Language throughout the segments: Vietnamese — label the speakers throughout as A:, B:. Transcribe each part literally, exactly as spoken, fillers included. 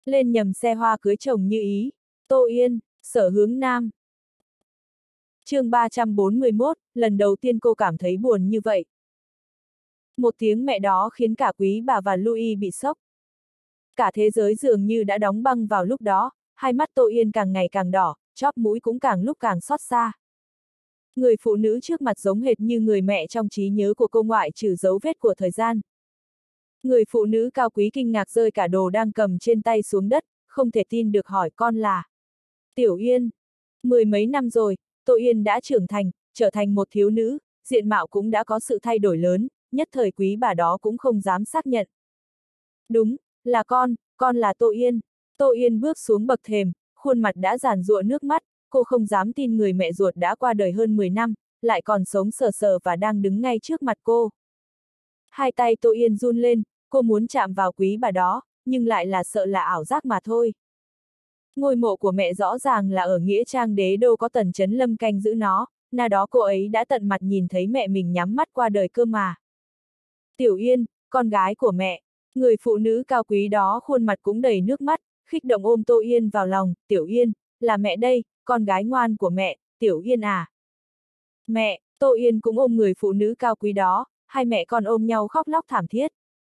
A: Lên nhầm xe hoa cưới chồng như ý. Tô Yên, Sở Hướng Nam. chương ba trăm bốn mươi mốt, lần đầu tiên cô cảm thấy buồn như vậy. Một tiếng mẹ đó khiến cả quý bà và Louis bị sốc. Cả thế giới dường như đã đóng băng vào lúc đó, hai mắt Tô Yên càng ngày càng đỏ, chóp mũi cũng càng lúc càng xót xa. Người phụ nữ trước mặt giống hệt như người mẹ trong trí nhớ của cô ngoại trừ dấu vết của thời gian. Người phụ nữ cao quý kinh ngạc rơi cả đồ đang cầm trên tay xuống đất, không thể tin được hỏi con là Tiểu Yên. Mười mấy năm rồi, Tô Yên đã trưởng thành, trở thành một thiếu nữ, diện mạo cũng đã có sự thay đổi lớn, nhất thời quý bà đó cũng không dám xác nhận. Đúng, là con, con là Tô Yên. Tô Yên bước xuống bậc thềm, khuôn mặt đã giàn giụa nước mắt, cô không dám tin người mẹ ruột đã qua đời hơn mười năm, lại còn sống sờ sờ và đang đứng ngay trước mặt cô. Hai tay Tô Yên run lên, cô muốn chạm vào quý bà đó, nhưng lại là sợ là ảo giác mà thôi. Ngôi mộ của mẹ rõ ràng là ở Nghĩa Trang Đế Đô, có Tần Chấn Lâm canh giữ nó, na đó cô ấy đã tận mặt nhìn thấy mẹ mình nhắm mắt qua đời cơ mà. Tiểu Yên, con gái của mẹ. Người phụ nữ cao quý đó khuôn mặt cũng đầy nước mắt, khích động ôm Tô Yên vào lòng. Tiểu Yên, là mẹ đây, con gái ngoan của mẹ, Tiểu Yên à. Mẹ, Tô Yên cũng ôm người phụ nữ cao quý đó, hai mẹ con ôm nhau khóc lóc thảm thiết.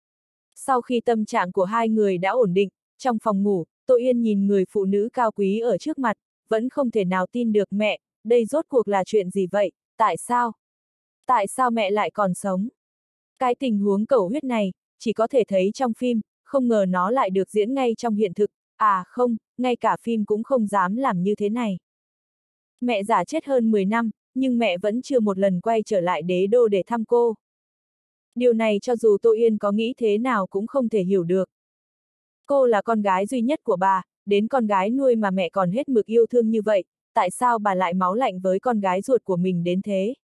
A: Sau khi tâm trạng của hai người đã ổn định, trong phòng ngủ, Tô Yên nhìn người phụ nữ cao quý ở trước mặt, vẫn không thể nào tin được. Mẹ, đây rốt cuộc là chuyện gì vậy, tại sao? Tại sao mẹ lại còn sống? Cái tình huống cầu huyết này, chỉ có thể thấy trong phim, không ngờ nó lại được diễn ngay trong hiện thực, à không, ngay cả phim cũng không dám làm như thế này. Mẹ giả chết hơn mười năm, nhưng mẹ vẫn chưa một lần quay trở lại Đế Đô để thăm cô. Điều này cho dù Tô Yên có nghĩ thế nào cũng không thể hiểu được. Cô là con gái duy nhất của bà, đến con gái nuôi mà mẹ còn hết mực yêu thương như vậy, tại sao bà lại máu lạnh với con gái ruột của mình đến thế?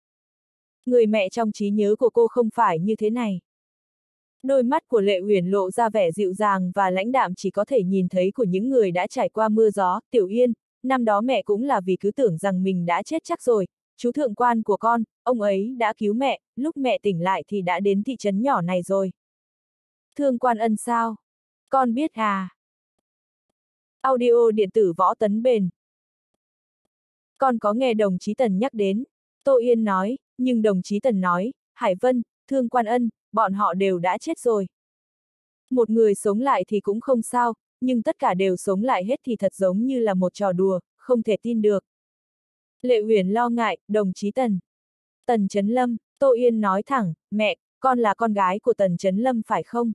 A: Người mẹ trong trí nhớ của cô không phải như thế này. Đôi mắt của Lệ Uyển lộ ra vẻ dịu dàng và lãnh đạm chỉ có thể nhìn thấy của những người đã trải qua mưa gió. Tiểu Yên, năm đó mẹ cũng là vì cứ tưởng rằng mình đã chết chắc rồi, chú thượng quan của con, ông ấy đã cứu mẹ, lúc mẹ tỉnh lại thì đã đến thị trấn nhỏ này rồi. Thương Quan Ân sao? Con biết à? Audio điện tử Võ Tấn Bền. Con có nghe đồng chí Tần nhắc đến. Tô Yên nói, nhưng đồng chí Tần nói, Hải Vân, Thương Quan Ân, bọn họ đều đã chết rồi. Một người sống lại thì cũng không sao, nhưng tất cả đều sống lại hết thì thật giống như là một trò đùa, không thể tin được. Lệ Uyển lo ngại, đồng chí Tần. Tần Chấn Lâm, Tô Yên nói thẳng, mẹ, con là con gái của Tần Chấn Lâm phải không?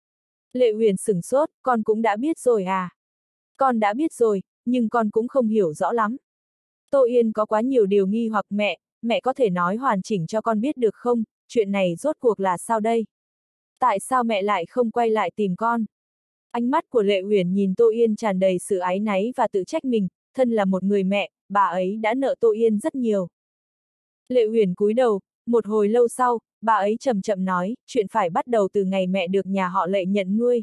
A: Lệ Uyển sửng sốt, con cũng đã biết rồi à? Con đã biết rồi, nhưng con cũng không hiểu rõ lắm. Tô Yên có quá nhiều điều nghi hoặc. Mẹ, mẹ có thể nói hoàn chỉnh cho con biết được không, chuyện này rốt cuộc là sao đây? Tại sao mẹ lại không quay lại tìm con? Ánh mắt của Lệ Uyển nhìn Tô Yên tràn đầy sự áy náy và tự trách mình, thân là một người mẹ, bà ấy đã nợ Tô Yên rất nhiều. Lệ Uyển cúi đầu, một hồi lâu sau, bà ấy chậm chậm nói, chuyện phải bắt đầu từ ngày mẹ được nhà họ Lệ nhận nuôi.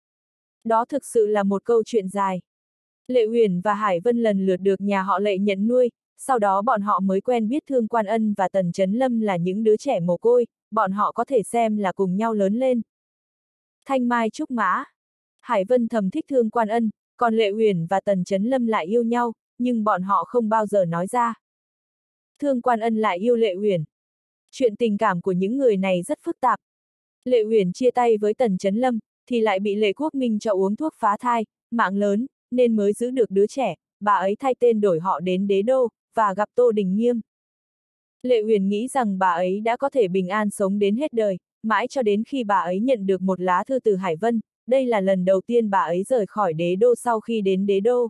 A: Đó thực sự là một câu chuyện dài. Lệ Uyển và Hải Vân lần lượt được nhà họ Lệ nhận nuôi, sau đó bọn họ mới quen biết Thương Quan Ân và Tần Chấn Lâm là những đứa trẻ mồ côi, bọn họ có thể xem là cùng nhau lớn lên. Thanh mai trúc mã. Hải Vân thầm thích Thương Quan Ân, còn Lệ Uyển và Tần Chấn Lâm lại yêu nhau, nhưng bọn họ không bao giờ nói ra. Thương Quan Ân lại yêu Lệ Uyển. Chuyện tình cảm của những người này rất phức tạp. Lệ Uyển chia tay với Tần Chấn Lâm, thì lại bị Lệ Quốc Minh cho uống thuốc phá thai, mạng lớn, nên mới giữ được đứa trẻ, bà ấy thay tên đổi họ đến Đế Đô, và gặp Tô Đình Nghiêm. Lệ Uyển nghĩ rằng bà ấy đã có thể bình an sống đến hết đời, mãi cho đến khi bà ấy nhận được một lá thư từ Hải Vân, đây là lần đầu tiên bà ấy rời khỏi Đế Đô sau khi đến Đế Đô.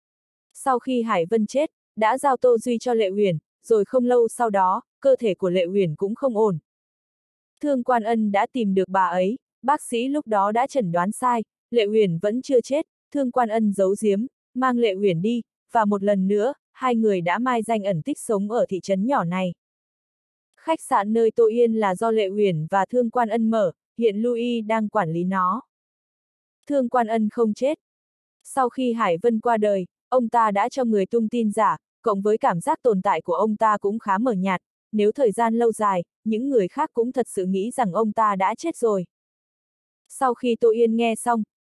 A: Sau khi Hải Vân chết, đã giao Tô Duy cho Lệ Uyển, rồi không lâu sau đó, cơ thể của Lệ Uyển cũng không ổn. Thương Quan Ân đã tìm được bà ấy, bác sĩ lúc đó đã chẩn đoán sai, Lệ Uyển vẫn chưa chết, Thương Quan Ân giấu giếm, mang Lệ Uyển đi, và một lần nữa, hai người đã mai danh ẩn tích sống ở thị trấn nhỏ này. Khách sạn nơi Tô Yên là do Lệ Uyển và Thương Quan Ân mở, hiện Louis đang quản lý nó. Thương Quan Ân không chết. Sau khi Hải Vân qua đời, ông ta đã cho người tung tin giả, cộng với cảm giác tồn tại của ông ta cũng khá mờ nhạt, nếu thời gian lâu dài, những người khác cũng thật sự nghĩ rằng ông ta đã chết rồi. Sau khi Tô Yên nghe xong,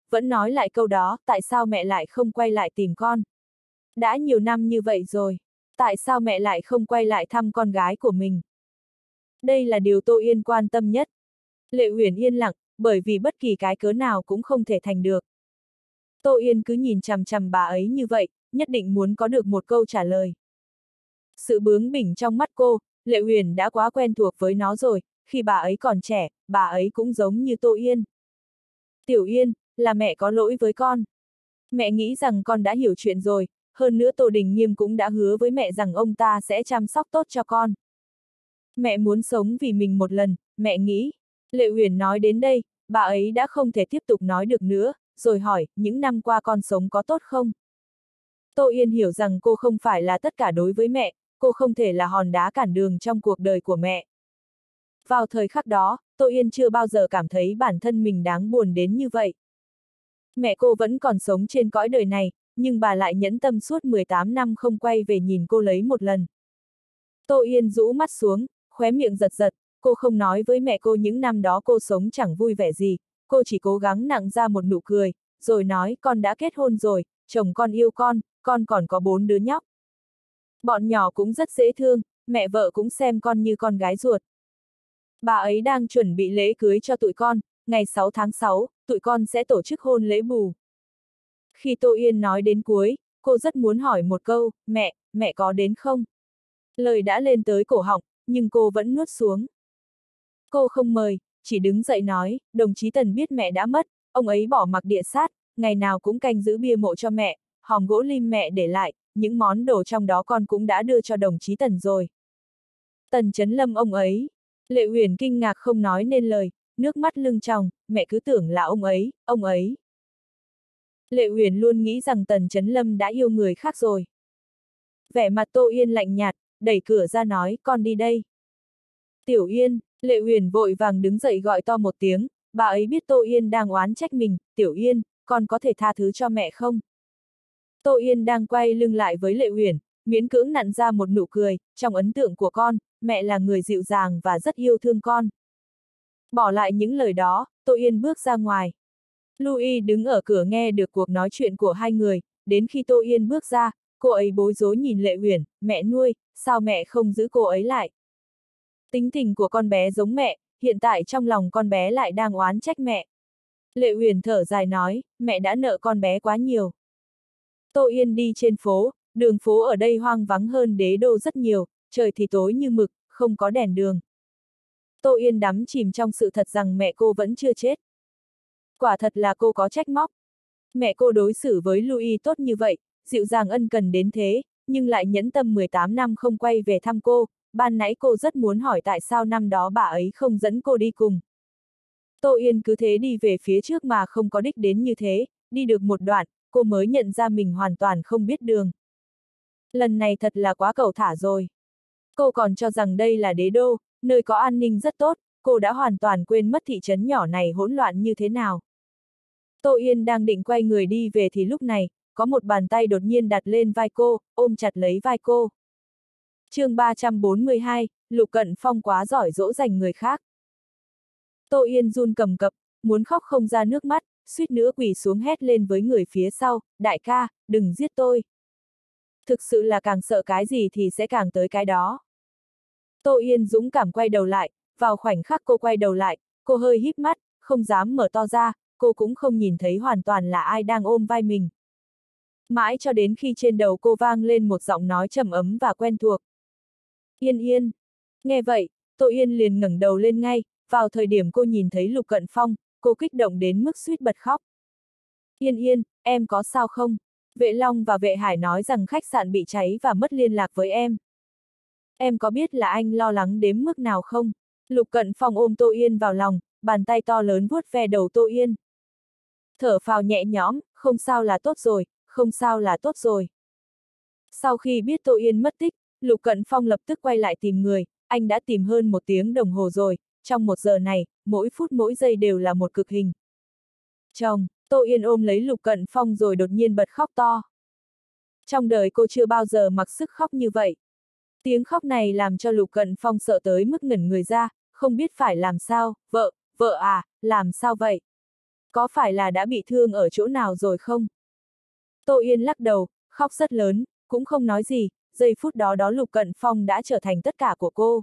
A: vẫn nói lại câu đó, tại sao mẹ lại không quay lại tìm con? Đã nhiều năm như vậy rồi, tại sao mẹ lại không quay lại thăm con gái của mình? Đây là điều Tô Yên quan tâm nhất. Lệ Uyển yên lặng, bởi vì bất kỳ cái cớ nào cũng không thể thành được. Tô Yên cứ nhìn chằm chằm bà ấy như vậy, nhất định muốn có được một câu trả lời. Sự bướng bỉnh trong mắt cô, Lệ Uyển đã quá quen thuộc với nó rồi, khi bà ấy còn trẻ, bà ấy cũng giống như Tô Yên. Tiểu Yên, là mẹ có lỗi với con. Mẹ nghĩ rằng con đã hiểu chuyện rồi, hơn nữa Tô Đình Nghiêm cũng đã hứa với mẹ rằng ông ta sẽ chăm sóc tốt cho con. Mẹ muốn sống vì mình một lần, mẹ nghĩ. Lệ Uyển nói đến đây, bà ấy đã không thể tiếp tục nói được nữa, rồi hỏi, những năm qua con sống có tốt không? Tô Yên hiểu rằng cô không phải là tất cả đối với mẹ, cô không thể là hòn đá cản đường trong cuộc đời của mẹ. Vào thời khắc đó, Tô Yên chưa bao giờ cảm thấy bản thân mình đáng buồn đến như vậy. Mẹ cô vẫn còn sống trên cõi đời này, nhưng bà lại nhẫn tâm suốt mười tám năm không quay về nhìn cô lấy một lần. Tô Yên rũ mắt xuống, khóe miệng giật giật, cô không nói với mẹ cô những năm đó cô sống chẳng vui vẻ gì, cô chỉ cố gắng nặng ra một nụ cười, rồi nói con đã kết hôn rồi, chồng con yêu con, con còn có bốn đứa nhóc. Bọn nhỏ cũng rất dễ thương, mẹ vợ cũng xem con như con gái ruột. Bà ấy đang chuẩn bị lễ cưới cho tụi con, ngày sáu tháng sáu, tụi con sẽ tổ chức hôn lễ bù. Khi Tô Yên nói đến cuối, cô rất muốn hỏi một câu, mẹ, mẹ có đến không? Lời đã lên tới cổ họng, nhưng cô vẫn nuốt xuống. Cô không mời, chỉ đứng dậy nói, đồng chí Tần biết mẹ đã mất, ông ấy bỏ mặc địa sát, ngày nào cũng canh giữ bia mộ cho mẹ, hòm gỗ lim mẹ để lại, những món đồ trong đó con cũng đã đưa cho đồng chí Tần rồi. Tần Chấn Lâm ông ấy. Lệ Uyển kinh ngạc không nói nên lời, nước mắt lưng tròng, mẹ cứ tưởng là ông ấy, ông ấy. Lệ Uyển luôn nghĩ rằng Tần Chấn Lâm đã yêu người khác rồi. Vẻ mặt Tô Yên lạnh nhạt, đẩy cửa ra nói, con đi đây. Tiểu Yên, Lệ Uyển vội vàng đứng dậy gọi to một tiếng, bà ấy biết Tô Yên đang oán trách mình, Tiểu Yên, con có thể tha thứ cho mẹ không? Tô Yên đang quay lưng lại với Lệ Uyển, miễn cưỡng nặn ra một nụ cười, trong ấn tượng của con, mẹ là người dịu dàng và rất yêu thương con. Bỏ lại những lời đó, Tô Yên bước ra ngoài. Louis đứng ở cửa nghe được cuộc nói chuyện của hai người, đến khi Tô Yên bước ra, cô ấy bối rối nhìn Lệ Uyển, mẹ nuôi, sao mẹ không giữ cô ấy lại? Tính tình của con bé giống mẹ, hiện tại trong lòng con bé lại đang oán trách mẹ. Lệ Uyển thở dài nói, mẹ đã nợ con bé quá nhiều. Tô Yên đi trên phố, đường phố ở đây hoang vắng hơn Đế Đô rất nhiều, trời thì tối như mực, không có đèn đường. Tô Yên đắm chìm trong sự thật rằng mẹ cô vẫn chưa chết. Quả thật là cô có trách móc. Mẹ cô đối xử với Louis tốt như vậy, dịu dàng ân cần đến thế, nhưng lại nhẫn tâm mười tám năm không quay về thăm cô, ban nãy cô rất muốn hỏi tại sao năm đó bà ấy không dẫn cô đi cùng. Tô Yên cứ thế đi về phía trước mà không có đích đến như thế, đi được một đoạn, cô mới nhận ra mình hoàn toàn không biết đường. Lần này thật là quá cẩu thả rồi. Cô còn cho rằng đây là Đế Đô, nơi có an ninh rất tốt, cô đã hoàn toàn quên mất thị trấn nhỏ này hỗn loạn như thế nào. Tô Yên đang định quay người đi về thì lúc này, có một bàn tay đột nhiên đặt lên vai cô, ôm chặt lấy vai cô. chương ba trăm bốn mươi hai, Lục Cận Phong quá giỏi dỗ dành người khác. Tô Yên run cầm cập, muốn khóc không ra nước mắt, suýt nữa quỳ xuống hét lên với người phía sau, đại ca, đừng giết tôi. Thực sự là càng sợ cái gì thì sẽ càng tới cái đó. Tô Yên dũng cảm quay đầu lại, vào khoảnh khắc cô quay đầu lại, cô hơi híp mắt, không dám mở to ra, cô cũng không nhìn thấy hoàn toàn là ai đang ôm vai mình. Mãi cho đến khi trên đầu cô vang lên một giọng nói trầm ấm và quen thuộc. Yên Yên. Nghe vậy, Tô Yên liền ngẩng đầu lên ngay, vào thời điểm cô nhìn thấy Lục Cận Phong, cô kích động đến mức suýt bật khóc. Yên Yên, em có sao không? Vệ Long và Vệ Hải nói rằng khách sạn bị cháy và mất liên lạc với em. Em có biết là anh lo lắng đến mức nào không? Lục Cận Phong ôm Tô Yên vào lòng, bàn tay to lớn vuốt ve đầu Tô Yên. Thở phào nhẹ nhõm, không sao là tốt rồi, không sao là tốt rồi. Sau khi biết Tô Yên mất tích, Lục Cận Phong lập tức quay lại tìm người, anh đã tìm hơn một tiếng đồng hồ rồi, trong một giờ này, mỗi phút mỗi giây đều là một cực hình. Chồng, Tô Yên ôm lấy Lục Cận Phong rồi đột nhiên bật khóc to. Trong đời cô chưa bao giờ mặc sức khóc như vậy. Tiếng khóc này làm cho Lục Cận Phong sợ tới mức ngẩn người ra, không biết phải làm sao, vợ, vợ à, làm sao vậy? Có phải là đã bị thương ở chỗ nào rồi không? Tô Yên lắc đầu, khóc rất lớn, cũng không nói gì, giây phút đó đó Lục Cận Phong đã trở thành tất cả của cô.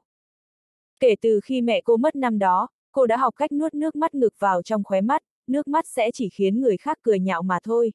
A: Kể từ khi mẹ cô mất năm đó, cô đã học cách nuốt nước mắt ngực vào trong khóe mắt, nước mắt sẽ chỉ khiến người khác cười nhạo mà thôi.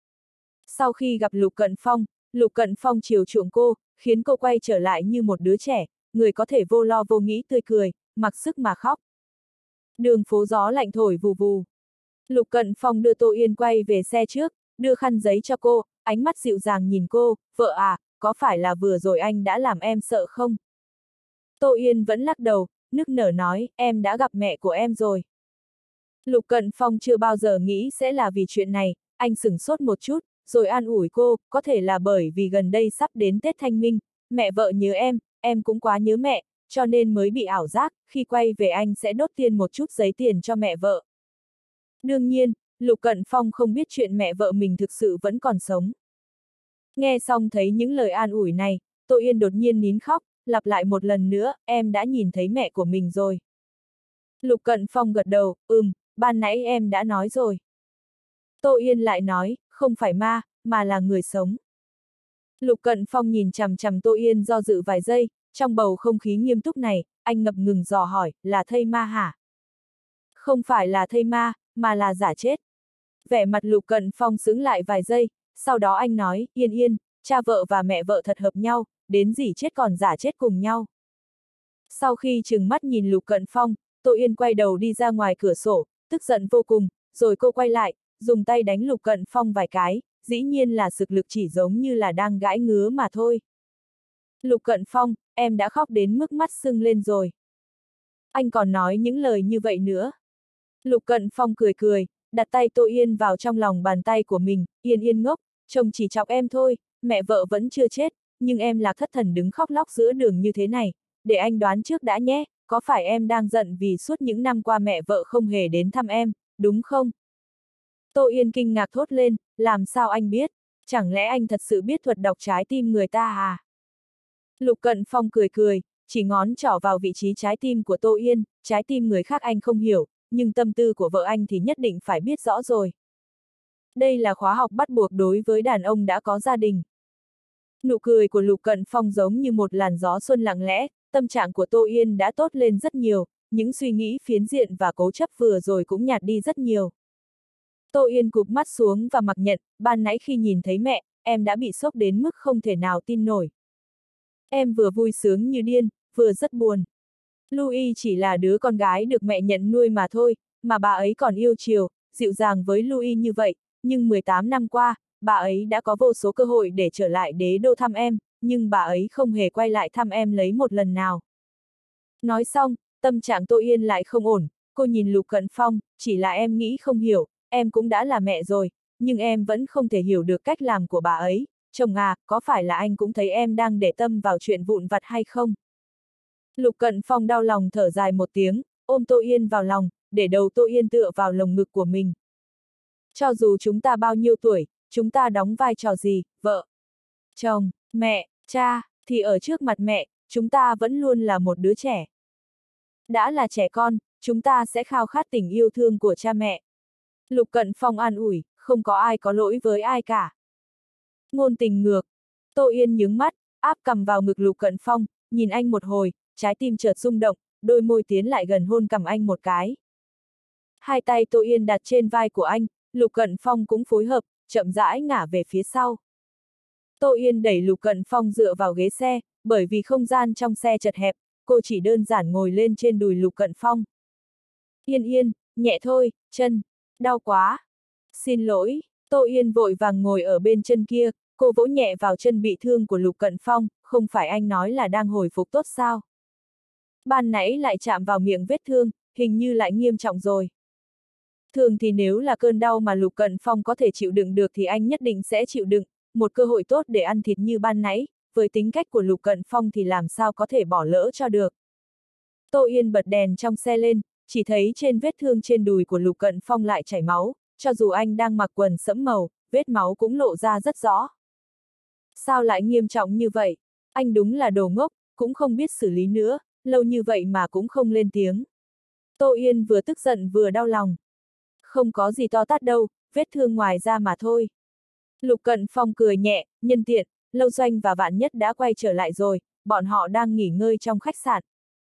A: Sau khi gặp Lục Cận Phong, Lục Cận Phong chiều chuộng cô, khiến cô quay trở lại như một đứa trẻ, người có thể vô lo vô nghĩ tươi cười, mặc sức mà khóc. Đường phố gió lạnh thổi vù vù. Lục Cận Phong đưa Tô Yên quay về xe trước, đưa khăn giấy cho cô, ánh mắt dịu dàng nhìn cô, vợ à, có phải là vừa rồi anh đã làm em sợ không? Tô Yên vẫn lắc đầu, nức nở nói, em đã gặp mẹ của em rồi. Lục Cận Phong chưa bao giờ nghĩ sẽ là vì chuyện này, anh sửng sốt một chút, rồi an ủi cô, có thể là bởi vì gần đây sắp đến Tết Thanh Minh, mẹ vợ nhớ em, em cũng quá nhớ mẹ, cho nên mới bị ảo giác, khi quay về anh sẽ đốt tiền một chút giấy tiền cho mẹ vợ. Đương nhiên, Lục Cận Phong không biết chuyện mẹ vợ mình thực sự vẫn còn sống. Nghe xong thấy những lời an ủi này, Tô Yên đột nhiên nín khóc, lặp lại một lần nữa, em đã nhìn thấy mẹ của mình rồi. Lục Cận Phong gật đầu, ừm, ban nãy em đã nói rồi. Tô Yên lại nói, không phải ma, mà là người sống. Lục Cận Phong nhìn chằm chằm Tô Yên do dự vài giây, trong bầu không khí nghiêm túc này, anh ngập ngừng dò hỏi, là thây ma hả? Không phải là thây ma, mà là giả chết. Vẻ mặt Lục Cận Phong sững lại vài giây, sau đó anh nói, Yên Yên, cha vợ và mẹ vợ thật hợp nhau, đến gì chết còn giả chết cùng nhau. Sau khi trừng mắt nhìn Lục Cận Phong, Tô Yên quay đầu đi ra ngoài cửa sổ, tức giận vô cùng, rồi cô quay lại, dùng tay đánh Lục Cận Phong vài cái, dĩ nhiên là thực lực chỉ giống như là đang gãi ngứa mà thôi. Lục Cận Phong, em đã khóc đến mức mắt sưng lên rồi. Anh còn nói những lời như vậy nữa. Lục Cận Phong cười cười, đặt tay Tô Yên vào trong lòng bàn tay của mình, Yên Yên ngốc, chồng chỉ chọc em thôi, mẹ vợ vẫn chưa chết, nhưng em là thất thần đứng khóc lóc giữa đường như thế này, để anh đoán trước đã nhé, có phải em đang giận vì suốt những năm qua mẹ vợ không hề đến thăm em, đúng không? Tô Yên kinh ngạc thốt lên, làm sao anh biết, chẳng lẽ anh thật sự biết thuật đọc trái tim người ta à? Lục Cận Phong cười cười, chỉ ngón trỏ vào vị trí trái tim của Tô Yên, trái tim người khác anh không hiểu, nhưng tâm tư của vợ anh thì nhất định phải biết rõ rồi. Đây là khóa học bắt buộc đối với đàn ông đã có gia đình. Nụ cười của Lục Cận Phong giống như một làn gió xuân lặng lẽ, tâm trạng của Tô Yên đã tốt lên rất nhiều, những suy nghĩ phiến diện và cố chấp vừa rồi cũng nhạt đi rất nhiều. Tô Yên cụp mắt xuống và mặc nhận, ban nãy khi nhìn thấy mẹ, em đã bị sốc đến mức không thể nào tin nổi. Em vừa vui sướng như điên, vừa rất buồn. Louis chỉ là đứa con gái được mẹ nhận nuôi mà thôi, mà bà ấy còn yêu chiều, dịu dàng với Louis như vậy, nhưng mười tám năm qua, bà ấy đã có vô số cơ hội để trở lại đế đô thăm em, nhưng bà ấy không hề quay lại thăm em lấy một lần nào. Nói xong, tâm trạng Tô Yên lại không ổn, cô nhìn Lục Cận Phong, chỉ là em nghĩ không hiểu, em cũng đã là mẹ rồi, nhưng em vẫn không thể hiểu được cách làm của bà ấy, chồng à, có phải là anh cũng thấy em đang để tâm vào chuyện vụn vặt hay không? Lục Cận Phong đau lòng thở dài một tiếng, ôm Tô Yên vào lòng, để đầu Tô Yên tựa vào lồng ngực của mình. Cho dù chúng ta bao nhiêu tuổi, chúng ta đóng vai trò gì, vợ, chồng, mẹ, cha, thì ở trước mặt mẹ, chúng ta vẫn luôn là một đứa trẻ. Đã là trẻ con, chúng ta sẽ khao khát tình yêu thương của cha mẹ. Lục Cận Phong an ủi, không có ai có lỗi với ai cả. Ngôn tình ngược. Tô Yên nhướng mắt, áp cằm vào ngực Lục Cận Phong, nhìn anh một hồi, trái tim chợt rung động, đôi môi tiến lại gần hôn cằm anh một cái. Hai tay Tô Yên đặt trên vai của anh, Lục Cận Phong cũng phối hợp, chậm rãi ngả về phía sau. Tô Yên đẩy Lục Cận Phong dựa vào ghế xe, bởi vì không gian trong xe chật hẹp, cô chỉ đơn giản ngồi lên trên đùi Lục Cận Phong. Yên Yên, nhẹ thôi, chân, đau quá. Xin lỗi, Tô Yên vội vàng ngồi ở bên chân kia, cô vỗ nhẹ vào chân bị thương của Lục Cận Phong, không phải anh nói là đang hồi phục tốt sao? Ban nãy lại chạm vào miệng vết thương, hình như lại nghiêm trọng rồi. Thường thì nếu là cơn đau mà Lục Cận Phong có thể chịu đựng được thì anh nhất định sẽ chịu đựng, một cơ hội tốt để ăn thịt như ban nãy, với tính cách của Lục Cận Phong thì làm sao có thể bỏ lỡ cho được. Tô Yên bật đèn trong xe lên, chỉ thấy trên vết thương trên đùi của Lục Cận Phong lại chảy máu, cho dù anh đang mặc quần sẫm màu, vết máu cũng lộ ra rất rõ. Sao lại nghiêm trọng như vậy? Anh đúng là đồ ngốc, cũng không biết xử lý nữa, lâu như vậy mà cũng không lên tiếng. Tô Yên vừa tức giận vừa đau lòng. Không có gì to tát đâu, vết thương ngoài da mà thôi. Lục Cận Phong cười nhẹ, nhân tiện, Lâu Doanh và Vạn Nhất đã quay trở lại rồi, bọn họ đang nghỉ ngơi trong khách sạn.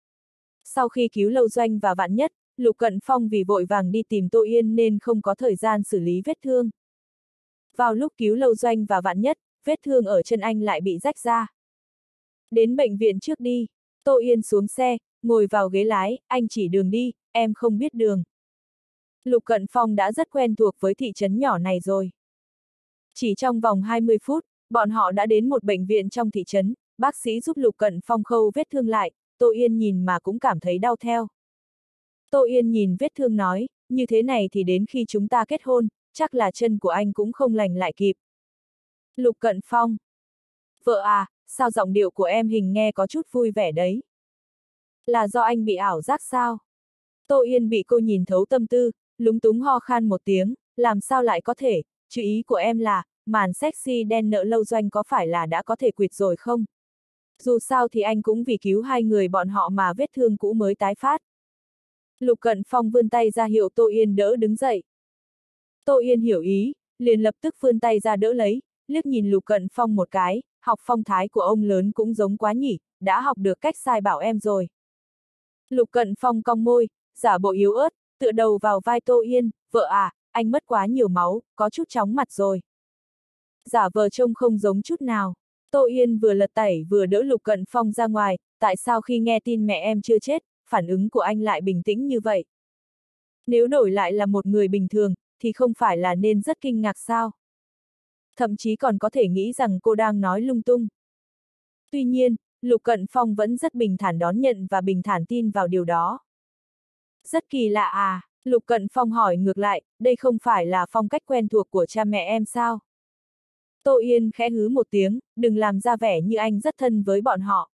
A: Sau khi cứu Lâu Doanh và Vạn Nhất, Lục Cận Phong vì vội vàng đi tìm Tô Yên nên không có thời gian xử lý vết thương. Vào lúc cứu Lâu Doanh và Vạn Nhất, vết thương ở chân anh lại bị rách ra. Đến bệnh viện trước đi. Tô Yên xuống xe, ngồi vào ghế lái, anh chỉ đường đi, em không biết đường. Lục Cận Phong đã rất quen thuộc với thị trấn nhỏ này rồi. Chỉ trong vòng hai mươi phút, bọn họ đã đến một bệnh viện trong thị trấn, bác sĩ giúp Lục Cận Phong khâu vết thương lại, Tô Yên nhìn mà cũng cảm thấy đau theo. Tô Yên nhìn vết thương nói, như thế này thì đến khi chúng ta kết hôn, chắc là chân của anh cũng không lành lại kịp. Lục Cận Phong. Vợ à, sao giọng điệu của em hình nghe có chút vui vẻ đấy? Là do anh bị ảo giác sao? Tô Yên bị cô nhìn thấu tâm tư, lúng túng ho khan một tiếng, làm sao lại có thể, chú ý của em là, màn sexy đen nợ Lâu Doanh có phải là đã có thể quỵt rồi không? Dù sao thì anh cũng vì cứu hai người bọn họ mà vết thương cũ mới tái phát. Lục Cận Phong vươn tay ra hiệu Tô Yên đỡ đứng dậy. Tô Yên hiểu ý, liền lập tức vươn tay ra đỡ lấy, liếc nhìn Lục Cận Phong một cái, học phong thái của ông lớn cũng giống quá nhỉ, đã học được cách sai bảo em rồi. Lục Cận Phong cong môi, giả bộ yếu ớt, tựa đầu vào vai Tô Yên, vợ à, anh mất quá nhiều máu, có chút chóng mặt rồi. Giả vờ trông không giống chút nào. Tô Yên vừa lật tẩy vừa đỡ Lục Cận Phong ra ngoài, tại sao khi nghe tin mẹ em chưa chết, phản ứng của anh lại bình tĩnh như vậy? Nếu đổi lại là một người bình thường, thì không phải là nên rất kinh ngạc sao? Thậm chí còn có thể nghĩ rằng cô đang nói lung tung. Tuy nhiên, Lục Cận Phong vẫn rất bình thản đón nhận và bình thản tin vào điều đó. Rất kỳ lạ à, Lục Cận Phong hỏi ngược lại, đây không phải là phong cách quen thuộc của cha mẹ em sao? Tô Yên khẽ hứ một tiếng, đừng làm ra vẻ như anh rất thân với bọn họ.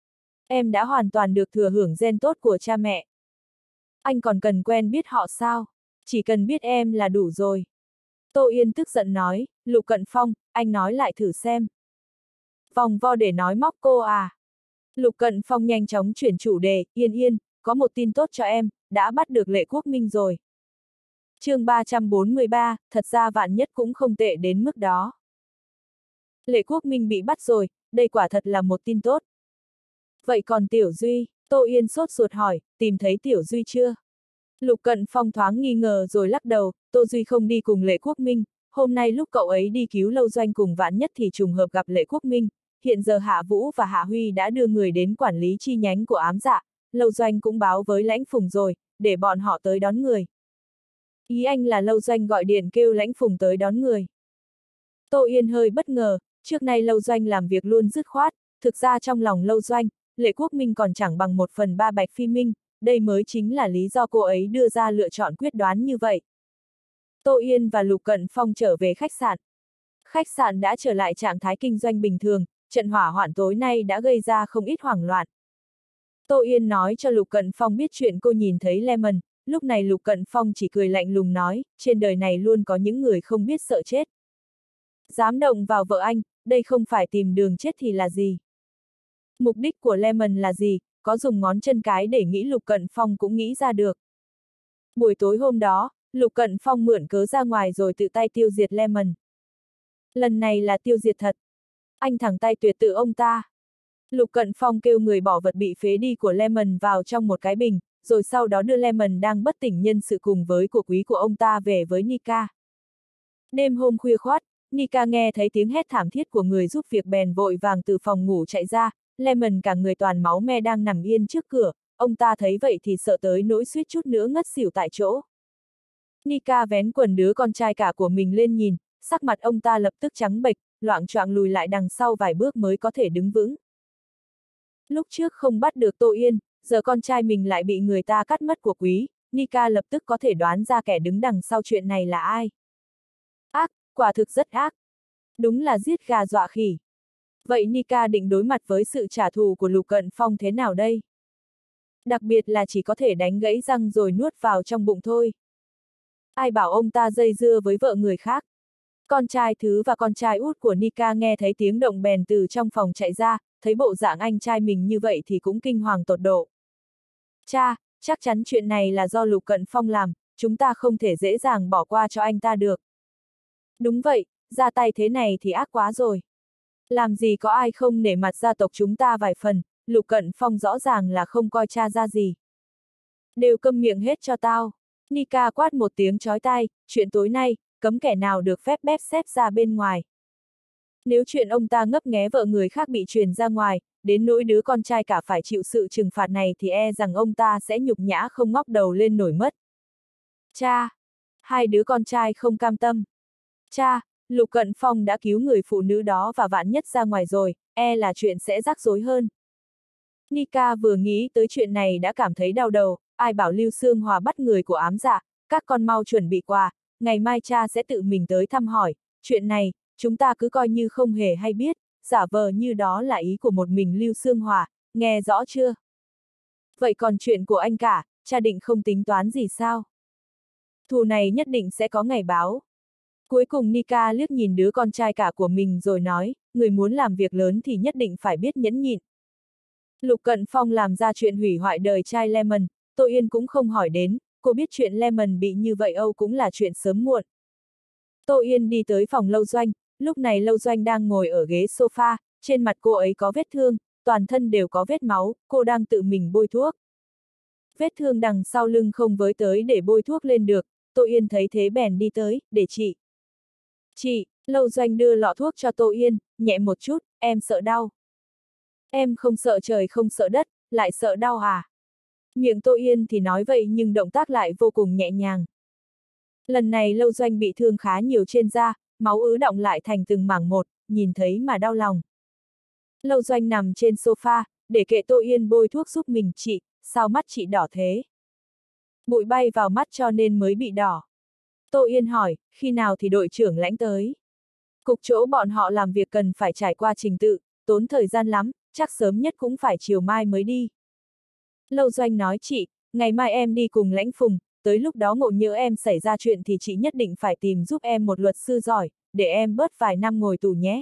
A: Em đã hoàn toàn được thừa hưởng gen tốt của cha mẹ. Anh còn cần quen biết họ sao? Chỉ cần biết em là đủ rồi. Tô Yên tức giận nói, Lục Cận Phong, anh nói lại thử xem. Vòng vo để nói móc cô à? Lục Cận Phong nhanh chóng chuyển chủ đề, Yên Yên, có một tin tốt cho em, đã bắt được Lệ Quốc Minh rồi. chương ba trăm bốn mươi ba, thật ra Vạn Nhất cũng không tệ đến mức đó. Lệ Quốc Minh bị bắt rồi, đây quả thật là một tin tốt. Vậy còn Tiểu Duy, Tô Yên sốt ruột hỏi, tìm thấy Tiểu Duy chưa? Lục Cận Phong thoáng nghi ngờ rồi lắc đầu, Tô Duy không đi cùng Lệ Quốc Minh, hôm nay lúc cậu ấy đi cứu Lâu Doanh cùng Vạn Nhất thì trùng hợp gặp Lệ Quốc Minh, hiện giờ Hạ Vũ và Hạ Huy đã đưa người đến quản lý chi nhánh của ám dạ, Lâu Doanh cũng báo với Lãnh Phùng rồi, để bọn họ tới đón người. Ý anh là Lâu Doanh gọi điện kêu Lãnh Phùng tới đón người. Tô Yên hơi bất ngờ, trước nay Lâu Doanh làm việc luôn dứt khoát, thực ra trong lòng Lâu Doanh, Lệ Quốc Minh còn chẳng bằng một phần ba Bạch Phi Minh, đây mới chính là lý do cô ấy đưa ra lựa chọn quyết đoán như vậy. Tô Yên và Lục Cận Phong trở về khách sạn. Khách sạn đã trở lại trạng thái kinh doanh bình thường, trận hỏa hoạn tối nay đã gây ra không ít hoảng loạn. Tô Yên nói cho Lục Cận Phong biết chuyện cô nhìn thấy Lemon, lúc này Lục Cận Phong chỉ cười lạnh lùng nói, trên đời này luôn có những người không biết sợ chết. Dám động vào vợ anh, đây không phải tìm đường chết thì là gì? Mục đích của Lemon là gì, có dùng ngón chân cái để nghĩ Lục Cận Phong cũng nghĩ ra được. Buổi tối hôm đó, Lục Cận Phong mượn cớ ra ngoài rồi tự tay tiêu diệt Lemon. Lần này là tiêu diệt thật. Anh thẳng tay tuyệt tự ông ta. Lục Cận Phong kêu người bỏ vật bị phế đi của Lemon vào trong một cái bình, rồi sau đó đưa Lemon đang bất tỉnh nhân sự cùng với của quý của ông ta về với Nika. Đêm hôm khuya khoắt, Nika nghe thấy tiếng hét thảm thiết của người giúp việc bèn vội vàng từ phòng ngủ chạy ra, Lemon cả người toàn máu me đang nằm yên trước cửa, ông ta thấy vậy thì sợ tới nỗi suýt chút nữa ngất xỉu tại chỗ. Nika vén quần đứa con trai cả của mình lên nhìn, sắc mặt ông ta lập tức trắng bệch, loạng choạng lùi lại đằng sau vài bước mới có thể đứng vững. Lúc trước không bắt được Tô Yên, giờ con trai mình lại bị người ta cắt mất của quý, Nika lập tức có thể đoán ra kẻ đứng đằng sau chuyện này là ai. Ác, quả thực rất ác. Đúng là giết gà dọa khỉ. Vậy Nika định đối mặt với sự trả thù của Lục Cận Phong thế nào đây? Đặc biệt là chỉ có thể đánh gãy răng rồi nuốt vào trong bụng thôi. Ai bảo ông ta dây dưa với vợ người khác? Con trai thứ và con trai út của Nika nghe thấy tiếng động bèn từ trong phòng chạy ra, thấy bộ dạng anh trai mình như vậy thì cũng kinh hoàng tột độ. Cha, chắc chắn chuyện này là do Lục Cận Phong làm, chúng ta không thể dễ dàng bỏ qua cho anh ta được. Đúng vậy, ra tay thế này thì ác quá rồi. Làm gì có ai không nể mặt gia tộc chúng ta vài phần, Lục Cận Phong rõ ràng là không coi cha ra gì. Đều câm miệng hết cho tao. Nika quát một tiếng chói tai, chuyện tối nay, cấm kẻ nào được phép bép xếp ra bên ngoài. Nếu chuyện ông ta ngấp nghé vợ người khác bị truyền ra ngoài, đến nỗi đứa con trai cả phải chịu sự trừng phạt này thì e rằng ông ta sẽ nhục nhã không ngóc đầu lên nổi mất. Cha! Hai đứa con trai không cam tâm. Cha! Lục Cận Phong đã cứu người phụ nữ đó và vạn nhất ra ngoài rồi, e là chuyện sẽ rắc rối hơn. Nika vừa nghĩ tới chuyện này đã cảm thấy đau đầu, ai bảo Lưu Sương Hòa bắt người của ám dạ, các con mau chuẩn bị quà, ngày mai cha sẽ tự mình tới thăm hỏi, chuyện này, chúng ta cứ coi như không hề hay biết, giả vờ như đó là ý của một mình Lưu Sương Hòa, nghe rõ chưa? Vậy còn chuyện của anh cả, cha định không tính toán gì sao? Thù này nhất định sẽ có ngày báo. Cuối cùng Nika liếc nhìn đứa con trai cả của mình rồi nói, người muốn làm việc lớn thì nhất định phải biết nhẫn nhịn. Lục Cận Phong làm ra chuyện hủy hoại đời trai Lemon, Tô Yên cũng không hỏi đến, cô biết chuyện Lemon bị như vậy Âu cũng là chuyện sớm muộn. Tô Yên đi tới phòng Lâu Doanh, lúc này Lâu Doanh đang ngồi ở ghế sofa, trên mặt cô ấy có vết thương, toàn thân đều có vết máu, cô đang tự mình bôi thuốc. Vết thương đằng sau lưng không với tới để bôi thuốc lên được, Tô Yên thấy thế bèn đi tới, để chị. Chị, Lâu Doanh đưa lọ thuốc cho Tô Yên, nhẹ một chút, em sợ đau. Em không sợ trời không sợ đất, lại sợ đau à? Miệng Tô Yên thì nói vậy nhưng động tác lại vô cùng nhẹ nhàng. Lần này Lâu Doanh bị thương khá nhiều trên da, máu ứ đọng lại thành từng mảng một, nhìn thấy mà đau lòng. Lâu Doanh nằm trên sofa, để kệ Tô Yên bôi thuốc giúp mình. Chị, sao mắt chị đỏ thế? Bụi bay vào mắt cho nên mới bị đỏ. Tô Yên hỏi, khi nào thì đội trưởng Lãnh tới? Cục chỗ bọn họ làm việc cần phải trải qua trình tự, tốn thời gian lắm, chắc sớm nhất cũng phải chiều mai mới đi. Lâu Doanh nói chị, ngày mai em đi cùng Lãnh Phùng, tới lúc đó ngộ nhỡ em xảy ra chuyện thì chị nhất định phải tìm giúp em một luật sư giỏi, để em bớt vài năm ngồi tù nhé.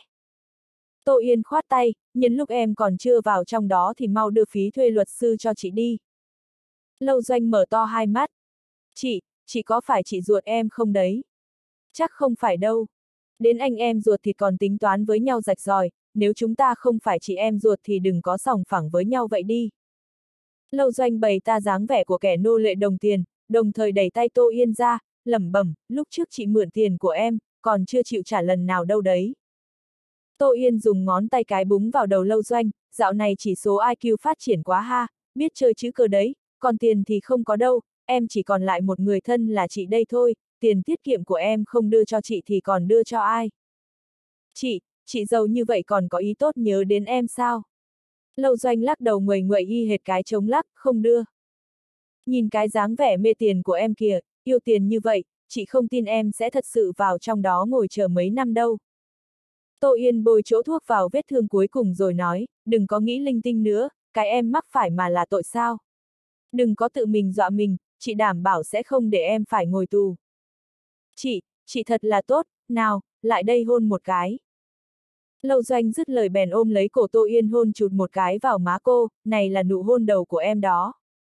A: Tô Yên khoát tay, nhân lúc em còn chưa vào trong đó thì mau đưa phí thuê luật sư cho chị đi. Lâu Doanh mở to hai mắt. Chị, chị có phải chị ruột em không đấy? Chắc không phải đâu. Đến anh em ruột thì còn tính toán với nhau rạch ròi, nếu chúng ta không phải chị em ruột thì đừng có sòng phẳng với nhau vậy đi. Lâu Doanh bày ta dáng vẻ của kẻ nô lệ đồng tiền, đồng thời đẩy tay Tô Yên ra, lẩm bẩm, lúc trước chị mượn tiền của em, còn chưa chịu trả lần nào đâu đấy. Tô Yên dùng ngón tay cái búng vào đầu Lâu Doanh, dạo này chỉ số I Q phát triển quá ha, biết chơi chữ cơ đấy, còn tiền thì không có đâu, em chỉ còn lại một người thân là chị đây thôi, tiền tiết kiệm của em không đưa cho chị thì còn đưa cho ai? Chị, chị giàu như vậy còn có ý tốt nhớ đến em sao? Lâu Doanh lắc đầu nguầy nguậy y hệt cái trống lắc, không đưa. Nhìn cái dáng vẻ mê tiền của em kìa, yêu tiền như vậy, chị không tin em sẽ thật sự vào trong đó ngồi chờ mấy năm đâu. Tô Yên bôi chỗ thuốc vào vết thương cuối cùng rồi nói, đừng có nghĩ linh tinh nữa, cái em mắc phải mà là tội sao. Đừng có tự mình dọa mình, chị đảm bảo sẽ không để em phải ngồi tù. Chị, chị thật là tốt, nào, lại đây hôn một cái. Lâu Doanh dứt lời bèn ôm lấy cổ Tô Yên hôn chụt một cái vào má cô, này là nụ hôn đầu của em đó.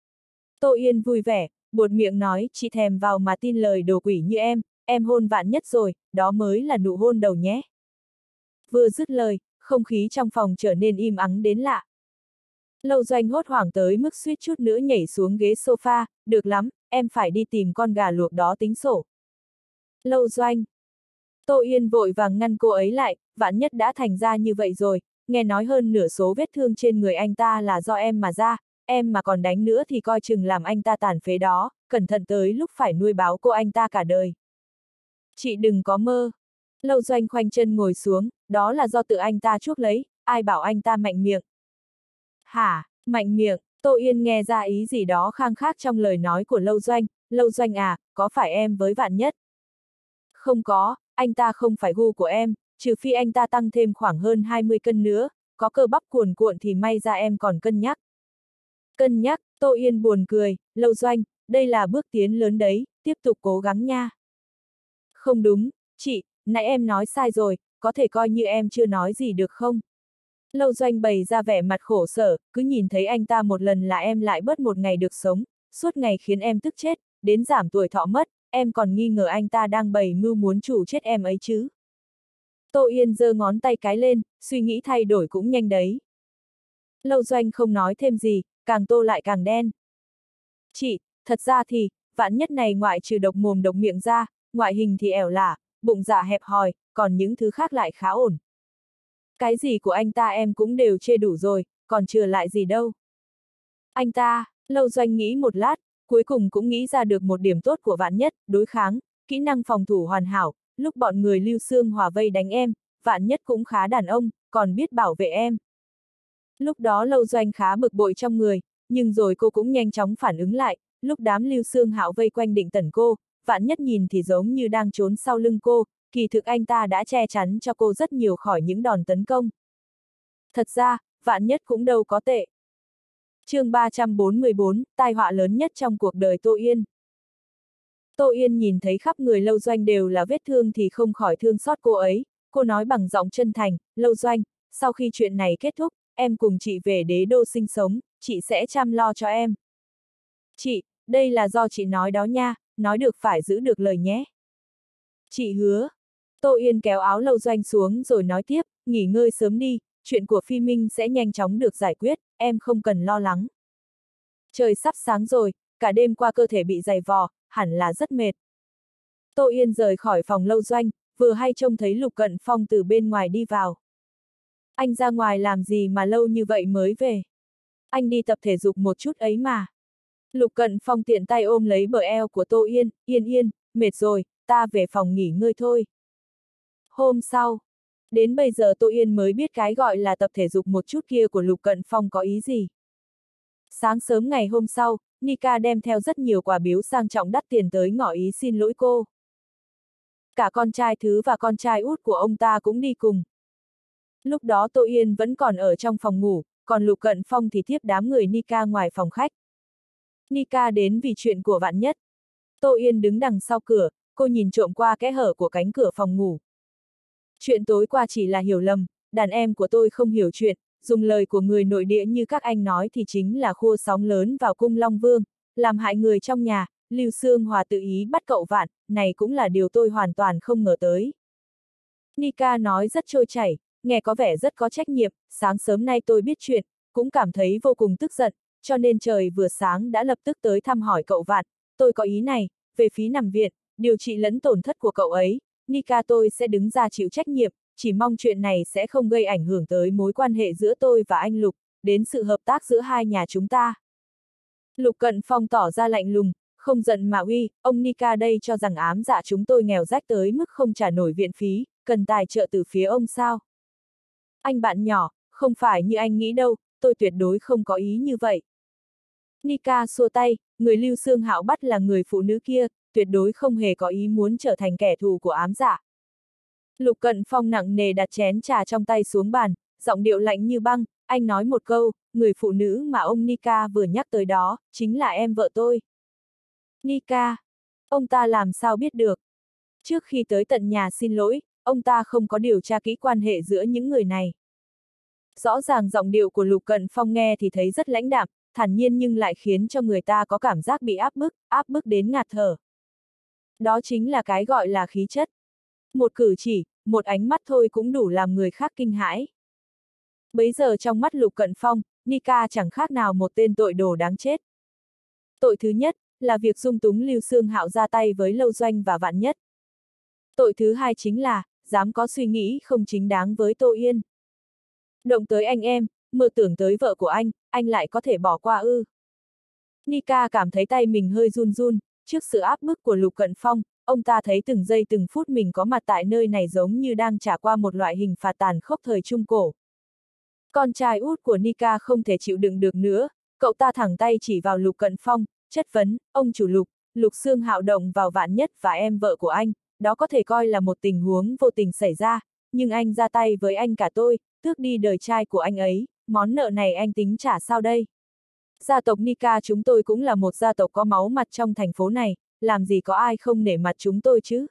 A: Tô Yên vui vẻ, buột miệng nói, chị thèm vào mà tin lời đồ quỷ như em, em hôn vạn nhất rồi, đó mới là nụ hôn đầu nhé. Vừa dứt lời, không khí trong phòng trở nên im ắng đến lạ. Lâu Doanh hốt hoảng tới mức suýt chút nữa nhảy xuống ghế sofa, được lắm, em phải đi tìm con gà luộc đó tính sổ. Lâu Doanh. Tô Yên vội vàng ngăn cô ấy lại, vạn nhất đã thành ra như vậy rồi, nghe nói hơn nửa số vết thương trên người anh ta là do em mà ra, em mà còn đánh nữa thì coi chừng làm anh ta tàn phế đó, cẩn thận tới lúc phải nuôi báo cô anh ta cả đời. Chị đừng có mơ. Lâu Doanh khoanh chân ngồi xuống, đó là do tự anh ta chuốc lấy, ai bảo anh ta mạnh miệng. Hả, mạnh miệng, Tô Yên nghe ra ý gì đó khang khác trong lời nói của Lâu Doanh, Lâu Doanh à, có phải em với vạn nhất? Không có, anh ta không phải gu của em, trừ phi anh ta tăng thêm khoảng hơn hai mươi cân nữa, có cơ bắp cuồn cuộn thì may ra em còn cân nhắc. Cân nhắc, Tô Yên buồn cười, Lâu Doanh, đây là bước tiến lớn đấy, tiếp tục cố gắng nha. Không đúng, chị, nãy em nói sai rồi, có thể coi như em chưa nói gì được không? Lâu Doanh bày ra vẻ mặt khổ sở, cứ nhìn thấy anh ta một lần là em lại bớt một ngày được sống, suốt ngày khiến em tức chết, đến giảm tuổi thọ mất, em còn nghi ngờ anh ta đang bày mưu muốn chủ chết em ấy chứ. Tô Yên giơ ngón tay cái lên, suy nghĩ thay đổi cũng nhanh đấy. Lâu Doanh không nói thêm gì, càng tô lại càng đen. Chị, thật ra thì, Vạn Nhất này ngoại trừ độc mồm độc miệng ra, ngoại hình thì ẻo lả, bụng dạ hẹp hòi, còn những thứ khác lại khá ổn. Cái gì của anh ta em cũng đều chê đủ rồi, còn chừa lại gì đâu. Anh ta, Lâu Doanh nghĩ một lát, cuối cùng cũng nghĩ ra được một điểm tốt của Vạn Nhất, đối kháng, kỹ năng phòng thủ hoàn hảo, lúc bọn người Lưu Xương Hòa vây đánh em, Vạn Nhất cũng khá đàn ông, còn biết bảo vệ em. Lúc đó Lâu Doanh khá bực bội trong người, nhưng rồi cô cũng nhanh chóng phản ứng lại, lúc đám Lưu Xương Hạo vây quanh định tẩn cô, Vạn Nhất nhìn thì giống như đang trốn sau lưng cô, kỳ thực anh ta đã che chắn cho cô rất nhiều khỏi những đòn tấn công. Thật ra, Vạn Nhất cũng đâu có tệ. Chương ba trăm bốn mươi bốn, tai họa lớn nhất trong cuộc đời Tô Yên. Tô Yên nhìn thấy khắp người Lâu Doanh đều là vết thương thì không khỏi thương xót cô ấy, cô nói bằng giọng chân thành, Lâu Doanh, sau khi chuyện này kết thúc, em cùng chị về đế đô sinh sống, chị sẽ chăm lo cho em. Chị, đây là do chị nói đó nha, nói được phải giữ được lời nhé. Chị hứa. Tô Yên kéo áo Lâu Doanh xuống rồi nói tiếp, nghỉ ngơi sớm đi, chuyện của Phi Minh sẽ nhanh chóng được giải quyết, em không cần lo lắng. Trời sắp sáng rồi, cả đêm qua cơ thể bị dày vò, hẳn là rất mệt. Tô Yên rời khỏi phòng Lâu Doanh, vừa hay trông thấy Lục Cận Phong từ bên ngoài đi vào. Anh ra ngoài làm gì mà lâu như vậy mới về? Anh đi tập thể dục một chút ấy mà. Lục Cận Phong tiện tay ôm lấy bờ eo của Tô Yên, Yên Yên, mệt rồi, ta về phòng nghỉ ngơi thôi. Hôm sau, đến bây giờ Tô Yên mới biết cái gọi là tập thể dục một chút kia của Lục Cận Phong có ý gì. Sáng sớm ngày hôm sau, Nika đem theo rất nhiều quà biếu sang trọng đắt tiền tới ngỏ ý xin lỗi cô. Cả con trai thứ và con trai út của ông ta cũng đi cùng. Lúc đó Tô Yên vẫn còn ở trong phòng ngủ, còn Lục Cận Phong thì tiếp đám người Nika ngoài phòng khách. Nika đến vì chuyện của Vạn Nhất. Tô Yên đứng đằng sau cửa, cô nhìn trộm qua kẽ hở của cánh cửa phòng ngủ. Chuyện tối qua chỉ là hiểu lầm, đàn em của tôi không hiểu chuyện, dùng lời của người nội địa như các anh nói thì chính là khua sóng lớn vào cung Long Vương, làm hại người trong nhà, Lưu Xương Hòa tự ý bắt cậu Vạn, này cũng là điều tôi hoàn toàn không ngờ tới. Nika nói rất trôi chảy, nghe có vẻ rất có trách nhiệm, sáng sớm nay tôi biết chuyện, cũng cảm thấy vô cùng tức giận, cho nên trời vừa sáng đã lập tức tới thăm hỏi cậu Vạn, tôi có ý này, về phí nằm viện, điều trị lẫn tổn thất của cậu ấy, Nika tôi sẽ đứng ra chịu trách nhiệm, chỉ mong chuyện này sẽ không gây ảnh hưởng tới mối quan hệ giữa tôi và anh Lục, đến sự hợp tác giữa hai nhà chúng ta. Lục Cận Phong tỏ ra lạnh lùng, không giận mà uy, ông Nika đây cho rằng ám dạ chúng tôi nghèo rách tới mức không trả nổi viện phí, cần tài trợ từ phía ông sao? Anh bạn nhỏ, không phải như anh nghĩ đâu, tôi tuyệt đối không có ý như vậy. Nika xua tay, người Lưu Xương Hạo bắt là người phụ nữ kia, tuyệt đối không hề có ý muốn trở thành kẻ thù của ám dạ. Lục Cận Phong nặng nề đặt chén trà trong tay xuống bàn, giọng điệu lạnh như băng, anh nói một câu, người phụ nữ mà ông Nika vừa nhắc tới đó, chính là em vợ tôi. Nika, ông ta làm sao biết được? Trước khi tới tận nhà xin lỗi, ông ta không có điều tra kỹ quan hệ giữa những người này. Rõ ràng giọng điệu của Lục Cận Phong nghe thì thấy rất lãnh đạm, thản nhiên nhưng lại khiến cho người ta có cảm giác bị áp bức, áp bức đến ngạt thở. Đó chính là cái gọi là khí chất. Một cử chỉ, một ánh mắt thôi cũng đủ làm người khác kinh hãi. Bấy giờ trong mắt Lục Cận Phong, Nika chẳng khác nào một tên tội đồ đáng chết. Tội thứ nhất, là việc dung túng Lưu Xương Hạo ra tay với Lâu Doanh và Vạn Nhất. Tội thứ hai chính là, dám có suy nghĩ không chính đáng với Tô Yên. Động tới anh em, mơ tưởng tới vợ của anh, anh lại có thể bỏ qua ư. Nika cảm thấy tay mình hơi run run, trước sự áp bức của Lục Cận Phong, ông ta thấy từng giây từng phút mình có mặt tại nơi này giống như đang trả qua một loại hình phạt tàn khốc thời Trung Cổ. Con trai út của Nika không thể chịu đựng được nữa, cậu ta thẳng tay chỉ vào Lục Cận Phong, chất vấn, ông chủ Lục, Lục Xương Hạo động vào Vạn Nhất và em vợ của anh, đó có thể coi là một tình huống vô tình xảy ra, nhưng anh ra tay với anh cả tôi, tước đi đời trai của anh ấy, món nợ này anh tính trả sao đây? Gia tộc Nika chúng tôi cũng là một gia tộc có máu mặt trong thành phố này, làm gì có ai không nể mặt chúng tôi chứ?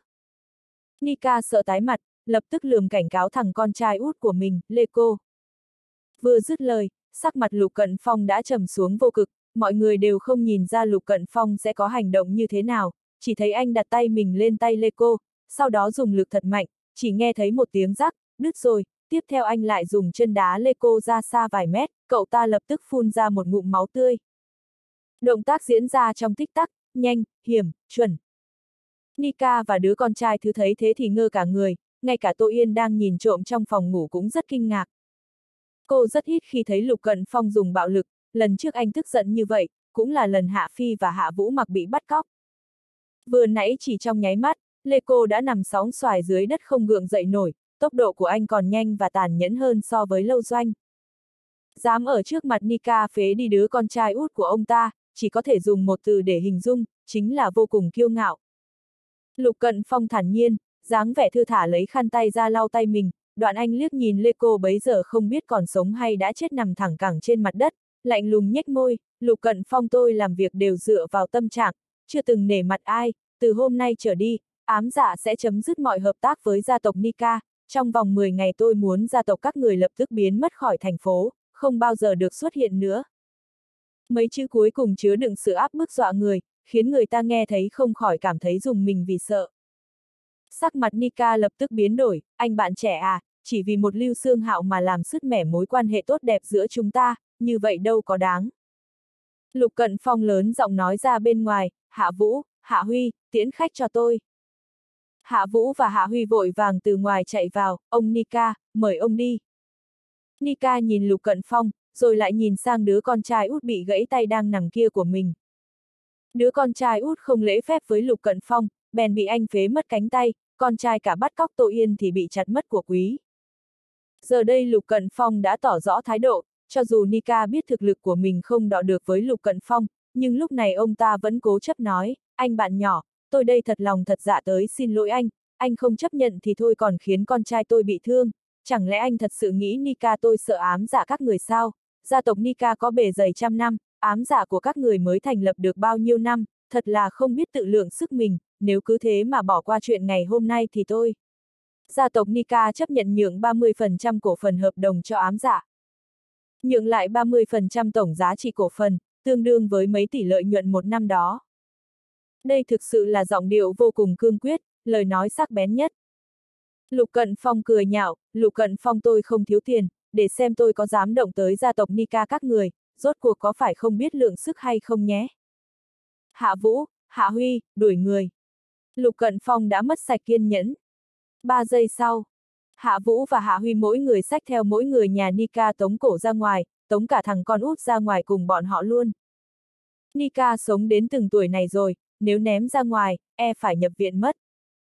A: Nika sợ tái mặt, lập tức lườm cảnh cáo thằng con trai út của mình, Lê Cô. Vừa dứt lời, sắc mặt Lục Cận Phong đã trầm xuống vô cực, mọi người đều không nhìn ra Lục Cận Phong sẽ có hành động như thế nào, chỉ thấy anh đặt tay mình lên tay Lê Cô, sau đó dùng lực thật mạnh, chỉ nghe thấy một tiếng rắc, đứt rồi, tiếp theo anh lại dùng chân đá Lê Cô ra xa vài mét, cậu ta lập tức phun ra một ngụm máu tươi. Động tác diễn ra trong tích tắc, nhanh, hiểm, chuẩn. Nika và đứa con trai thứ thấy thế thì ngơ cả người, ngay cả Tô Yên đang nhìn trộm trong phòng ngủ cũng rất kinh ngạc. Cô rất ít khi thấy Lục Cận Phong dùng bạo lực, lần trước anh tức giận như vậy, cũng là lần Hạ Phi và Hạ Vũ Mặc bị bắt cóc. Vừa nãy chỉ trong nháy mắt, Lê Cô đã nằm sóng xoài dưới đất không gượng dậy nổi, tốc độ của anh còn nhanh và tàn nhẫn hơn so với Lâu Doanh. Dám ở trước mặt Nika phế đi đứa con trai út của ông ta, chỉ có thể dùng một từ để hình dung, chính là vô cùng kiêu ngạo. Lục Cận Phong thản nhiên, dáng vẻ thư thả lấy khăn tay ra lau tay mình, đoạn anh liếc nhìn Lê Cô bấy giờ không biết còn sống hay đã chết nằm thẳng cẳng trên mặt đất, lạnh lùng nhếch môi, Lục Cận Phong tôi làm việc đều dựa vào tâm trạng, chưa từng nể mặt ai, từ hôm nay trở đi, ám dạ sẽ chấm dứt mọi hợp tác với gia tộc Nika, trong vòng mười ngày tôi muốn gia tộc các người lập tức biến mất khỏi thành phố, không bao giờ được xuất hiện nữa. Mấy chữ cuối cùng chứa đựng sự áp bức dọa người, khiến người ta nghe thấy không khỏi cảm thấy rùng mình vì sợ. Sắc mặt Nika lập tức biến đổi, anh bạn trẻ à, chỉ vì một Lưu Xương Hạo mà làm sứt mẻ mối quan hệ tốt đẹp giữa chúng ta, như vậy đâu có đáng. Lục Cận Phong lớn giọng nói ra bên ngoài, Hạ Vũ, Hạ Huy, tiễn khách cho tôi. Hạ Vũ và Hạ Huy vội vàng từ ngoài chạy vào, ông Nika, mời ông đi. Nika nhìn Lục Cận Phong, rồi lại nhìn sang đứa con trai út bị gãy tay đang nằm kia của mình. Đứa con trai út không lễ phép với Lục Cận Phong, bèn bị anh phế mất cánh tay, con trai cả bắt cóc Tô Yên thì bị chặt mất của quý. Giờ đây Lục Cận Phong đã tỏ rõ thái độ, cho dù Nika biết thực lực của mình không đọ được với Lục Cận Phong, nhưng lúc này ông ta vẫn cố chấp nói, anh bạn nhỏ, tôi đây thật lòng thật dạ tới xin lỗi anh, anh không chấp nhận thì thôi còn khiến con trai tôi bị thương, chẳng lẽ anh thật sự nghĩ Nika tôi sợ ám dạ các người sao? Gia tộc Nika có bề dày trăm năm, ám dạ của các người mới thành lập được bao nhiêu năm, thật là không biết tự lượng sức mình, nếu cứ thế mà bỏ qua chuyện ngày hôm nay thì tôi. Gia tộc Nika chấp nhận nhượng ba mươi phần trăm cổ phần hợp đồng cho ám dạ. Nhượng lại ba mươi phần trăm tổng giá trị cổ phần, tương đương với mấy tỷ lợi nhuận một năm đó. Đây thực sự là giọng điệu vô cùng cương quyết, lời nói sắc bén nhất. Lục Cận Phong cười nhạo, Lục Cận Phong tôi không thiếu tiền, để xem tôi có dám động tới gia tộc Nika các người, rốt cuộc có phải không biết lượng sức hay không nhé. Hạ Vũ, Hạ Huy, đuổi người. Lục Cận Phong đã mất sạch kiên nhẫn. Ba giây sau, Hạ Vũ và Hạ Huy mỗi người xách theo mỗi người nhà Nika tống cổ ra ngoài, tống cả thằng con út ra ngoài cùng bọn họ luôn. Nika sống đến từng tuổi này rồi, nếu ném ra ngoài, e phải nhập viện mất.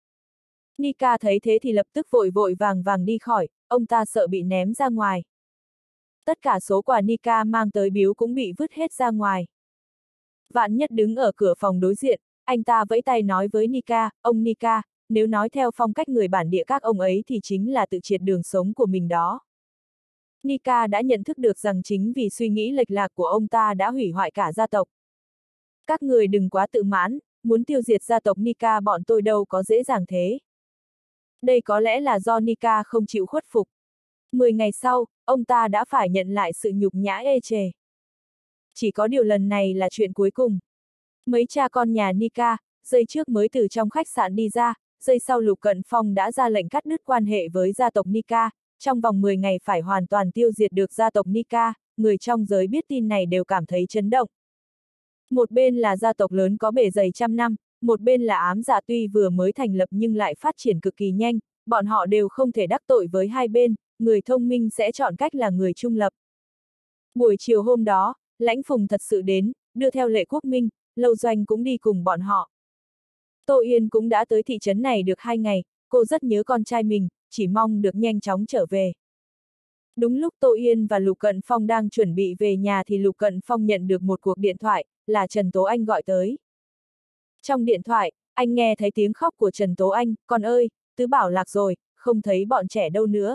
A: Nika thấy thế thì lập tức vội vội vàng vàng đi khỏi, ông ta sợ bị ném ra ngoài. Tất cả số quà Nika mang tới biếu cũng bị vứt hết ra ngoài. Vạn Nhất đứng ở cửa phòng đối diện, anh ta vẫy tay nói với Nika, ông Nika, nếu nói theo phong cách người bản địa các ông ấy thì chính là tự triệt đường sống của mình đó. Nika đã nhận thức được rằng chính vì suy nghĩ lệch lạc của ông ta đã hủy hoại cả gia tộc. Các người đừng quá tự mãn, muốn tiêu diệt gia tộc Nika bọn tôi đâu có dễ dàng thế. Đây có lẽ là do Nika không chịu khuất phục. Mười ngày sau, ông ta đã phải nhận lại sự nhục nhã ê chề. Chỉ có điều lần này là chuyện cuối cùng. Mấy cha con nhà Nika, giây trước mới từ trong khách sạn đi ra, giây sau Lục Cận Phong đã ra lệnh cắt đứt quan hệ với gia tộc Nika, trong vòng mười ngày phải hoàn toàn tiêu diệt được gia tộc Nika, người trong giới biết tin này đều cảm thấy chấn động. Một bên là gia tộc lớn có bề dày trăm năm, một bên là ám dạ tuy vừa mới thành lập nhưng lại phát triển cực kỳ nhanh, bọn họ đều không thể đắc tội với hai bên, người thông minh sẽ chọn cách là người trung lập. Buổi chiều hôm đó, Lãnh Phùng thật sự đến, đưa theo Lệ Quốc Minh, Lâu Doanh cũng đi cùng bọn họ. Tô Yên cũng đã tới thị trấn này được hai ngày, cô rất nhớ con trai mình, chỉ mong được nhanh chóng trở về. Đúng lúc Tô Yên và Lục Cận Phong đang chuẩn bị về nhà thì Lục Cận Phong nhận được một cuộc điện thoại, là Trần Tố Anh gọi tới. Trong điện thoại, anh nghe thấy tiếng khóc của Trần Tố Anh, con ơi, Tứ Bảo lạc rồi, không thấy bọn trẻ đâu nữa.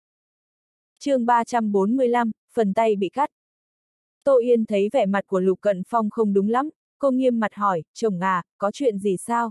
A: chương ba trăm bốn mươi lăm, phần tay bị cắt. Tô Yên thấy vẻ mặt của Lục Cận Phong không đúng lắm, cô nghiêm mặt hỏi, chồng à, có chuyện gì sao?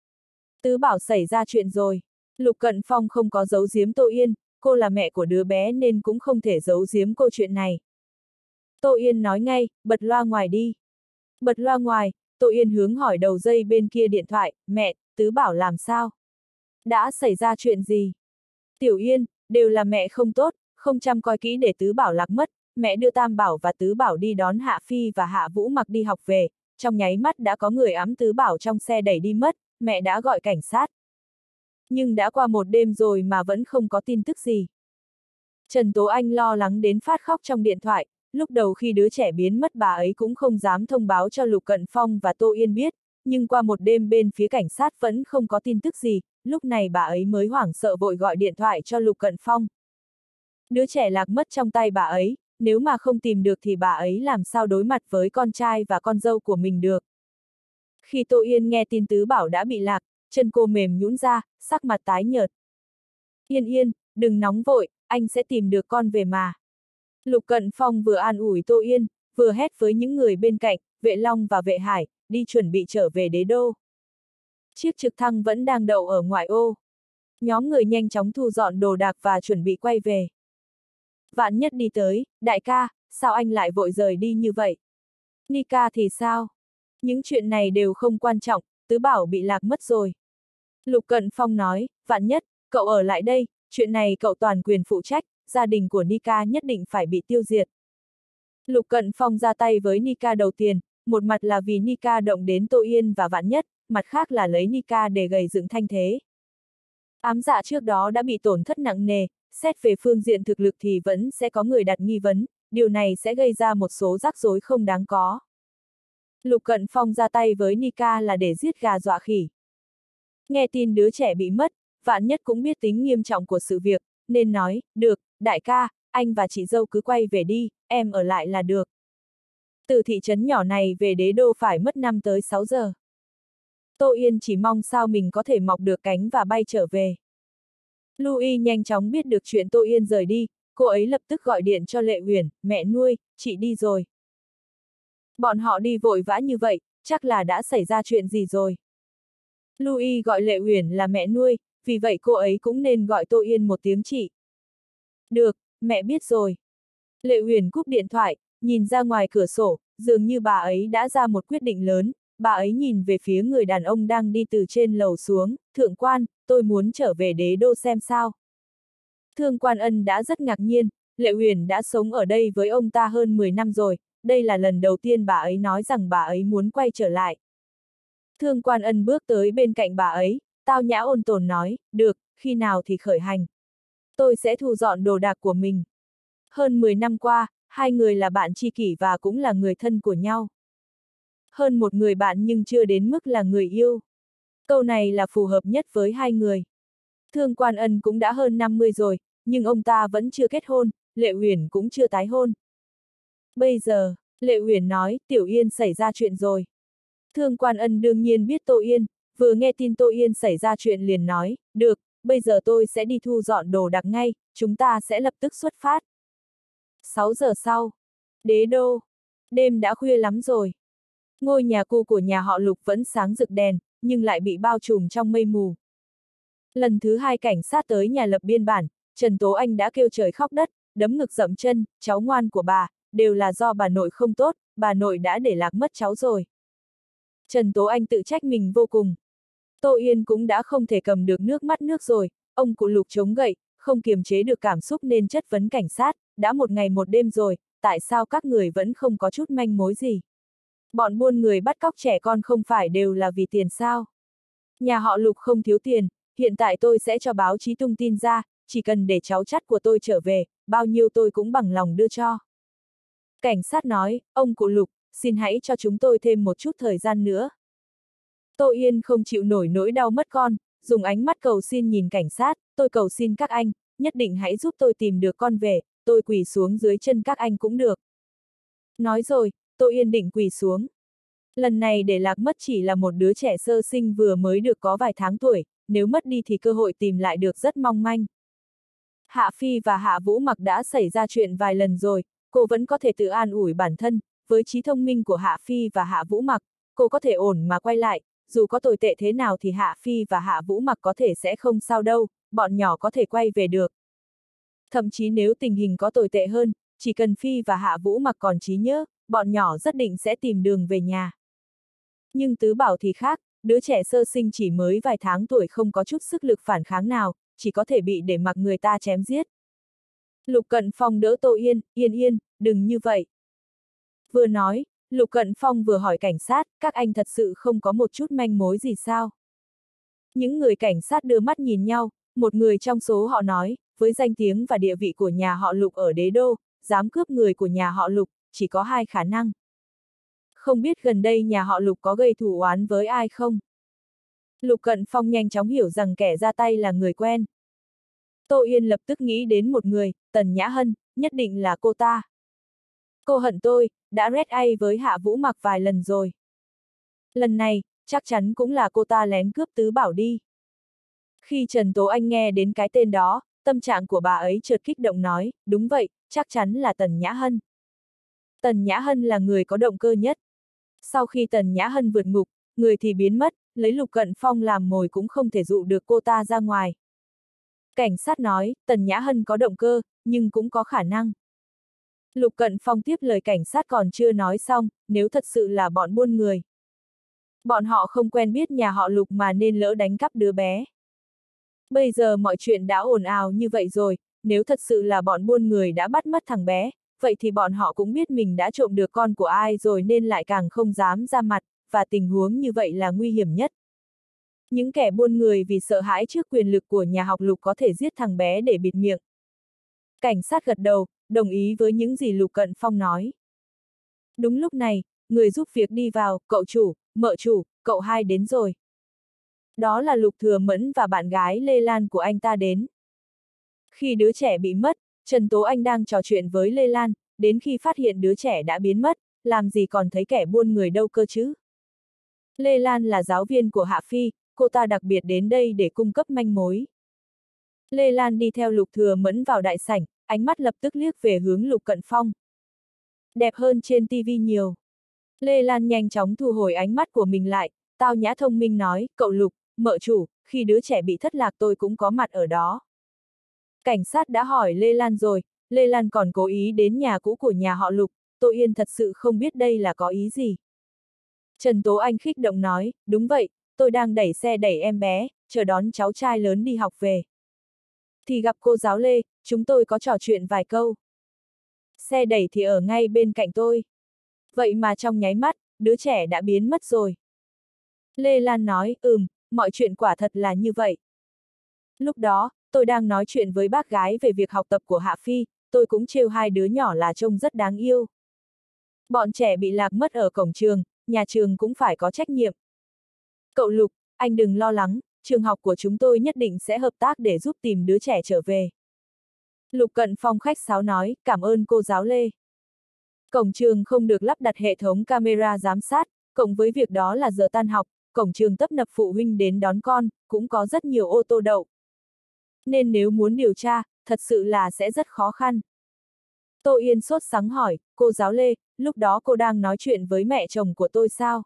A: Tứ Bảo xảy ra chuyện rồi. Lục Cận Phong không có giấu giếm Tô Yên, cô là mẹ của đứa bé nên cũng không thể giấu giếm cô chuyện này. Tô Yên nói ngay, bật loa ngoài đi. Bật loa ngoài, Tô Yên hướng hỏi đầu dây bên kia điện thoại, mẹ, Tứ Bảo làm sao? Đã xảy ra chuyện gì? Tiểu Yên, đều là mẹ không tốt, không chăm coi kỹ để Tứ Bảo lạc mất, mẹ đưa Tam Bảo và Tứ Bảo đi đón Hạ Phi và Hạ Vũ Mặc đi học về, trong nháy mắt đã có người ẵm Tứ Bảo trong xe đẩy đi mất, mẹ đã gọi cảnh sát. Nhưng đã qua một đêm rồi mà vẫn không có tin tức gì. Trần Tố Anh lo lắng đến phát khóc trong điện thoại, lúc đầu khi đứa trẻ biến mất bà ấy cũng không dám thông báo cho Lục Cận Phong và Tô Yên biết, nhưng qua một đêm bên phía cảnh sát vẫn không có tin tức gì, lúc này bà ấy mới hoảng sợ vội gọi điện thoại cho Lục Cận Phong. Đứa trẻ lạc mất trong tay bà ấy, nếu mà không tìm được thì bà ấy làm sao đối mặt với con trai và con dâu của mình được. Khi Tô Yên nghe tin Tứ Bảo đã bị lạc, chân cô mềm nhũn ra, sắc mặt tái nhợt. Yên Yên, đừng nóng vội, anh sẽ tìm được con về mà. Lục Cận Phong vừa an ủi Tô Yên, vừa hét với những người bên cạnh, Vệ Long và Vệ Hải, đi chuẩn bị trở về đế đô. Chiếc trực thăng vẫn đang đậu ở ngoại ô. Nhóm người nhanh chóng thu dọn đồ đạc và chuẩn bị quay về. Vạn Nhất đi tới, đại ca, sao anh lại vội rời đi như vậy? Nika thì sao? Những chuyện này đều không quan trọng, Tứ Bảo bị lạc mất rồi. Lục Cận Phong nói, Vạn Nhất, cậu ở lại đây, chuyện này cậu toàn quyền phụ trách, gia đình của Nika nhất định phải bị tiêu diệt. Lục Cận Phong ra tay với Nika đầu tiên, một mặt là vì Nika động đến Tô Yên và Vạn Nhất, mặt khác là lấy Nika để gầy dựng thanh thế. Ám dạ trước đó đã bị tổn thất nặng nề, xét về phương diện thực lực thì vẫn sẽ có người đặt nghi vấn, điều này sẽ gây ra một số rắc rối không đáng có. Lục Cận Phong ra tay với Nika là để giết gà dọa khỉ. Nghe tin đứa trẻ bị mất, Vạn Nhất cũng biết tính nghiêm trọng của sự việc, nên nói, được, đại ca, anh và chị dâu cứ quay về đi, em ở lại là được. Từ thị trấn nhỏ này về đế đô phải mất năm tới sáu giờ. Tô Yên chỉ mong sao mình có thể mọc được cánh và bay trở về. Louis nhanh chóng biết được chuyện Tô Yên rời đi, cô ấy lập tức gọi điện cho Lệ Uyển, mẹ nuôi, chị đi rồi. Bọn họ đi vội vã như vậy, chắc là đã xảy ra chuyện gì rồi. Louis gọi Lệ Uyển là mẹ nuôi, vì vậy cô ấy cũng nên gọi Tô Yên một tiếng chị. Được, mẹ biết rồi. Lệ Uyển cúp điện thoại, nhìn ra ngoài cửa sổ, dường như bà ấy đã ra một quyết định lớn, bà ấy nhìn về phía người đàn ông đang đi từ trên lầu xuống, thượng quan, tôi muốn trở về đế đô xem sao. Thương Quan Ân đã rất ngạc nhiên, Lệ Uyển đã sống ở đây với ông ta hơn mười năm rồi, đây là lần đầu tiên bà ấy nói rằng bà ấy muốn quay trở lại. Thương Quan Ân bước tới bên cạnh bà ấy, tao nhã ôn tồn nói, được, khi nào thì khởi hành. Tôi sẽ thu dọn đồ đạc của mình. Hơn mười năm qua, hai người là bạn tri kỷ và cũng là người thân của nhau. Hơn một người bạn nhưng chưa đến mức là người yêu. Câu này là phù hợp nhất với hai người. Thương Quan Ân cũng đã hơn năm mươi rồi, nhưng ông ta vẫn chưa kết hôn, Lệ Uyển cũng chưa tái hôn. Bây giờ, Lệ Uyển nói, Tiểu Yên xảy ra chuyện rồi. Thương Quan Ân đương nhiên biết Tô Yên, vừa nghe tin Tô Yên xảy ra chuyện liền nói, được, bây giờ tôi sẽ đi thu dọn đồ đạc ngay, chúng ta sẽ lập tức xuất phát. sáu giờ sau, đế đô, đêm đã khuya lắm rồi. Ngôi nhà cũ của nhà họ Lục vẫn sáng rực đèn, nhưng lại bị bao trùm trong mây mù. Lần thứ hai cảnh sát tới nhà lập biên bản, Trần Tố Anh đã kêu trời khóc đất, đấm ngực dậm chân, cháu ngoan của bà, đều là do bà nội không tốt, bà nội đã để lạc mất cháu rồi. Trần Tố Anh tự trách mình vô cùng. Tô Yên cũng đã không thể cầm được nước mắt nước rồi, ông cụ Lục chống gậy, không kiềm chế được cảm xúc nên chất vấn cảnh sát, đã một ngày một đêm rồi, tại sao các người vẫn không có chút manh mối gì? Bọn buôn người bắt cóc trẻ con không phải đều là vì tiền sao? Nhà họ Lục không thiếu tiền, hiện tại tôi sẽ cho báo chí tung tin ra, chỉ cần để cháu chắt của tôi trở về, bao nhiêu tôi cũng bằng lòng đưa cho. Cảnh sát nói, ông cụ Lục, xin hãy cho chúng tôi thêm một chút thời gian nữa. Tô Yên không chịu nổi nỗi đau mất con, dùng ánh mắt cầu xin nhìn cảnh sát, tôi cầu xin các anh, nhất định hãy giúp tôi tìm được con về, tôi quỳ xuống dưới chân các anh cũng được. Nói rồi, Tô Yên định quỳ xuống. Lần này để lạc mất chỉ là một đứa trẻ sơ sinh vừa mới được có vài tháng tuổi, nếu mất đi thì cơ hội tìm lại được rất mong manh. Hạ Phi và Hạ Vũ Mặc đã xảy ra chuyện vài lần rồi, cô vẫn có thể tự an ủi bản thân, với trí thông minh của Hạ Phi và Hạ Vũ Mặc, cô có thể ổn mà quay lại, dù có tồi tệ thế nào thì Hạ Phi và Hạ Vũ Mặc có thể sẽ không sao đâu, bọn nhỏ có thể quay về được. Thậm chí nếu tình hình có tồi tệ hơn, chỉ cần Phi và Hạ Vũ Mặc còn trí nhớ, bọn nhỏ rất định sẽ tìm đường về nhà. Nhưng Tứ Bảo thì khác, đứa trẻ sơ sinh chỉ mới vài tháng tuổi không có chút sức lực phản kháng nào, chỉ có thể bị để mặc người ta chém giết. Lục Cận Phong đỡ Tô Yên, Yên Yên, đừng như vậy. Vừa nói, Lục Cận Phong vừa hỏi cảnh sát, các anh thật sự không có một chút manh mối gì sao? Những người cảnh sát đưa mắt nhìn nhau, một người trong số họ nói, với danh tiếng và địa vị của nhà họ Lục ở đế đô, dám cướp người của nhà họ Lục, chỉ có hai khả năng. Không biết gần đây nhà họ Lục có gây thù oán với ai không? Lục Cận Phong nhanh chóng hiểu rằng kẻ ra tay là người quen. Tô Yên lập tức nghĩ đến một người, Tần Nhã Hân, nhất định là cô ta. Cô hận tôi, đã red ai với Hạ Vũ Mặc vài lần rồi. Lần này, chắc chắn cũng là cô ta lén cướp Tứ Bảo đi. Khi Trần Tố Anh nghe đến cái tên đó, tâm trạng của bà ấy chợt kích động nói, đúng vậy, chắc chắn là Tần Nhã Hân. Tần Nhã Hân là người có động cơ nhất. Sau khi Tần Nhã Hân vượt ngục, người thì biến mất, lấy Lục Cận Phong làm mồi cũng không thể dụ được cô ta ra ngoài. Cảnh sát nói, Tần Nhã Hân có động cơ, nhưng cũng có khả năng. Lục Cận Phong tiếp lời cảnh sát còn chưa nói xong, nếu thật sự là bọn buôn người. Bọn họ không quen biết nhà họ Lục mà nên lỡ đánh cắp đứa bé. Bây giờ mọi chuyện đã ồn ào như vậy rồi, nếu thật sự là bọn buôn người đã bắt mất thằng bé, vậy thì bọn họ cũng biết mình đã trộm được con của ai rồi nên lại càng không dám ra mặt, và tình huống như vậy là nguy hiểm nhất. Những kẻ buôn người vì sợ hãi trước quyền lực của nhà họ Lục có thể giết thằng bé để bịt miệng. Cảnh sát gật đầu, đồng ý với những gì Lục Cận Phong nói. Đúng lúc này, người giúp việc đi vào, cậu chủ, mợ chủ, cậu hai đến rồi. Đó là Lục Thừa Mẫn và bạn gái Lê Lan của anh ta đến. Khi đứa trẻ bị mất, Trần Tố Anh đang trò chuyện với Lê Lan, đến khi phát hiện đứa trẻ đã biến mất, làm gì còn thấy kẻ buôn người đâu cơ chứ. Lê Lan là giáo viên của Hạ Phi, cô ta đặc biệt đến đây để cung cấp manh mối. Lê Lan đi theo Lục Thừa Mẫn vào đại sảnh, ánh mắt lập tức liếc về hướng Lục Cận Phong. Đẹp hơn trên tivi nhiều. Lê Lan nhanh chóng thu hồi ánh mắt của mình lại, tao nhã thông minh nói, cậu Lục, mợ chủ, khi đứa trẻ bị thất lạc tôi cũng có mặt ở đó. Cảnh sát đã hỏi Lê Lan rồi, Lê Lan còn cố ý đến nhà cũ của nhà họ Lục, Tô Yên thật sự không biết đây là có ý gì. Trần Tố Anh khích động nói, đúng vậy, tôi đang đẩy xe đẩy em bé, chờ đón cháu trai lớn đi học về. Thì gặp cô giáo Lê, chúng tôi có trò chuyện vài câu. Xe đẩy thì ở ngay bên cạnh tôi. Vậy mà trong nháy mắt, đứa trẻ đã biến mất rồi. Lê Lan nói, ừm, mọi chuyện quả thật là như vậy. Lúc đó, tôi đang nói chuyện với bác gái về việc học tập của Hạ Phi, tôi cũng trêu hai đứa nhỏ là trông rất đáng yêu. Bọn trẻ bị lạc mất ở cổng trường, nhà trường cũng phải có trách nhiệm. Cậu Lục, anh đừng lo lắng, trường học của chúng tôi nhất định sẽ hợp tác để giúp tìm đứa trẻ trở về. Lục Cận Phong khách sáo nói, cảm ơn cô giáo Lê. Cổng trường không được lắp đặt hệ thống camera giám sát, cộng với việc đó là giờ tan học, cổng trường tấp nập phụ huynh đến đón con, cũng có rất nhiều ô tô đậu. Nên nếu muốn điều tra, thật sự là sẽ rất khó khăn. Tô Yên sốt sắng hỏi, cô giáo Lê, lúc đó cô đang nói chuyện với mẹ chồng của tôi sao?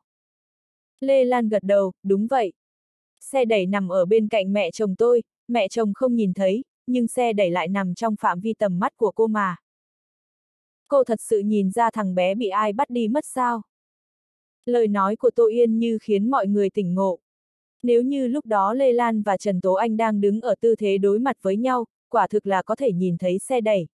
A: Lê Lan gật đầu, đúng vậy. Xe đẩy nằm ở bên cạnh mẹ chồng tôi, mẹ chồng không nhìn thấy, nhưng xe đẩy lại nằm trong phạm vi tầm mắt của cô mà. Cô thật sự nhìn ra thằng bé bị ai bắt đi mất sao? Lời nói của Tô Yên như khiến mọi người tỉnh ngộ. Nếu như lúc đó Lê Lan và Trần Tố Anh đang đứng ở tư thế đối mặt với nhau, quả thực là có thể nhìn thấy xe đẩy.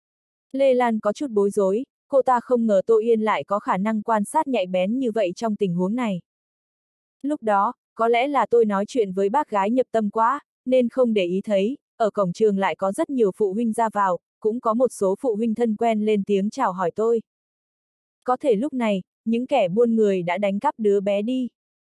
A: Lê Lan có chút bối rối, cô ta không ngờ Tô Yên lại có khả năng quan sát nhạy bén như vậy trong tình huống này. Lúc đó, có lẽ là tôi nói chuyện với bác gái nhập tâm quá, nên không để ý thấy, ở cổng trường lại có rất nhiều phụ huynh ra vào, cũng có một số phụ huynh thân quen lên tiếng chào hỏi tôi. Có thể lúc này, những kẻ buôn người đã đánh cắp đứa bé đi.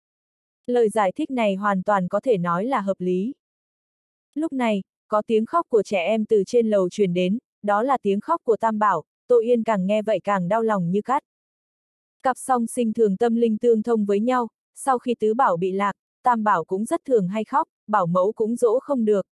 A: Lời giải thích này hoàn toàn có thể nói là hợp lý. Lúc này, có tiếng khóc của trẻ em từ trên lầu truyền đến, đó là tiếng khóc của Tam Bảo, Tô Yên càng nghe vậy càng đau lòng như cắt. Cặp song sinh thường tâm linh tương thông với nhau, sau khi Tứ Bảo bị lạc, Tam Bảo cũng rất thường hay khóc, bảo mẫu cũng dỗ không được.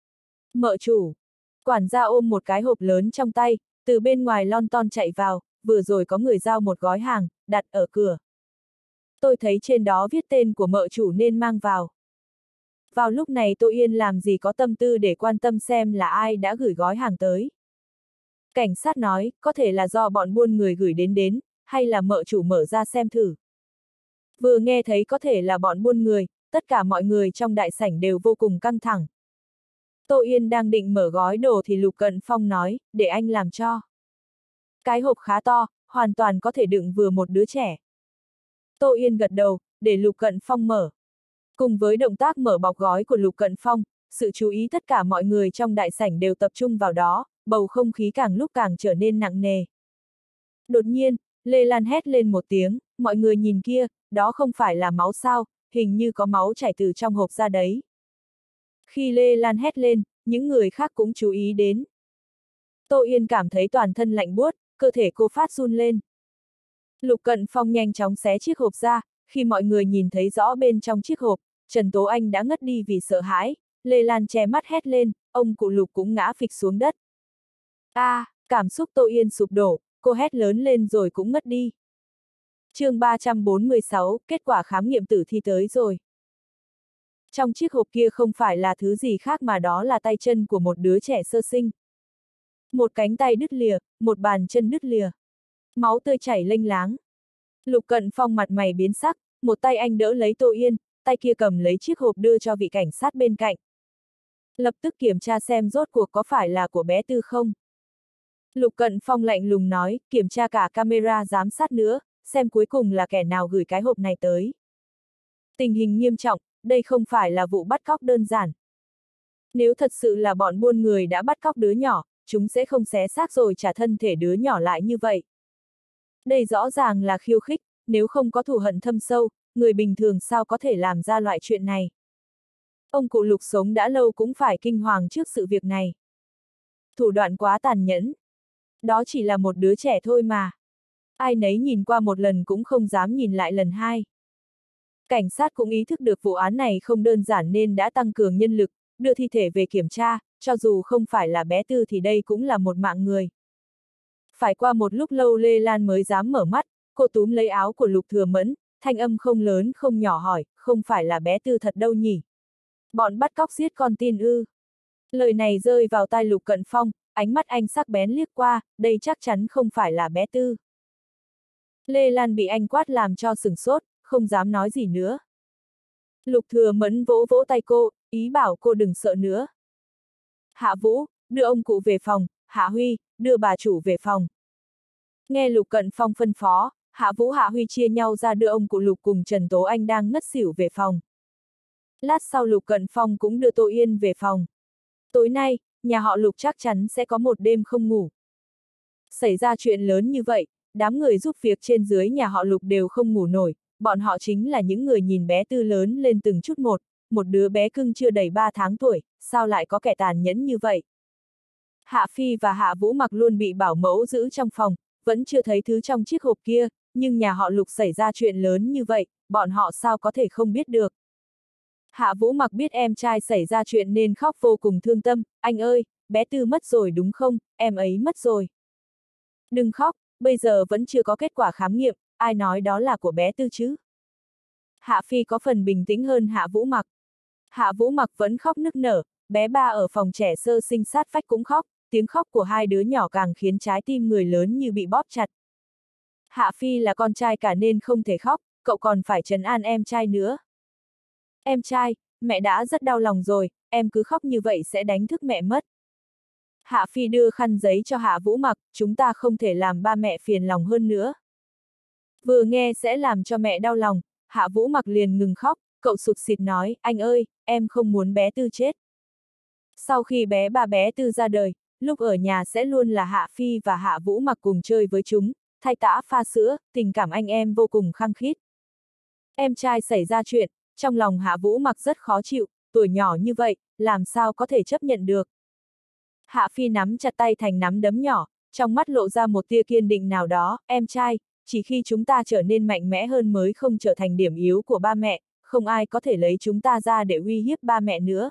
A: Mợ chủ, quản gia ôm một cái hộp lớn trong tay, từ bên ngoài lon ton chạy vào, vừa rồi có người giao một gói hàng, đặt ở cửa. Tôi thấy trên đó viết tên của mợ chủ nên mang vào. Vào lúc này Tô Yên làm gì có tâm tư để quan tâm xem là ai đã gửi gói hàng tới. Cảnh sát nói, có thể là do bọn buôn người gửi đến đến, hay là mợ chủ mở ra xem thử. Vừa nghe thấy có thể là bọn buôn người, tất cả mọi người trong đại sảnh đều vô cùng căng thẳng. Tô Yên đang định mở gói đồ thì Lục Cận Phong nói, để anh làm cho. Cái hộp khá to, hoàn toàn có thể đựng vừa một đứa trẻ. Tô Yên gật đầu, để Lục Cận Phong mở. Cùng với động tác mở bọc gói của Lục Cận Phong, sự chú ý tất cả mọi người trong đại sảnh đều tập trung vào đó, bầu không khí càng lúc càng trở nên nặng nề. Đột nhiên, Lê Lan hét lên một tiếng, mọi người nhìn kia, đó không phải là máu sao, hình như có máu chảy từ trong hộp ra đấy. Khi Lê Lan hét lên, những người khác cũng chú ý đến. Tô Yên cảm thấy toàn thân lạnh buốt, cơ thể cô phát run lên. Lục Cận Phong nhanh chóng xé chiếc hộp ra, khi mọi người nhìn thấy rõ bên trong chiếc hộp, Trần Tố Anh đã ngất đi vì sợ hãi, Lê Lan che mắt hét lên, ông cụ Lục cũng ngã phịch xuống đất. A, à, cảm xúc Tô Yên sụp đổ, cô hét lớn lên rồi cũng ngất đi. chương ba trăm bốn mươi sáu, kết quả khám nghiệm tử thi tới rồi. Trong chiếc hộp kia không phải là thứ gì khác mà đó là tay chân của một đứa trẻ sơ sinh. Một cánh tay đứt lìa, một bàn chân đứt lìa. Máu tươi chảy lênh láng. Lục Cận Phong mặt mày biến sắc, một tay anh đỡ lấy Tô Yên, tay kia cầm lấy chiếc hộp đưa cho vị cảnh sát bên cạnh. Lập tức kiểm tra xem rốt cuộc có phải là của bé Tư không. Lục Cận Phong lạnh lùng nói, kiểm tra cả camera giám sát nữa, xem cuối cùng là kẻ nào gửi cái hộp này tới. Tình hình nghiêm trọng, đây không phải là vụ bắt cóc đơn giản. Nếu thật sự là bọn buôn người đã bắt cóc đứa nhỏ, chúng sẽ không xé xác rồi trả thân thể đứa nhỏ lại như vậy. Đây rõ ràng là khiêu khích, nếu không có thù hận thâm sâu, người bình thường sao có thể làm ra loại chuyện này. Ông cụ Lục sống đã lâu cũng phải kinh hoàng trước sự việc này. Thủ đoạn quá tàn nhẫn. Đó chỉ là một đứa trẻ thôi mà. Ai nấy nhìn qua một lần cũng không dám nhìn lại lần hai. Cảnh sát cũng ý thức được vụ án này không đơn giản nên đã tăng cường nhân lực, đưa thi thể về kiểm tra, cho dù không phải là bé Tư thì đây cũng là một mạng người. Phải qua một lúc lâu Lê Lan mới dám mở mắt, cô túm lấy áo của Lục Thừa Mẫn, thanh âm không lớn không nhỏ hỏi, không phải là bé Tư thật đâu nhỉ? Bọn bắt cóc giết con tin ư? Lời này rơi vào tai Lục Cận Phong, ánh mắt anh sắc bén liếc qua, đây chắc chắn không phải là bé Tư. Lê Lan bị anh quát làm cho sửng sốt, không dám nói gì nữa. Lục Thừa Mẫn vỗ vỗ tay cô, ý bảo cô đừng sợ nữa. Hạ Vũ, đưa ông cụ về phòng, Hạ Huy, đưa bà chủ về phòng. Nghe Lục Cận Phong phân phó, Hạ Vũ Hạ Huy chia nhau ra đưa ông cụ Lục cùng Trần Tố Anh đang ngất xỉu về phòng. Lát sau Lục Cận Phong cũng đưa Tô Yên về phòng. Tối nay, nhà họ Lục chắc chắn sẽ có một đêm không ngủ. Xảy ra chuyện lớn như vậy, đám người giúp việc trên dưới nhà họ Lục đều không ngủ nổi, bọn họ chính là những người nhìn bé Tư lớn lên từng chút một, một đứa bé cưng chưa đầy ba tháng tuổi, sao lại có kẻ tàn nhẫn như vậy. Hạ Phi và Hạ Vũ Mặc luôn bị bảo mẫu giữ trong phòng, vẫn chưa thấy thứ trong chiếc hộp kia, nhưng nhà họ Lục xảy ra chuyện lớn như vậy, bọn họ sao có thể không biết được. Hạ Vũ Mặc biết em trai xảy ra chuyện nên khóc vô cùng thương tâm, anh ơi, bé Tư mất rồi đúng không, em ấy mất rồi. Đừng khóc, bây giờ vẫn chưa có kết quả khám nghiệm, ai nói đó là của bé Tư chứ. Hạ Phi có phần bình tĩnh hơn Hạ Vũ Mặc. Hạ Vũ Mặc vẫn khóc nức nở, bé ba ở phòng trẻ sơ sinh sát vách cũng khóc, tiếng khóc của hai đứa nhỏ càng khiến trái tim người lớn như bị bóp chặt. Hạ Phi là con trai cả nên không thể khóc, cậu còn phải trấn an em trai nữa. Em trai, mẹ đã rất đau lòng rồi, em cứ khóc như vậy sẽ đánh thức mẹ mất. Hạ Phi đưa khăn giấy cho Hạ Vũ Mặc, chúng ta không thể làm ba mẹ phiền lòng hơn nữa. Vừa nghe sẽ làm cho mẹ đau lòng, Hạ Vũ Mặc liền ngừng khóc, cậu sụt sịt nói, anh ơi, em không muốn bé Tư chết. Sau khi bé ba bé Tư ra đời, lúc ở nhà sẽ luôn là Hạ Phi và Hạ Vũ Mặc cùng chơi với chúng, thay tã pha sữa, tình cảm anh em vô cùng khăng khít. Em trai xảy ra chuyện, trong lòng Hạ Vũ Mặc rất khó chịu, tuổi nhỏ như vậy, làm sao có thể chấp nhận được. Hạ Phi nắm chặt tay thành nắm đấm nhỏ, trong mắt lộ ra một tia kiên định nào đó, em trai, chỉ khi chúng ta trở nên mạnh mẽ hơn mới không trở thành điểm yếu của ba mẹ, không ai có thể lấy chúng ta ra để uy hiếp ba mẹ nữa.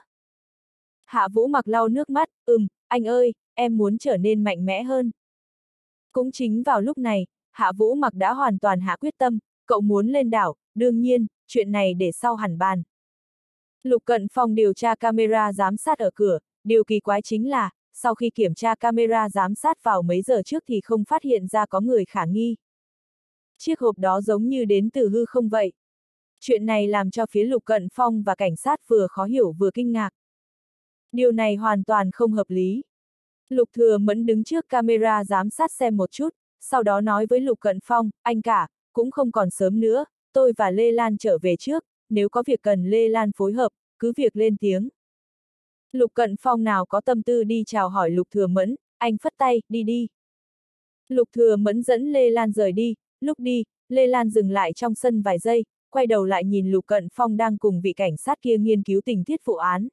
A: Hạ Vũ Mặc lau nước mắt, ừm, anh ơi, em muốn trở nên mạnh mẽ hơn. Cũng chính vào lúc này, Hạ Vũ Mặc đã hoàn toàn hạ quyết tâm, cậu muốn lên đảo, đương nhiên, chuyện này để sau hẳn bàn. Lục Cận Phong điều tra camera giám sát ở cửa, điều kỳ quái chính là, sau khi kiểm tra camera giám sát vào mấy giờ trước thì không phát hiện ra có người khả nghi. Chiếc hộp đó giống như đến từ hư không vậy. Chuyện này làm cho phía Lục Cận Phong và cảnh sát vừa khó hiểu vừa kinh ngạc. Điều này hoàn toàn không hợp lý. Lục Thừa Mẫn đứng trước camera giám sát xem một chút, sau đó nói với Lục Cận Phong, anh cả, cũng không còn sớm nữa, tôi và Lê Lan trở về trước, nếu có việc cần Lê Lan phối hợp, cứ việc lên tiếng. Lục Cận Phong nào có tâm tư đi chào hỏi Lục Thừa Mẫn, anh phất tay, đi đi. Lục Thừa Mẫn dẫn Lê Lan rời đi, lúc đi, Lê Lan dừng lại trong sân vài giây, quay đầu lại nhìn Lục Cận Phong đang cùng vị cảnh sát kia nghiên cứu tình tiết vụ án.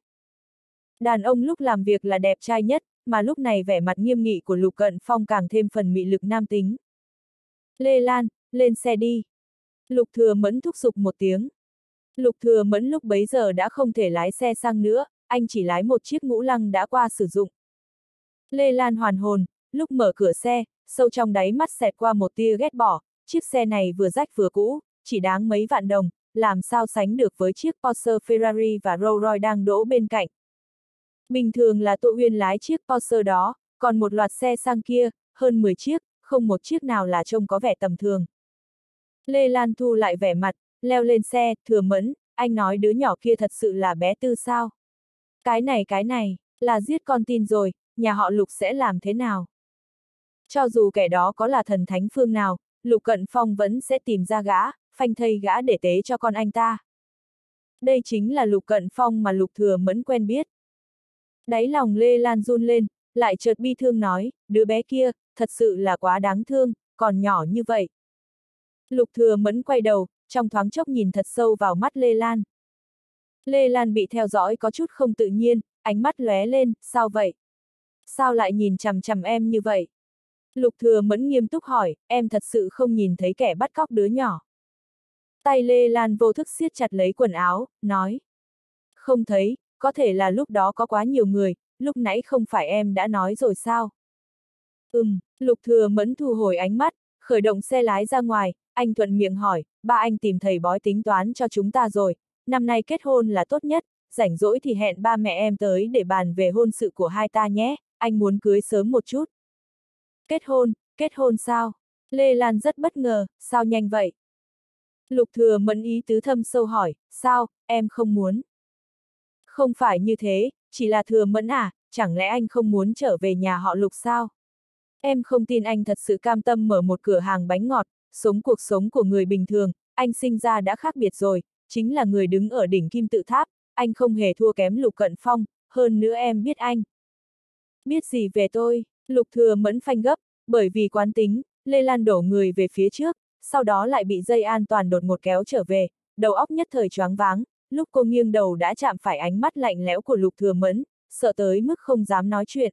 A: Đàn ông lúc làm việc là đẹp trai nhất, mà lúc này vẻ mặt nghiêm nghị của Lục Cận Phong càng thêm phần mị lực nam tính. Lê Lan, lên xe đi. Lục Thừa Mẫn thúc giục một tiếng. Lục Thừa Mẫn lúc bấy giờ đã không thể lái xe sang nữa, anh chỉ lái một chiếc ngũ lăng đã qua sử dụng. Lê Lan hoàn hồn, lúc mở cửa xe, sâu trong đáy mắt xẹt qua một tia ghét bỏ, chiếc xe này vừa rách vừa cũ, chỉ đáng mấy vạn đồng, làm sao sánh được với chiếc Porsche Ferrari và Rolls Royce đang đỗ bên cạnh. Bình thường là Tô Uyên lái chiếc Porsche đó, còn một loạt xe sang kia, hơn mười chiếc, không một chiếc nào là trông có vẻ tầm thường. Lê Lan thu lại vẻ mặt, leo lên xe, Thừa Mẫn, anh nói đứa nhỏ kia thật sự là bé Tư sao? Cái này cái này, là giết con tin rồi, nhà họ Lục sẽ làm thế nào? Cho dù kẻ đó có là thần thánh phương nào, Lục Cận Phong vẫn sẽ tìm ra gã, phanh thây gã để tế cho con anh ta. Đây chính là Lục Cận Phong mà Lục Thừa Mẫn quen biết. Đáy lòng Lê Lan run lên, lại chợt bi thương nói, đứa bé kia, thật sự là quá đáng thương, còn nhỏ như vậy. Lục Thừa Mẫn quay đầu, trong thoáng chốc nhìn thật sâu vào mắt Lê Lan. Lê Lan bị theo dõi có chút không tự nhiên, ánh mắt lóe lên, sao vậy? Sao lại nhìn chằm chằm em như vậy? Lục Thừa Mẫn nghiêm túc hỏi, em thật sự không nhìn thấy kẻ bắt cóc đứa nhỏ. Tay Lê Lan vô thức siết chặt lấy quần áo, nói. Không thấy, có thể là lúc đó có quá nhiều người, lúc nãy không phải em đã nói rồi sao? Ừm, Lục Thừa Mẫn thu hồi ánh mắt, khởi động xe lái ra ngoài, anh thuận miệng hỏi, ba anh tìm thầy bói tính toán cho chúng ta rồi, năm nay kết hôn là tốt nhất, rảnh rỗi thì hẹn ba mẹ em tới để bàn về hôn sự của hai ta nhé, anh muốn cưới sớm một chút. Kết hôn, kết hôn sao? Lê Lan rất bất ngờ, sao nhanh vậy? Lục Thừa Mẫn ý tứ thâm sâu hỏi, sao, em không muốn? Không phải như thế, chỉ là Thừa Mẫn à, chẳng lẽ anh không muốn trở về nhà họ Lục sao? Em không tin anh thật sự cam tâm mở một cửa hàng bánh ngọt, sống cuộc sống của người bình thường, anh sinh ra đã khác biệt rồi, chính là người đứng ở đỉnh kim tự tháp, anh không hề thua kém Lục Cận Phong, hơn nữa em biết anh. Biết gì về tôi? Lục Thừa Mẫn phanh gấp, bởi vì quán tính, Lê Lan đổ người về phía trước, sau đó lại bị dây an toàn đột ngột kéo trở về, đầu óc nhất thời choáng váng, lúc cô nghiêng đầu đã chạm phải ánh mắt lạnh lẽo của Lục Thừa Mẫn, sợ tới mức không dám nói chuyện.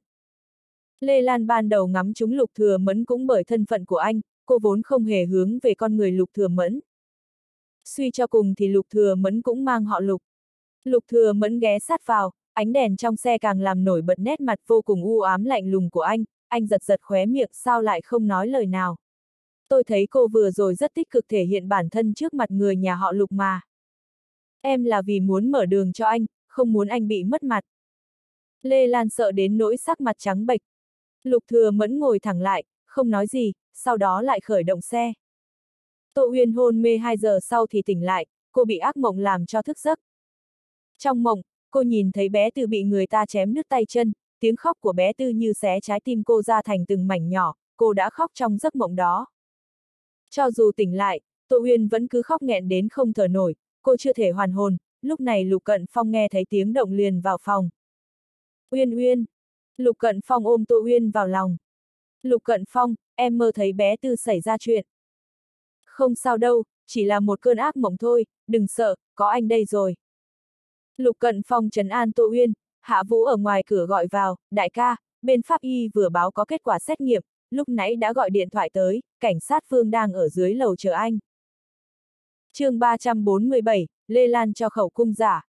A: Lê Lan ban đầu ngắm trúng Lục Thừa Mẫn cũng bởi thân phận của anh, cô vốn không hề hướng về con người Lục Thừa Mẫn. Suy cho cùng thì Lục Thừa Mẫn cũng mang họ Lục. Lục Thừa Mẫn ghé sát vào, ánh đèn trong xe càng làm nổi bật nét mặt vô cùng u ám lạnh lùng của anh, anh giật giật khóe miệng sao lại không nói lời nào. Tôi thấy cô vừa rồi rất tích cực thể hiện bản thân trước mặt người nhà họ Lục mà. Em là vì muốn mở đường cho anh, không muốn anh bị mất mặt. Lê Lan sợ đến nỗi sắc mặt trắng bệch. Lục Thừa Mẫn ngồi thẳng lại, không nói gì, sau đó lại khởi động xe. Tô Uyên hôn mê hai giờ sau thì tỉnh lại, cô bị ác mộng làm cho thức giấc. Trong mộng, cô nhìn thấy bé Tư bị người ta chém đứt tay chân, tiếng khóc của bé Tư như xé trái tim cô ra thành từng mảnh nhỏ, cô đã khóc trong giấc mộng đó. Cho dù tỉnh lại, Tô Uyên vẫn cứ khóc nghẹn đến không thở nổi, cô chưa thể hoàn hồn, lúc này Lục Cận Phong nghe thấy tiếng động liền vào phòng. Uyên Uyên. Lục Cận Phong ôm Tô Uyên vào lòng. Lục Cận Phong, em mơ thấy bé Tư xảy ra chuyện. Không sao đâu, chỉ là một cơn ác mộng thôi, đừng sợ, có anh đây rồi. Lục Cận Phong trấn an Tô Uyên, Hạ Vũ ở ngoài cửa gọi vào, đại ca, bên pháp y vừa báo có kết quả xét nghiệm, lúc nãy đã gọi điện thoại tới, cảnh sát Phương đang ở dưới lầu chờ anh. Chương ba trăm bốn mươi bảy, Lê Lan cho khẩu cung giả.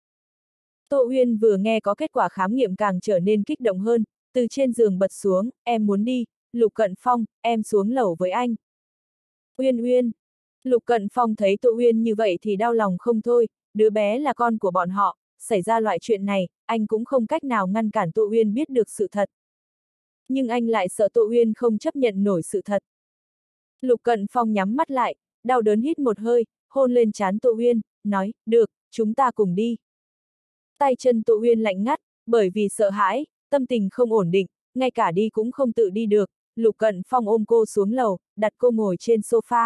A: Tô Uyên vừa nghe có kết quả khám nghiệm càng trở nên kích động hơn, từ trên giường bật xuống, em muốn đi, Lục Cận Phong, em xuống lầu với anh. Uyên Uyên. Lục Cận Phong thấy Tô Uyên như vậy thì đau lòng không thôi, đứa bé là con của bọn họ, xảy ra loại chuyện này, anh cũng không cách nào ngăn cản Tô Uyên biết được sự thật. Nhưng anh lại sợ Tô Uyên không chấp nhận nổi sự thật. Lục Cận Phong nhắm mắt lại, đau đớn hít một hơi, hôn lên trán Tô Uyên, nói, được, chúng ta cùng đi. Tay chân Tô Uyên lạnh ngắt, bởi vì sợ hãi, tâm tình không ổn định, ngay cả đi cũng không tự đi được, Lục Cận Phong ôm cô xuống lầu, đặt cô ngồi trên sofa.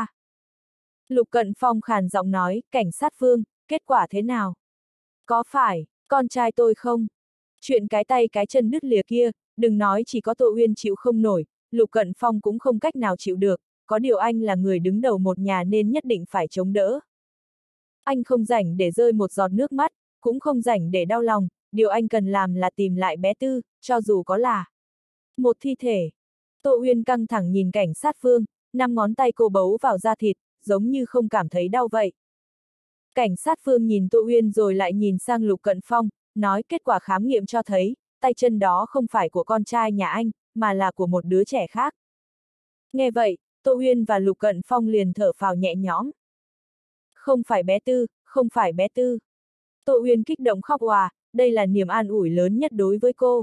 A: Lục Cận Phong khàn giọng nói, cảnh sát Phương, kết quả thế nào? Có phải, con trai tôi không? Chuyện cái tay cái chân đứt lìa kia, đừng nói chỉ có Tô Uyên chịu không nổi, Lục Cận Phong cũng không cách nào chịu được, có điều anh là người đứng đầu một nhà nên nhất định phải chống đỡ. Anh không rảnh để rơi một giọt nước mắt, cũng không rảnh để đau lòng, điều anh cần làm là tìm lại bé Tư, cho dù có là một thi thể. Tô Uyên căng thẳng nhìn cảnh sát Phương, năm ngón tay cô bấu vào da thịt, giống như không cảm thấy đau vậy. Cảnh sát Phương nhìn Tô Uyên rồi lại nhìn sang Lục Cận Phong, nói kết quả khám nghiệm cho thấy, tay chân đó không phải của con trai nhà anh, mà là của một đứa trẻ khác. Nghe vậy, Tô Uyên và Lục Cận Phong liền thở phào nhẹ nhõm. Không phải bé Tư, không phải bé Tư. Tô Uyên kích động khóc òa, đây là niềm an ủi lớn nhất đối với cô.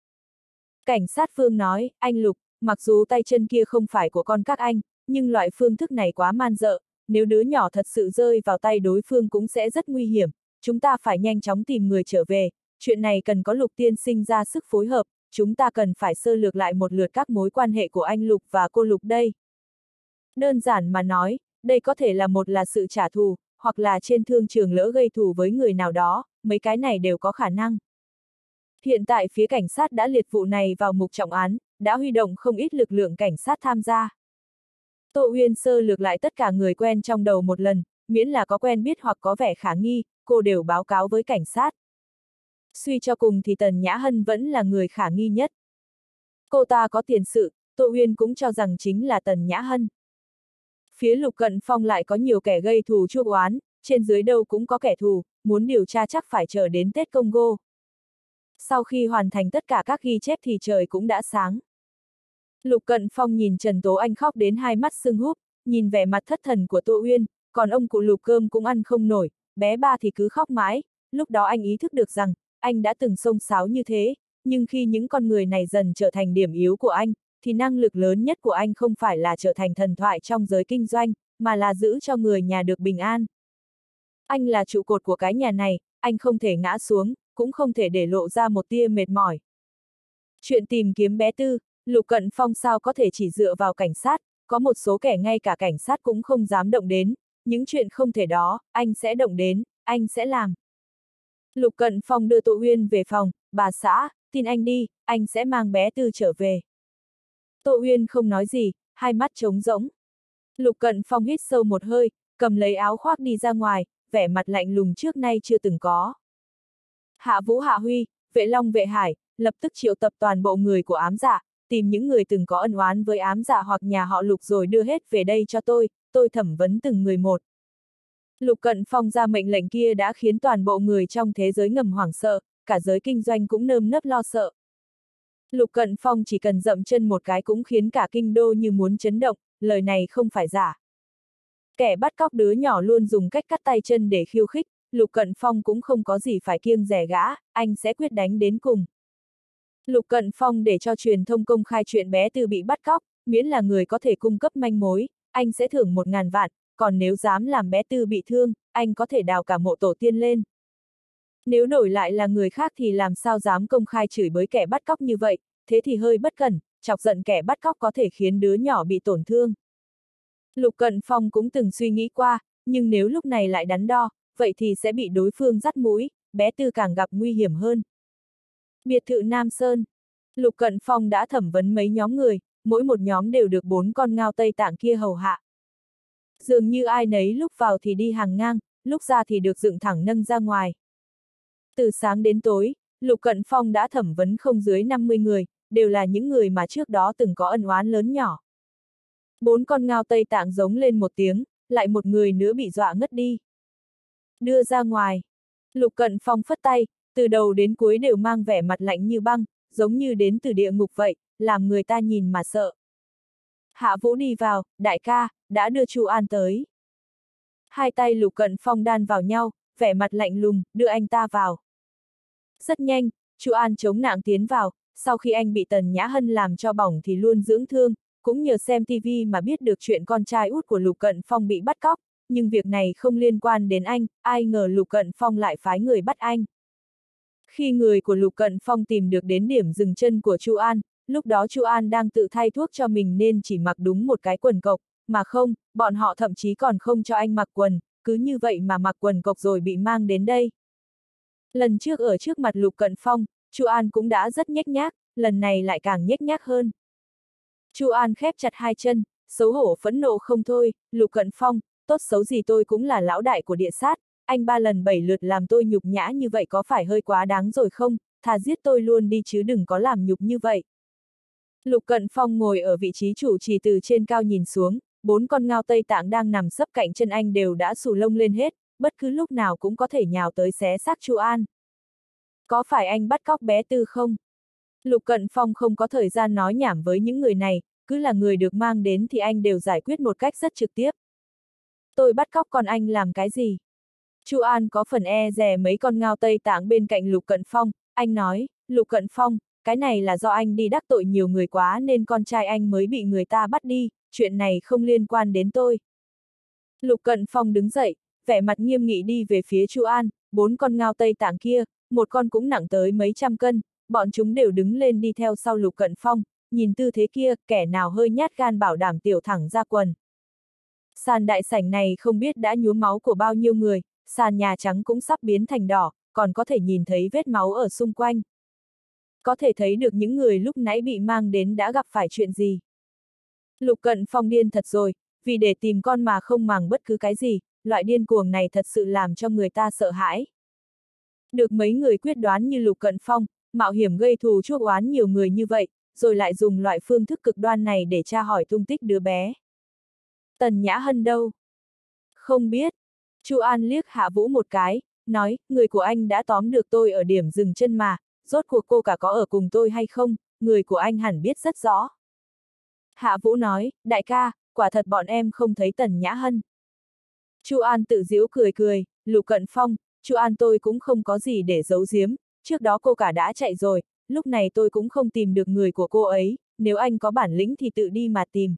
A: Cảnh sát Phương nói, anh Lục, mặc dù tay chân kia không phải của con các anh, nhưng loại phương thức này quá man dợ, nếu đứa nhỏ thật sự rơi vào tay đối phương cũng sẽ rất nguy hiểm, chúng ta phải nhanh chóng tìm người trở về, chuyện này cần có Lục tiên sinh ra sức phối hợp, chúng ta cần phải sơ lược lại một lượt các mối quan hệ của anh Lục và cô Lục đây. Đơn giản mà nói, đây có thể là một là sự trả thù, hoặc là trên thương trường lỡ gây thù với người nào đó, mấy cái này đều có khả năng. Hiện tại phía cảnh sát đã liệt vụ này vào mục trọng án, đã huy động không ít lực lượng cảnh sát tham gia. Tô Uyên sơ lược lại tất cả người quen trong đầu một lần, miễn là có quen biết hoặc có vẻ khả nghi, cô đều báo cáo với cảnh sát. Suy cho cùng thì Tần Nhã Hân vẫn là người khả nghi nhất. Cô ta có tiền sự, Tô Uyên cũng cho rằng chính là Tần Nhã Hân. Phía Lục Cận Phong lại có nhiều kẻ gây thù chuốc oán, trên dưới đâu cũng có kẻ thù, muốn điều tra chắc phải chờ đến Tết Congo. Sau khi hoàn thành tất cả các ghi chép thì trời cũng đã sáng. Lục Cận Phong nhìn Trần Tố Anh khóc đến hai mắt sưng húp, nhìn vẻ mặt thất thần của Tô Uyên, còn ông cụ Lục cơm cũng ăn không nổi, bé ba thì cứ khóc mãi, lúc đó anh ý thức được rằng, anh đã từng xông xáo như thế, nhưng khi những con người này dần trở thành điểm yếu của anh, thì năng lực lớn nhất của anh không phải là trở thành thần thoại trong giới kinh doanh, mà là giữ cho người nhà được bình an. Anh là trụ cột của cái nhà này, anh không thể ngã xuống, cũng không thể để lộ ra một tia mệt mỏi. Chuyện tìm kiếm bé Tư, Lục Cận Phong sao có thể chỉ dựa vào cảnh sát, có một số kẻ ngay cả cảnh sát cũng không dám động đến, những chuyện không thể đó, anh sẽ động đến, anh sẽ làm. Lục Cận Phong đưa Tô Uyên về phòng, bà xã, tin anh đi, anh sẽ mang bé Tư trở về. Tô Uyên không nói gì, hai mắt trống rỗng. Lục Cận Phong hít sâu một hơi, cầm lấy áo khoác đi ra ngoài, vẻ mặt lạnh lùng trước nay chưa từng có. Hạ Vũ Hạ Huy, Vệ Long Vệ Hải, lập tức triệu tập toàn bộ người của ám dạ, tìm những người từng có ân oán với ám dạ hoặc nhà họ Lục rồi đưa hết về đây cho tôi, tôi thẩm vấn từng người một. Lục Cận Phong ra mệnh lệnh kia đã khiến toàn bộ người trong thế giới ngầm hoảng sợ, cả giới kinh doanh cũng nơm nớp lo sợ. Lục Cận Phong chỉ cần dậm chân một cái cũng khiến cả kinh đô như muốn chấn động, lời này không phải giả. Kẻ bắt cóc đứa nhỏ luôn dùng cách cắt tay chân để khiêu khích, Lục Cận Phong cũng không có gì phải kiêng dè gã, anh sẽ quyết đánh đến cùng. Lục Cận Phong để cho truyền thông công khai chuyện bé Tư bị bắt cóc, miễn là người có thể cung cấp manh mối, anh sẽ thưởng một ngàn vạn, còn nếu dám làm bé Tư bị thương, anh có thể đào cả mộ tổ tiên lên. Nếu đổi lại là người khác thì làm sao dám công khai chửi bới kẻ bắt cóc như vậy, thế thì hơi bất cẩn, chọc giận kẻ bắt cóc có thể khiến đứa nhỏ bị tổn thương. Lục Cận Phong cũng từng suy nghĩ qua, nhưng nếu lúc này lại đắn đo, vậy thì sẽ bị đối phương dắt mũi, bé Tư càng gặp nguy hiểm hơn. Biệt thự Nam Sơn. Lục Cận Phong đã thẩm vấn mấy nhóm người, mỗi một nhóm đều được bốn con ngao Tây Tạng kia hầu hạ. Dường như ai nấy lúc vào thì đi hàng ngang, lúc ra thì được dựng thẳng nâng ra ngoài. Từ sáng đến tối, Lục Cận Phong đã thẩm vấn không dưới năm mươi người, đều là những người mà trước đó từng có ân oán lớn nhỏ. Bốn con ngao Tây Tạng giống lên một tiếng, lại một người nữa bị dọa ngất đi. Đưa ra ngoài. Lục Cận Phong phất tay, từ đầu đến cuối đều mang vẻ mặt lạnh như băng, giống như đến từ địa ngục vậy, làm người ta nhìn mà sợ. Hạ Vũ đi vào, đại ca, đã đưa Chu An tới. Hai tay Lục Cận Phong đan vào nhau, vẻ mặt lạnh lùng, đưa anh ta vào. Rất nhanh, Chu An chống nạng tiến vào, sau khi anh bị Tần Nhã Hân làm cho bỏng thì luôn dưỡng thương, cũng nhờ xem ti vi mà biết được chuyện con trai út của Lục Cận Phong bị bắt cóc, nhưng việc này không liên quan đến anh, ai ngờ Lục Cận Phong lại phái người bắt anh. Khi người của Lục Cận Phong tìm được đến điểm dừng chân của Chu An, lúc đó Chu An đang tự thay thuốc cho mình nên chỉ mặc đúng một cái quần cộc, mà không, bọn họ thậm chí còn không cho anh mặc quần, cứ như vậy mà mặc quần cộc rồi bị mang đến đây. Lần trước ở trước mặt Lục Cận Phong, Chu An cũng đã rất nhếch nhác, lần này lại càng nhếch nhác hơn. Chu An khép chặt hai chân, xấu hổ phẫn nộ không thôi, Lục Cận Phong, tốt xấu gì tôi cũng là lão đại của địa sát, anh ba lần bảy lượt làm tôi nhục nhã như vậy có phải hơi quá đáng rồi không, thà giết tôi luôn đi chứ đừng có làm nhục như vậy. Lục Cận Phong ngồi ở vị trí chủ trì từ trên cao nhìn xuống, bốn con ngao Tây Tạng đang nằm sấp cạnh chân anh đều đã xù lông lên hết, bất cứ lúc nào cũng có thể nhào tới xé xác Chu An. Có phải anh bắt cóc bé Tư không? Lục Cận Phong không có thời gian nói nhảm với những người này, cứ là người được mang đến thì anh đều giải quyết một cách rất trực tiếp. Tôi bắt cóc con anh làm cái gì? Chu An có phần e dè mấy con ngao Tây Tạng bên cạnh Lục Cận Phong, anh nói, Lục Cận Phong, cái này là do anh đi đắc tội nhiều người quá nên con trai anh mới bị người ta bắt đi, chuyện này không liên quan đến tôi. Lục Cận Phong đứng dậy, vẻ mặt nghiêm nghị đi về phía Chu An, bốn con ngao Tây Tạng kia, một con cũng nặng tới mấy trăm cân, bọn chúng đều đứng lên đi theo sau Lục Cận Phong, nhìn tư thế kia, kẻ nào hơi nhát gan bảo đảm tiểu thẳng ra quần. Sàn đại sảnh này không biết đã nhuốm máu của bao nhiêu người, sàn nhà trắng cũng sắp biến thành đỏ, còn có thể nhìn thấy vết máu ở xung quanh. Có thể thấy được những người lúc nãy bị mang đến đã gặp phải chuyện gì. Lục Cận Phong điên thật rồi, vì để tìm con mà không màng bất cứ cái gì, loại điên cuồng này thật sự làm cho người ta sợ hãi. Được mấy người quyết đoán như Lục Cận Phong, mạo hiểm gây thù chuốc oán nhiều người như vậy, rồi lại dùng loại phương thức cực đoan này để tra hỏi tung tích đứa bé. Tần Nhã Hân đâu? Không biết. Chu An liếc Hạ Vũ một cái, nói, người của anh đã tóm được tôi ở điểm dừng chân mà, rốt cuộc cô cả có ở cùng tôi hay không, người của anh hẳn biết rất rõ. Hạ Vũ nói, đại ca, quả thật bọn em không thấy Tần Nhã Hân. Chu An tự giễu cười cười, Lục Cận Phong, Chu An tôi cũng không có gì để giấu giếm, trước đó cô cả đã chạy rồi, lúc này tôi cũng không tìm được người của cô ấy, nếu anh có bản lĩnh thì tự đi mà tìm.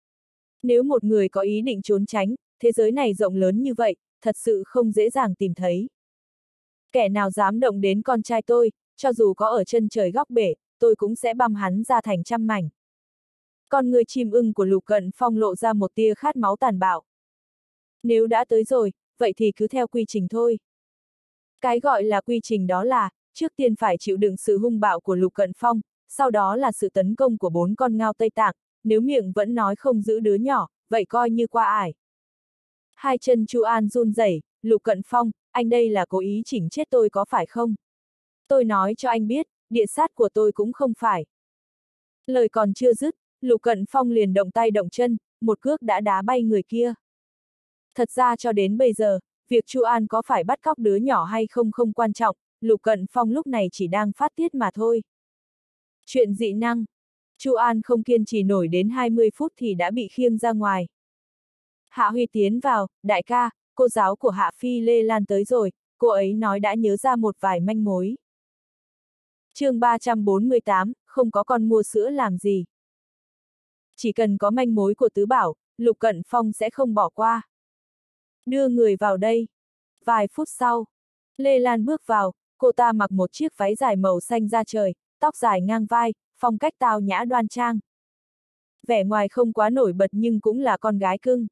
A: Nếu một người có ý định trốn tránh, thế giới này rộng lớn như vậy, thật sự không dễ dàng tìm thấy. Kẻ nào dám động đến con trai tôi, cho dù có ở chân trời góc bể, tôi cũng sẽ băm hắn ra thành trăm mảnh. Con người chim ưng của Lục Cận Phong lộ ra một tia khát máu tàn bạo. Nếu đã tới rồi, vậy thì cứ theo quy trình thôi. Cái gọi là quy trình đó là, trước tiên phải chịu đựng sự hung bạo của Lục Cận Phong, sau đó là sự tấn công của bốn con ngao Tây Tạng, nếu miệng vẫn nói không giữ đứa nhỏ, vậy coi như qua ải. Hai chân Chu An run rẩy, Lục Cận Phong, anh đây là cố ý chỉnh chết tôi có phải không? Tôi nói cho anh biết, địa sát của tôi cũng không phải. Lời còn chưa dứt, Lục Cận Phong liền động tay động chân, một cước đã đá bay người kia. Thật ra cho đến bây giờ, việc Chu An có phải bắt cóc đứa nhỏ hay không không quan trọng, Lục Cận Phong lúc này chỉ đang phát tiết mà thôi. Chuyện dị năng. Chu An không kiên trì nổi đến hai mươi phút thì đã bị khiêng ra ngoài. Hạ Huy tiến vào, đại ca, cô giáo của Hạ Phi Lê Lan tới rồi, cô ấy nói đã nhớ ra một vài manh mối. Chương ba trăm bốn mươi tám, không có con mua sữa làm gì. Chỉ cần có manh mối của Tứ Bảo, Lục Cận Phong sẽ không bỏ qua. Đưa người vào đây. Vài phút sau, Lê Lan bước vào, cô ta mặc một chiếc váy dài màu xanh da trời, tóc dài ngang vai, phong cách tao nhã đoan trang. Vẻ ngoài không quá nổi bật nhưng cũng là con gái cưng.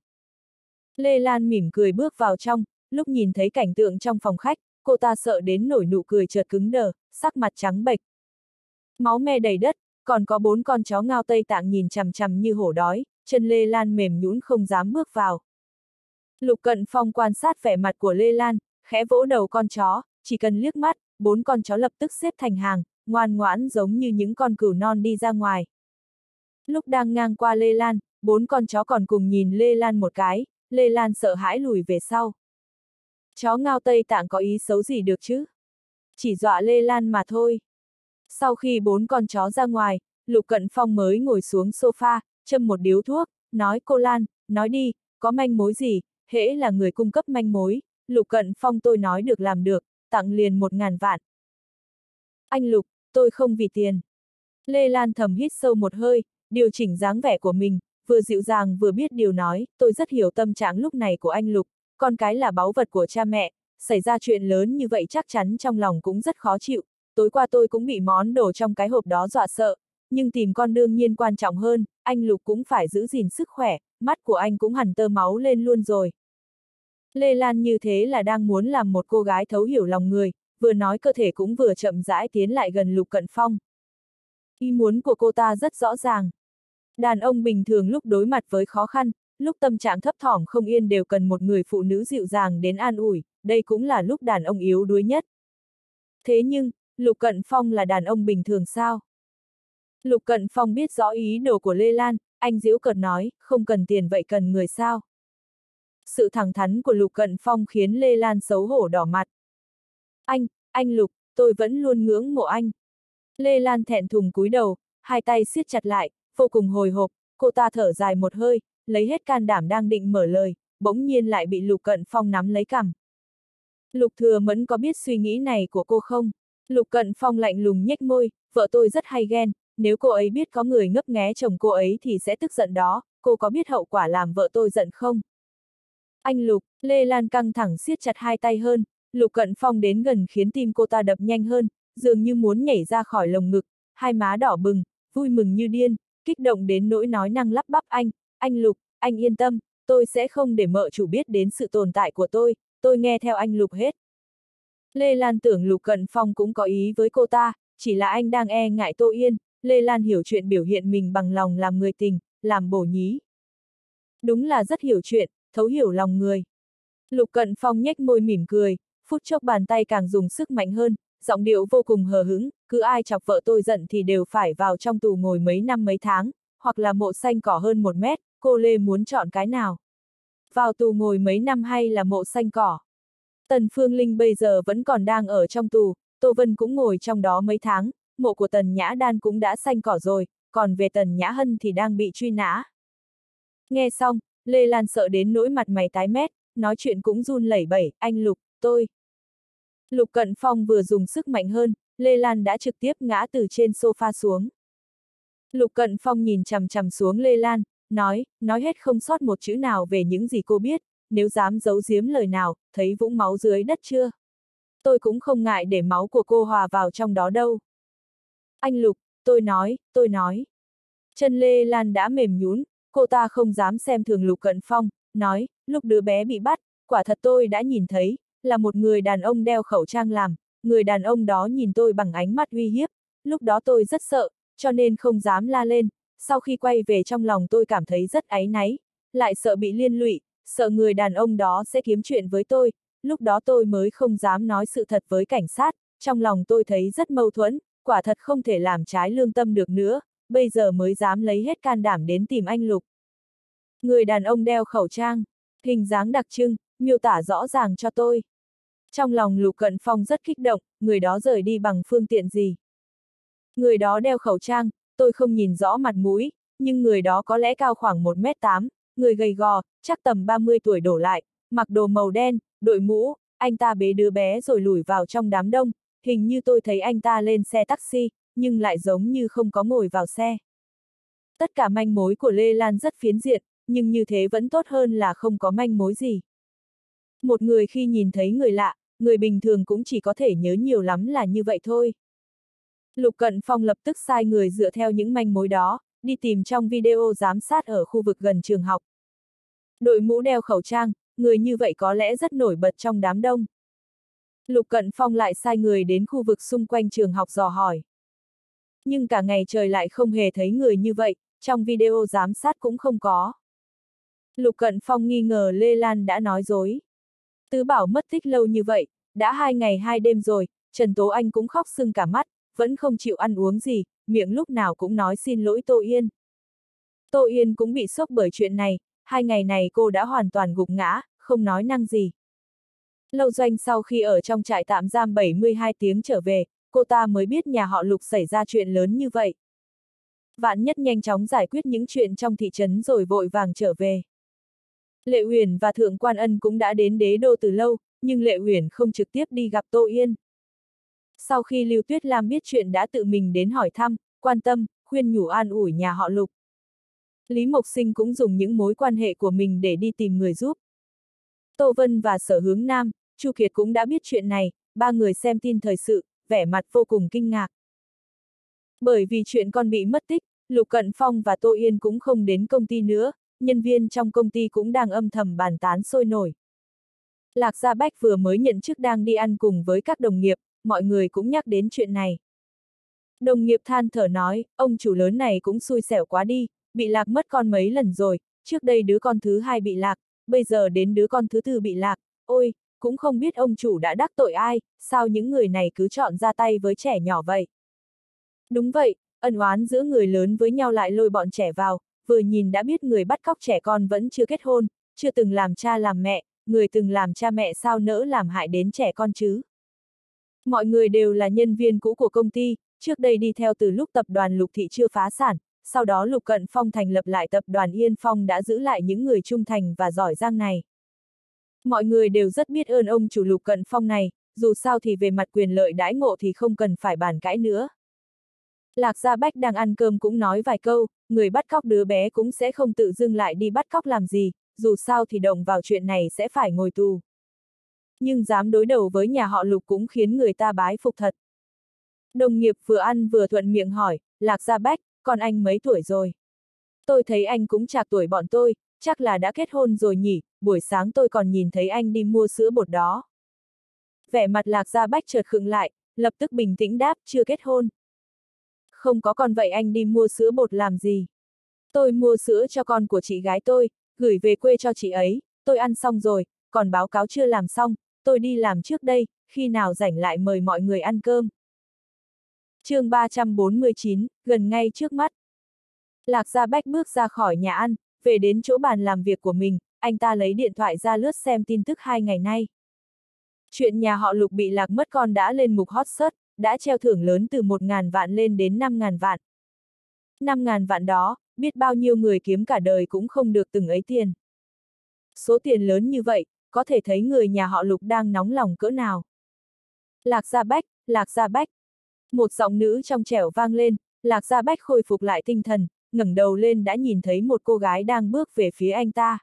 A: Lê Lan mỉm cười bước vào trong, lúc nhìn thấy cảnh tượng trong phòng khách, cô ta sợ đến nổi nụ cười chợt cứng đờ, sắc mặt trắng bệch. Máu me đầy đất, còn có bốn con chó ngao Tây Tạng nhìn chằm chằm như hổ đói, chân Lê Lan mềm nhũn không dám bước vào. Lục Cận Phong quan sát vẻ mặt của Lê Lan, khẽ vỗ đầu con chó, chỉ cần liếc mắt, bốn con chó lập tức xếp thành hàng, ngoan ngoãn giống như những con cừu non đi ra ngoài. Lúc đang ngang qua Lê Lan, bốn con chó còn cùng nhìn Lê Lan một cái, Lê Lan sợ hãi lùi về sau. Chó ngao Tây Tạng có ý xấu gì được chứ? Chỉ dọa Lê Lan mà thôi. Sau khi bốn con chó ra ngoài, Lục Cận Phong mới ngồi xuống sofa, châm một điếu thuốc, nói cô Lan, nói đi, có manh mối gì, hễ là người cung cấp manh mối, Lục Cận Phong tôi nói được làm được, tặng liền một ngàn vạn. Anh Lục, tôi không vì tiền. Lê Lan thầm hít sâu một hơi, điều chỉnh dáng vẻ của mình, vừa dịu dàng vừa biết điều nói, tôi rất hiểu tâm trạng lúc này của anh Lục, con cái là báu vật của cha mẹ, xảy ra chuyện lớn như vậy chắc chắn trong lòng cũng rất khó chịu, tối qua tôi cũng bị món đồ trong cái hộp đó dọa sợ, nhưng tìm con đương nhiên quan trọng hơn, anh Lục cũng phải giữ gìn sức khỏe, mắt của anh cũng hẳn tơ máu lên luôn rồi. Lê Lan như thế là đang muốn làm một cô gái thấu hiểu lòng người, vừa nói cơ thể cũng vừa chậm rãi tiến lại gần Lục Cận Phong. Ý muốn của cô ta rất rõ ràng. Đàn ông bình thường lúc đối mặt với khó khăn, lúc tâm trạng thấp thỏm không yên đều cần một người phụ nữ dịu dàng đến an ủi, đây cũng là lúc đàn ông yếu đuối nhất. Thế nhưng, Lục Cận Phong là đàn ông bình thường sao? Lục Cận Phong biết rõ ý đồ của Lê Lan, anh giễu cợt nói, không cần tiền vậy cần người sao? Sự thẳng thắn của Lục Cận Phong khiến Lê Lan xấu hổ đỏ mặt. Anh, anh Lục, tôi vẫn luôn ngưỡng mộ anh. Lê Lan thẹn thùng cúi đầu, hai tay siết chặt lại, vô cùng hồi hộp, cô ta thở dài một hơi, lấy hết can đảm đang định mở lời, bỗng nhiên lại bị Lục Cận Phong nắm lấy cằm. Lục Thừa Mẫn có biết suy nghĩ này của cô không? Lục Cận Phong lạnh lùng nhếch môi, vợ tôi rất hay ghen, nếu cô ấy biết có người ngấp nghé chồng cô ấy thì sẽ tức giận đó, cô có biết hậu quả làm vợ tôi giận không? Anh Lục, Lê Lan căng thẳng siết chặt hai tay hơn, Lục Cận Phong đến gần khiến tim cô ta đập nhanh hơn, dường như muốn nhảy ra khỏi lồng ngực, hai má đỏ bừng, vui mừng như điên, kích động đến nỗi nói năng lắp bắp anh, anh Lục, anh yên tâm, tôi sẽ không để mợ chủ biết đến sự tồn tại của tôi, tôi nghe theo anh Lục hết. Lê Lan tưởng Lục Cận Phong cũng có ý với cô ta, chỉ là anh đang e ngại Tô Yên, Lê Lan hiểu chuyện biểu hiện mình bằng lòng làm người tình, làm bổ nhí. Đúng là rất hiểu chuyện, thấu hiểu lòng người. Lục Cận Phong nhếch môi mỉm cười, phút chốc bàn tay càng dùng sức mạnh hơn, giọng điệu vô cùng hờ hững, cứ ai chọc vợ tôi giận thì đều phải vào trong tù ngồi mấy năm mấy tháng, hoặc là mộ xanh cỏ hơn một mét, cô Lê muốn chọn cái nào? Vào tù ngồi mấy năm hay là mộ xanh cỏ? Tần Phương Linh bây giờ vẫn còn đang ở trong tù, Tô Vân cũng ngồi trong đó mấy tháng, mộ của Tần Nhã Đan cũng đã xanh cỏ rồi, còn về Tần Nhã Hân thì đang bị truy nã. Nghe xong, Lê Lan sợ đến nỗi mặt mày tái mét, nói chuyện cũng run lẩy bẩy, anh Lục, tôi. Lục Cận Phong vừa dùng sức mạnh hơn, Lê Lan đã trực tiếp ngã từ trên sofa xuống. Lục Cận Phong nhìn chằm chằm xuống Lê Lan, nói, nói hết không sót một chữ nào về những gì cô biết, nếu dám giấu giếm lời nào, thấy vũng máu dưới đất chưa? Tôi cũng không ngại để máu của cô hòa vào trong đó đâu. Anh Lục, tôi nói, tôi nói. Chân Lê Lan đã mềm nhũn, cô ta không dám xem thường Lục Cận Phong, nói, lúc đứa bé bị bắt, quả thật tôi đã nhìn thấy, là một người đàn ông đeo khẩu trang làm, người đàn ông đó nhìn tôi bằng ánh mắt uy hiếp, lúc đó tôi rất sợ, cho nên không dám la lên, sau khi quay về trong lòng tôi cảm thấy rất áy náy, lại sợ bị liên lụy, sợ người đàn ông đó sẽ kiếm chuyện với tôi, lúc đó tôi mới không dám nói sự thật với cảnh sát, trong lòng tôi thấy rất mâu thuẫn, quả thật không thể làm trái lương tâm được nữa, bây giờ mới dám lấy hết can đảm đến tìm anh Lục. Người đàn ông đeo khẩu trang, hình dáng đặc trưng, miêu tả rõ ràng cho tôi. Trong lòng Lục Cận Phong rất kích động, người đó rời đi bằng phương tiện gì? Người đó đeo khẩu trang, tôi không nhìn rõ mặt mũi, nhưng người đó có lẽ cao khoảng một mét tám, người gầy gò, chắc tầm ba mươi tuổi đổ lại, mặc đồ màu đen, đội mũ, anh ta bế đứa bé rồi lủi vào trong đám đông, hình như tôi thấy anh ta lên xe taxi, nhưng lại giống như không có ngồi vào xe. Tất cả manh mối của Lê Lan rất phiến diện, nhưng như thế vẫn tốt hơn là không có manh mối gì. Một người khi nhìn thấy người lạ, người bình thường cũng chỉ có thể nhớ nhiều lắm là như vậy thôi. Lục Cận Phong lập tức sai người dựa theo những manh mối đó, đi tìm trong video giám sát ở khu vực gần trường học. Đội mũ đeo khẩu trang, người như vậy có lẽ rất nổi bật trong đám đông. Lục Cận Phong lại sai người đến khu vực xung quanh trường học dò hỏi. Nhưng cả ngày trời lại không hề thấy người như vậy, trong video giám sát cũng không có. Lục Cận Phong nghi ngờ Lê Lan đã nói dối. Tứ Bảo mất tích lâu như vậy, đã hai ngày hai đêm rồi, Trần Tố Anh cũng khóc sưng cả mắt, vẫn không chịu ăn uống gì, miệng lúc nào cũng nói xin lỗi Tô Yên. Tô Yên cũng bị sốc bởi chuyện này, hai ngày này cô đã hoàn toàn gục ngã, không nói năng gì. Lâu Doanh sau khi ở trong trại tạm giam bảy mươi hai tiếng trở về, cô ta mới biết nhà họ Lục xảy ra chuyện lớn như vậy. Vạn Nhất nhanh chóng giải quyết những chuyện trong thị trấn rồi vội vàng trở về. Lệ Uyển và Thượng Quan Ân cũng đã đến đế đô từ lâu, nhưng Lệ Uyển không trực tiếp đi gặp Tô Yên. Sau khi Lưu Tuyết Lam biết chuyện đã tự mình đến hỏi thăm, quan tâm, khuyên nhủ an ủi nhà họ Lục. Lý Mộc Sinh cũng dùng những mối quan hệ của mình để đi tìm người giúp. Tô Vân và Sở Hướng Nam, Chu Kiệt cũng đã biết chuyện này, ba người xem tin thời sự, vẻ mặt vô cùng kinh ngạc. Bởi vì chuyện con bị mất tích, Lục Cận Phong và Tô Yên cũng không đến công ty nữa, nhân viên trong công ty cũng đang âm thầm bàn tán sôi nổi. Lạc Gia Bách vừa mới nhận chức đang đi ăn cùng với các đồng nghiệp, mọi người cũng nhắc đến chuyện này. Đồng nghiệp than thở nói, ông chủ lớn này cũng xui xẻo quá đi, bị lạc mất con mấy lần rồi, trước đây đứa con thứ hai bị lạc, bây giờ đến đứa con thứ tư bị lạc, ôi, cũng không biết ông chủ đã đắc tội ai, sao những người này cứ chọn ra tay với trẻ nhỏ vậy. Đúng vậy, ân oán giữa người lớn với nhau lại lôi bọn trẻ vào, vừa nhìn đã biết người bắt cóc trẻ con vẫn chưa kết hôn, chưa từng làm cha làm mẹ, người từng làm cha mẹ sao nỡ làm hại đến trẻ con chứ. Mọi người đều là nhân viên cũ của công ty, trước đây đi theo từ lúc tập đoàn Lục Thị chưa phá sản, sau đó Lục Cận Phong thành lập lại tập đoàn Yên Phong đã giữ lại những người trung thành và giỏi giang này. Mọi người đều rất biết ơn ông chủ Lục Cận Phong này, dù sao thì về mặt quyền lợi đãi ngộ thì không cần phải bàn cãi nữa. Lạc Gia Bách đang ăn cơm cũng nói vài câu, người bắt cóc đứa bé cũng sẽ không tự dưng lại đi bắt cóc làm gì, dù sao thì động vào chuyện này sẽ phải ngồi tù. Nhưng dám đối đầu với nhà họ Lục cũng khiến người ta bái phục thật. Đồng nghiệp vừa ăn vừa thuận miệng hỏi, Lạc Gia Bách, con anh mấy tuổi rồi? Tôi thấy anh cũng trạc tuổi bọn tôi, chắc là đã kết hôn rồi nhỉ, buổi sáng tôi còn nhìn thấy anh đi mua sữa bột đó. Vẻ mặt Lạc Gia Bách chợt khựng lại, lập tức bình tĩnh đáp, chưa kết hôn. Không có con vậy anh đi mua sữa bột làm gì? Tôi mua sữa cho con của chị gái tôi, gửi về quê cho chị ấy, tôi ăn xong rồi, còn báo cáo chưa làm xong, tôi đi làm trước đây, khi nào rảnh lại mời mọi người ăn cơm. chương ba trăm bốn mươi chín, gần ngay trước mắt. Lạc Gia Bách bước ra khỏi nhà ăn, về đến chỗ bàn làm việc của mình, anh ta lấy điện thoại ra lướt xem tin tức hai ngày nay. Chuyện nhà họ Lục bị lạc mất con đã lên mục hot search, đã treo thưởng lớn từ một ngàn vạn lên đến năm ngàn vạn. năm ngàn vạn đó, biết bao nhiêu người kiếm cả đời cũng không được từng ấy tiền. Số tiền lớn như vậy, có thể thấy người nhà họ Lục đang nóng lòng cỡ nào. Lạc Gia Bách, Lạc Gia Bách. Một giọng nữ trong trẻo vang lên, Lạc Gia Bách khôi phục lại tinh thần, ngẩng đầu lên đã nhìn thấy một cô gái đang bước về phía anh ta.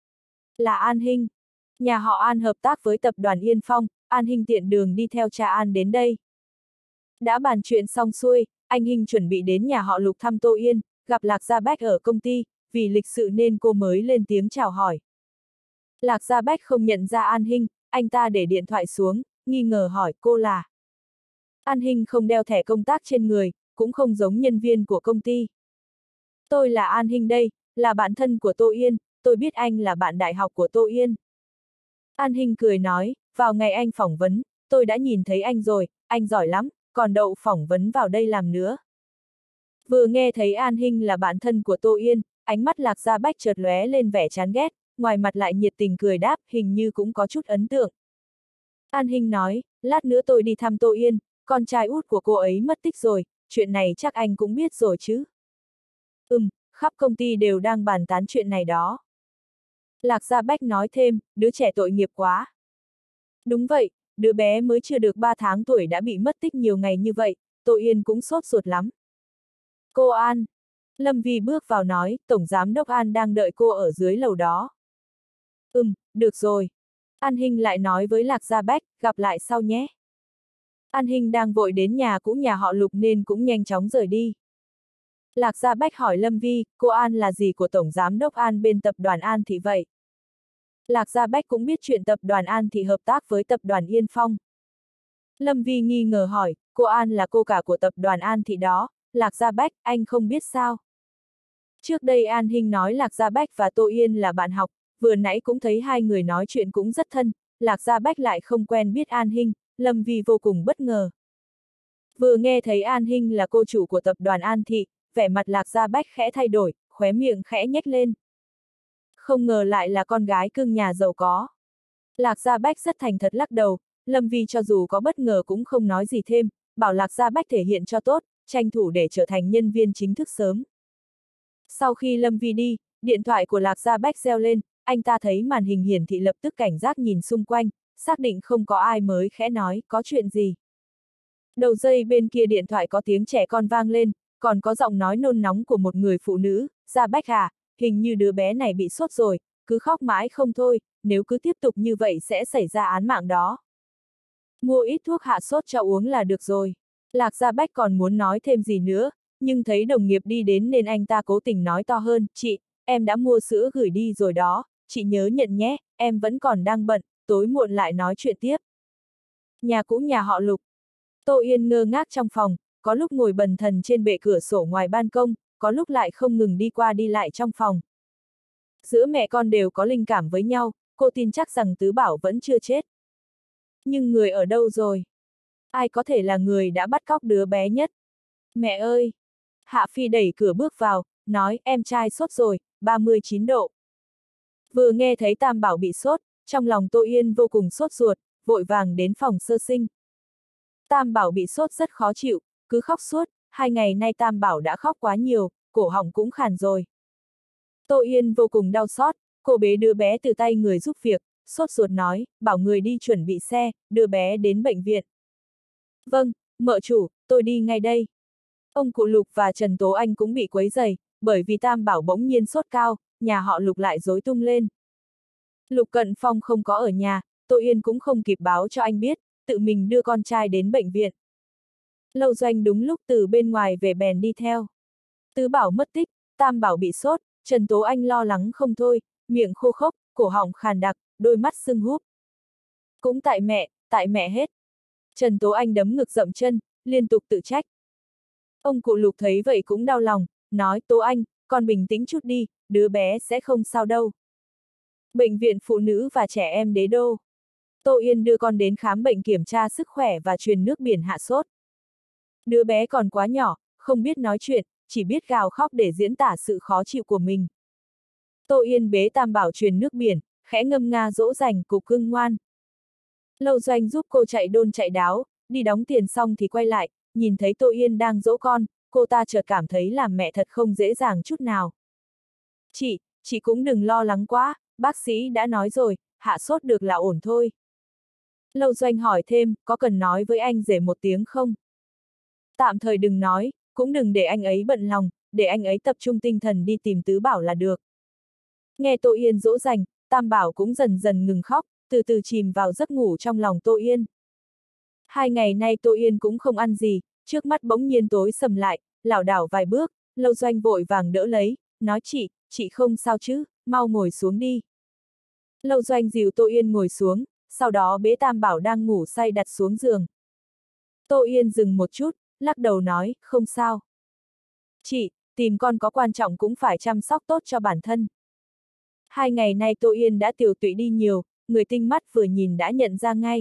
A: Là An Hinh. Nhà họ An hợp tác với tập đoàn Yên Phong, An Hinh tiện đường đi theo cha An đến đây. Đã bàn chuyện xong xuôi, anh Hinh chuẩn bị đến nhà họ Lục thăm Tô Yên, gặp Lạc Gia Bách ở công ty, vì lịch sự nên cô mới lên tiếng chào hỏi. Lạc Gia Bách không nhận ra An Hinh, anh ta để điện thoại xuống, nghi ngờ hỏi cô là. An Hinh không đeo thẻ công tác trên người, cũng không giống nhân viên của công ty. Tôi là An Hinh đây, là bạn thân của Tô Yên, tôi biết anh là bạn đại học của Tô Yên. An Hinh cười nói, vào ngày anh phỏng vấn, tôi đã nhìn thấy anh rồi, anh giỏi lắm, còn đậu phỏng vấn vào đây làm nữa. Vừa nghe thấy An Hinh là bạn thân của Tô Yên, ánh mắt Lạc Gia Bách chợt lóe lên vẻ chán ghét, ngoài mặt lại nhiệt tình cười đáp, hình như cũng có chút ấn tượng. An Hinh nói, lát nữa tôi đi thăm Tô Yên, con trai út của cô ấy mất tích rồi, chuyện này chắc anh cũng biết rồi chứ. Ừm, khắp công ty đều đang bàn tán chuyện này đó. Lạc Gia Bách nói thêm, đứa trẻ tội nghiệp quá. Đúng vậy, đứa bé mới chưa được ba tháng tuổi đã bị mất tích nhiều ngày như vậy, Tô Yên cũng sốt ruột lắm. Cô An. Lâm Vi bước vào nói, Tổng Giám đốc An đang đợi cô ở dưới lầu đó. Ừm, được rồi. An Hinh lại nói với Lạc Gia Bách, gặp lại sau nhé. An Hinh đang vội đến nhà cũ nhà họ Lục nên cũng nhanh chóng rời đi. Lạc Gia Bách hỏi Lâm Vi, cô An là gì của Tổng Giám đốc An bên tập đoàn An Thị vậy? Lạc Gia Bách cũng biết chuyện tập đoàn An Thị hợp tác với tập đoàn Yên Phong. Lâm Vi nghi ngờ hỏi, cô An là cô cả của tập đoàn An Thị đó, Lạc Gia Bách, anh không biết sao? Trước đây An Hinh nói Lạc Gia Bách và Tô Yên là bạn học, vừa nãy cũng thấy hai người nói chuyện cũng rất thân, Lạc Gia Bách lại không quen biết An Hinh, Lâm Vi vô cùng bất ngờ. Vừa nghe thấy An Hinh là cô chủ của tập đoàn An Thị, vẻ mặt Lạc Gia Bách khẽ thay đổi, khóe miệng khẽ nhếch lên. Không ngờ lại là con gái cưng nhà giàu có. Lạc Gia Bách rất thành thật lắc đầu, Lâm Vi cho dù có bất ngờ cũng không nói gì thêm, bảo Lạc Gia Bách thể hiện cho tốt, tranh thủ để trở thành nhân viên chính thức sớm. Sau khi Lâm Vi đi, điện thoại của Lạc Gia Bách reo lên, anh ta thấy màn hình hiển thị lập tức cảnh giác nhìn xung quanh, xác định không có ai mới khẽ nói, có chuyện gì. Đầu dây bên kia điện thoại có tiếng trẻ con vang lên, còn có giọng nói nôn nóng của một người phụ nữ, Gia Bách à, hình như đứa bé này bị sốt rồi, cứ khóc mãi không thôi, nếu cứ tiếp tục như vậy sẽ xảy ra án mạng đó. Mua ít thuốc hạ sốt cho uống là được rồi. Lạc Gia Bách còn muốn nói thêm gì nữa, nhưng thấy đồng nghiệp đi đến nên anh ta cố tình nói to hơn, chị, em đã mua sữa gửi đi rồi đó, chị nhớ nhận nhé, em vẫn còn đang bận, tối muộn lại nói chuyện tiếp. Nhà cũ nhà họ Lục. Tô Yên ngơ ngác trong phòng, có lúc ngồi bần thần trên bệ cửa sổ ngoài ban công, có lúc lại không ngừng đi qua đi lại trong phòng. Giữa mẹ con đều có linh cảm với nhau, cô tin chắc rằng Tứ Bảo vẫn chưa chết. Nhưng người ở đâu rồi? Ai có thể là người đã bắt cóc đứa bé nhất? Mẹ ơi! Hạ Phi đẩy cửa bước vào, nói em trai sốt rồi, ba mươi chín độ. Vừa nghe thấy Tam Bảo bị sốt, trong lòng Tô Yên vô cùng sốt ruột, vội vàng đến phòng sơ sinh. Tam Bảo bị sốt rất khó chịu, cứ khóc suốt, hai ngày nay Tam Bảo đã khóc quá nhiều, cổ họng cũng khàn rồi. Tô Yên vô cùng đau xót, cô bế đứa bé từ tay người giúp việc, sốt ruột nói, bảo người đi chuẩn bị xe, đưa bé đến bệnh viện. Vâng, mợ chủ, tôi đi ngay đây. Ông cụ Lục và Trần Tố Anh cũng bị quấy rầy, bởi vì Tam Bảo bỗng nhiên sốt cao, nhà họ Lục lại rối tung lên. Lục Cận Phong không có ở nhà, Tô Yên cũng không kịp báo cho anh biết, tự mình đưa con trai đến bệnh viện. Lâu Doanh đúng lúc từ bên ngoài về bèn đi theo. Tứ Bảo mất tích, Tam Bảo bị sốt, Trần Tố Anh lo lắng không thôi, miệng khô khốc, cổ họng khàn đặc, đôi mắt sưng húp. Cũng tại mẹ, tại mẹ hết. Trần Tố Anh đấm ngực dậm chân, liên tục tự trách. Ông cụ Lục thấy vậy cũng đau lòng, nói Tố Anh, con bình tĩnh chút đi, đứa bé sẽ không sao đâu. Bệnh viện Phụ nữ và Trẻ em Đế Đô. Tô Yên đưa con đến khám bệnh kiểm tra sức khỏe và truyền nước biển hạ sốt. Đứa bé còn quá nhỏ, không biết nói chuyện, chỉ biết gào khóc để diễn tả sự khó chịu của mình. Tô Yên bế Tam Bảo truyền nước biển, khẽ ngâm nga dỗ dành cục cưng ngoan. Lâu Doanh giúp cô chạy đôn chạy đáo, đi đóng tiền xong thì quay lại, nhìn thấy Tô Yên đang dỗ con, cô ta chợt cảm thấy làm mẹ thật không dễ dàng chút nào. Chị, chị cũng đừng lo lắng quá, bác sĩ đã nói rồi, hạ sốt được là ổn thôi. Lâu Doanh hỏi thêm, có cần nói với anh rể một tiếng không? Tạm thời đừng nói, cũng đừng để anh ấy bận lòng, để anh ấy tập trung tinh thần đi tìm Tứ Bảo là được. Nghe Tô Yên dỗ dành, Tam Bảo cũng dần dần ngừng khóc, từ từ chìm vào giấc ngủ trong lòng Tô Yên. Hai ngày nay Tô Yên cũng không ăn gì, trước mắt bỗng nhiên tối sầm lại, lảo đảo vài bước, Lâu Doanh vội vàng đỡ lấy, nói chị, chị không sao chứ, mau ngồi xuống đi. Lâu Doanh dìu Tô Yên ngồi xuống, sau đó bế Tam Bảo đang ngủ say đặt xuống giường. Tô Yên dừng một chút, lắc đầu nói, không sao. Chị, tìm con có quan trọng cũng phải chăm sóc tốt cho bản thân. Hai ngày nay Tô Yên đã tiều tụy đi nhiều, người tinh mắt vừa nhìn đã nhận ra ngay.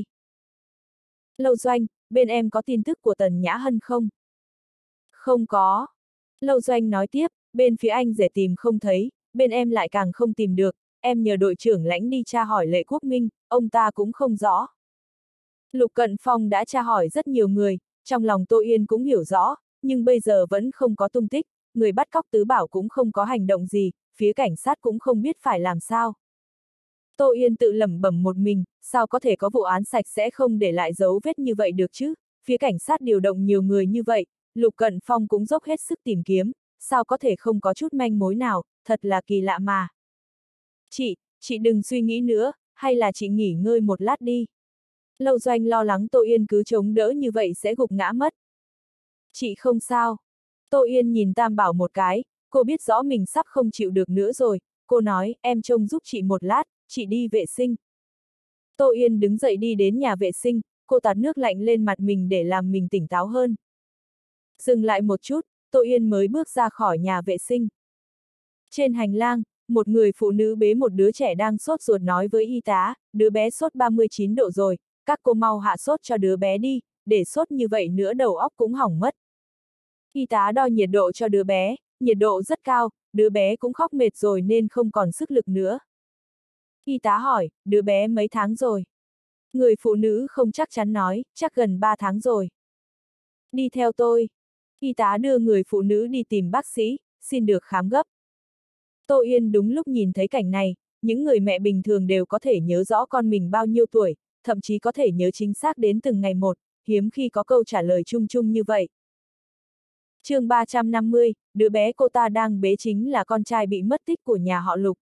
A: Lâu Doanh, bên em có tin tức của Tần Nhã Hân không? Không có. Lâu Doanh nói tiếp, bên phía anh rể tìm không thấy, bên em lại càng không tìm được, em nhờ đội trưởng lãnh đi tra hỏi Lệ Quốc Minh, ông ta cũng không rõ. Lục Cận Phong đã tra hỏi rất nhiều người, trong lòng Tô Yên cũng hiểu rõ, nhưng bây giờ vẫn không có tung tích, người bắt cóc Tứ Bảo cũng không có hành động gì, phía cảnh sát cũng không biết phải làm sao. Tô Yên tự lẩm bẩm một mình, sao có thể có vụ án sạch sẽ không để lại dấu vết như vậy được chứ, phía cảnh sát điều động nhiều người như vậy, Lục Cận Phong cũng dốc hết sức tìm kiếm, sao có thể không có chút manh mối nào, thật là kỳ lạ mà. Chị, chị đừng suy nghĩ nữa, hay là chị nghỉ ngơi một lát đi. Lâu Doanh lo lắng Tô Yên cứ chống đỡ như vậy sẽ gục ngã mất. Chị không sao. Tô Yên nhìn Tam Bảo một cái, cô biết rõ mình sắp không chịu được nữa rồi, cô nói, em trông giúp chị một lát, chị đi vệ sinh. Tô Yên đứng dậy đi đến nhà vệ sinh, cô tạt nước lạnh lên mặt mình để làm mình tỉnh táo hơn. Dừng lại một chút, Tô Yên mới bước ra khỏi nhà vệ sinh. Trên hành lang, một người phụ nữ bế một đứa trẻ đang sốt ruột nói với y tá, đứa bé sốt ba mươi chín độ rồi, các cô mau hạ sốt cho đứa bé đi, để sốt như vậy nữa đầu óc cũng hỏng mất. Y tá đo nhiệt độ cho đứa bé, nhiệt độ rất cao, đứa bé cũng khóc mệt rồi nên không còn sức lực nữa. Y tá hỏi, đứa bé mấy tháng rồi? Người phụ nữ không chắc chắn nói, chắc gần ba tháng rồi. Đi theo tôi. Y tá đưa người phụ nữ đi tìm bác sĩ, xin được khám gấp. Tô Yên đúng lúc nhìn thấy cảnh này, những người mẹ bình thường đều có thể nhớ rõ con mình bao nhiêu tuổi, thậm chí có thể nhớ chính xác đến từng ngày một, hiếm khi có câu trả lời chung chung như vậy. Chương ba trăm năm mươi, đứa bé cô ta đang bế chính là con trai bị mất tích của nhà họ Lục.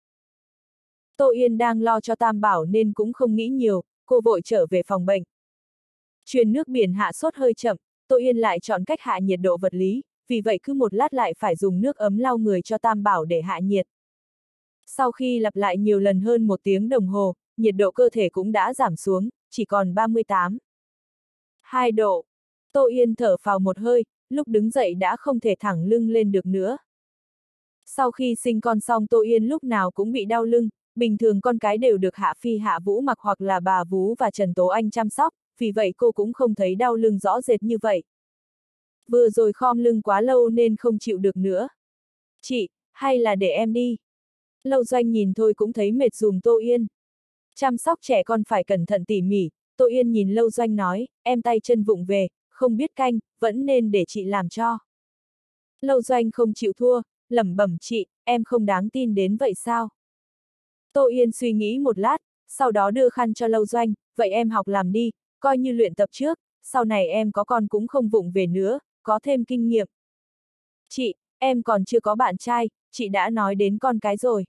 A: Tô Yên đang lo cho Tam Bảo nên cũng không nghĩ nhiều, cô vội trở về phòng bệnh. Truyền nước biển hạ sốt hơi chậm, Tô Yên lại chọn cách hạ nhiệt độ vật lý, vì vậy cứ một lát lại phải dùng nước ấm lau người cho Tam Bảo để hạ nhiệt. Sau khi lặp lại nhiều lần hơn một tiếng đồng hồ, nhiệt độ cơ thể cũng đã giảm xuống, chỉ còn ba mươi tám phẩy hai độ. Tô Yên thở phào một hơi, lúc đứng dậy đã không thể thẳng lưng lên được nữa. Sau khi sinh con xong Tô Yên lúc nào cũng bị đau lưng, bình thường con cái đều được Hạ Phi Hạ Vũ Mặc hoặc là bà Vú và Trần Tố Anh chăm sóc, vì vậy cô cũng không thấy đau lưng rõ rệt như vậy. Vừa rồi khom lưng quá lâu nên không chịu được nữa. Chị, hay là để em đi. Lâu Doanh nhìn thôi cũng thấy mệt dùm Tô Yên. Chăm sóc trẻ con phải cẩn thận tỉ mỉ, Tô Yên nhìn Lâu Doanh nói, em tay chân vụng về, không biết canh, vẫn nên để chị làm cho. Lâu Doanh không chịu thua, lẩm bẩm chị, em không đáng tin đến vậy sao? Tô Yên suy nghĩ một lát, sau đó đưa khăn cho Lâu Doanh, vậy em học làm đi, coi như luyện tập trước, sau này em có con cũng không vụng về nữa, có thêm kinh nghiệm. Chị, em còn chưa có bạn trai, chị đã nói đến con cái rồi.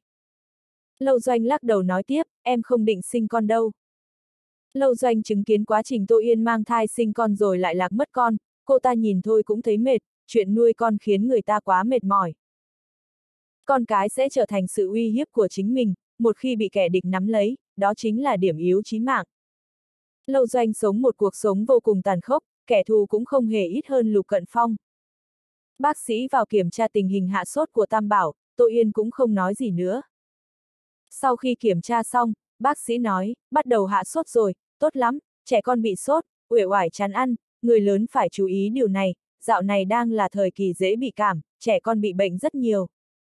A: Lâu Doanh lắc đầu nói tiếp, em không định sinh con đâu. Lâu Doanh chứng kiến quá trình Tô Yên mang thai sinh con rồi lại lạc mất con, cô ta nhìn thôi cũng thấy mệt, chuyện nuôi con khiến người ta quá mệt mỏi. Con cái sẽ trở thành sự uy hiếp của chính mình, một khi bị kẻ địch nắm lấy, đó chính là điểm yếu chí mạng. Lâu Doanh sống một cuộc sống vô cùng tàn khốc, kẻ thù cũng không hề ít hơn Lục Cận Phong. Bác sĩ vào kiểm tra tình hình hạ sốt của Tam Bảo, Tô Yên cũng không nói gì nữa. Sau khi kiểm tra xong, bác sĩ nói, bắt đầu hạ sốt rồi, tốt lắm, trẻ con bị sốt, uể oải chán ăn, người lớn phải chú ý điều này, dạo này đang là thời kỳ dễ bị cảm, trẻ con bị bệnh rất nhiều.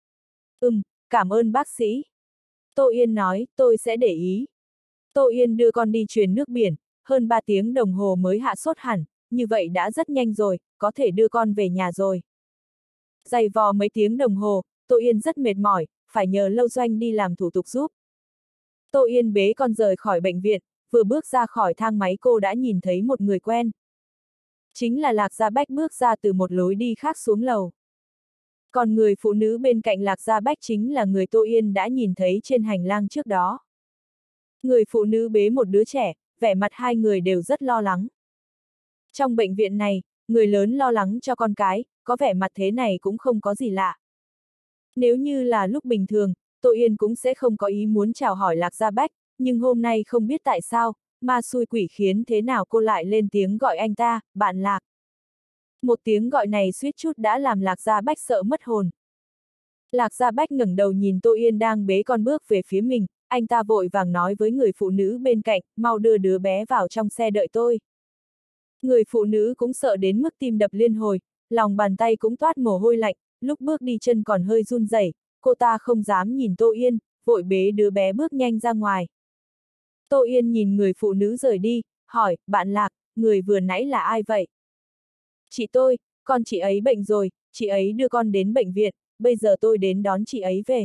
A: Ừm, cảm ơn bác sĩ. Tô Yên nói, tôi sẽ để ý. Tô Yên đưa con đi truyền nước biển, hơn ba tiếng đồng hồ mới hạ sốt hẳn, như vậy đã rất nhanh rồi, có thể đưa con về nhà rồi. Giày vò mấy tiếng đồng hồ, Tô Yên rất mệt mỏi, phải nhờ Lâu Doanh đi làm thủ tục giúp. Tô Yên bế con rời khỏi bệnh viện, vừa bước ra khỏi thang máy cô đã nhìn thấy một người quen. Chính là Lạc Gia Bách bước ra từ một lối đi khác xuống lầu. Còn người phụ nữ bên cạnh Lạc Gia Bách chính là người Tô Yên đã nhìn thấy trên hành lang trước đó. Người phụ nữ bế một đứa trẻ, vẻ mặt hai người đều rất lo lắng. Trong bệnh viện này, người lớn lo lắng cho con cái, có vẻ mặt thế này cũng không có gì lạ. Nếu như là lúc bình thường, Tô Yên cũng sẽ không có ý muốn chào hỏi Lạc Gia Bách, nhưng hôm nay không biết tại sao, ma xui quỷ khiến thế nào cô lại lên tiếng gọi anh ta, bạn Lạc. Một tiếng gọi này suýt chút đã làm Lạc Gia Bách sợ mất hồn. Lạc Gia Bách ngẩng đầu nhìn Tô Yên đang bế con bước về phía mình, anh ta vội vàng nói với người phụ nữ bên cạnh, mau đưa đứa bé vào trong xe đợi tôi. Người phụ nữ cũng sợ đến mức tim đập liên hồi, lòng bàn tay cũng toát mồ hôi lạnh, lúc bước đi chân còn hơi run rẩy, cô ta không dám nhìn Tô Yên, vội bế đứa bé bước nhanh ra ngoài. Tô Yên nhìn người phụ nữ rời đi, hỏi, bạn Lạc, người vừa nãy là ai vậy? Chị tôi, con chị ấy bệnh rồi, chị ấy đưa con đến bệnh viện, bây giờ tôi đến đón chị ấy về.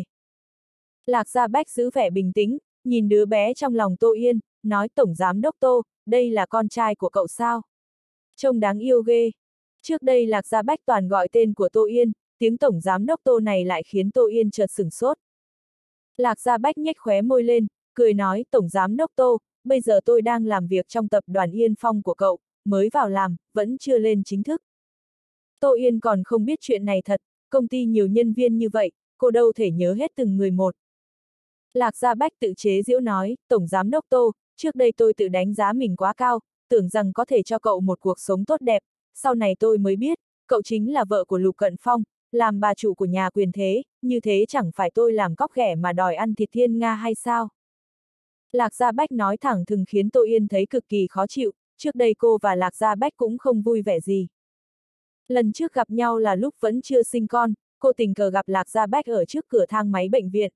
A: Lạc Gia Bách giữ vẻ bình tĩnh, nhìn đứa bé trong lòng Tô Yên, nói Tổng Giám Đốc Tô, đây là con trai của cậu sao? Trông đáng yêu ghê. Trước đây Lạc Gia Bách toàn gọi tên của Tô Yên, tiếng Tổng Giám Đốc Tô này lại khiến Tô Yên chợt sửng sốt. Lạc Gia Bách nhếch khóe môi lên, cười nói Tổng Giám Đốc Tô, bây giờ tôi đang làm việc trong tập đoàn Yên Phong của cậu, mới vào làm, vẫn chưa lên chính thức. Tô Yên còn không biết chuyện này thật, công ty nhiều nhân viên như vậy, cô đâu thể nhớ hết từng người một. Lạc Gia Bách tự chế giễu nói, Tổng Giám Đốc Tô, trước đây tôi tự đánh giá mình quá cao, tưởng rằng có thể cho cậu một cuộc sống tốt đẹp, sau này tôi mới biết, cậu chính là vợ của Lục Cận Phong, làm bà chủ của nhà quyền thế, như thế chẳng phải tôi làm cóc ghẻ mà đòi ăn thịt thiên nga hay sao? Lạc Gia Bách nói thẳng thừng khiến Tô Yên thấy cực kỳ khó chịu, trước đây cô và Lạc Gia Bách cũng không vui vẻ gì. Lần trước gặp nhau là lúc vẫn chưa sinh con, cô tình cờ gặp Lạc Gia Bách ở trước cửa thang máy bệnh viện.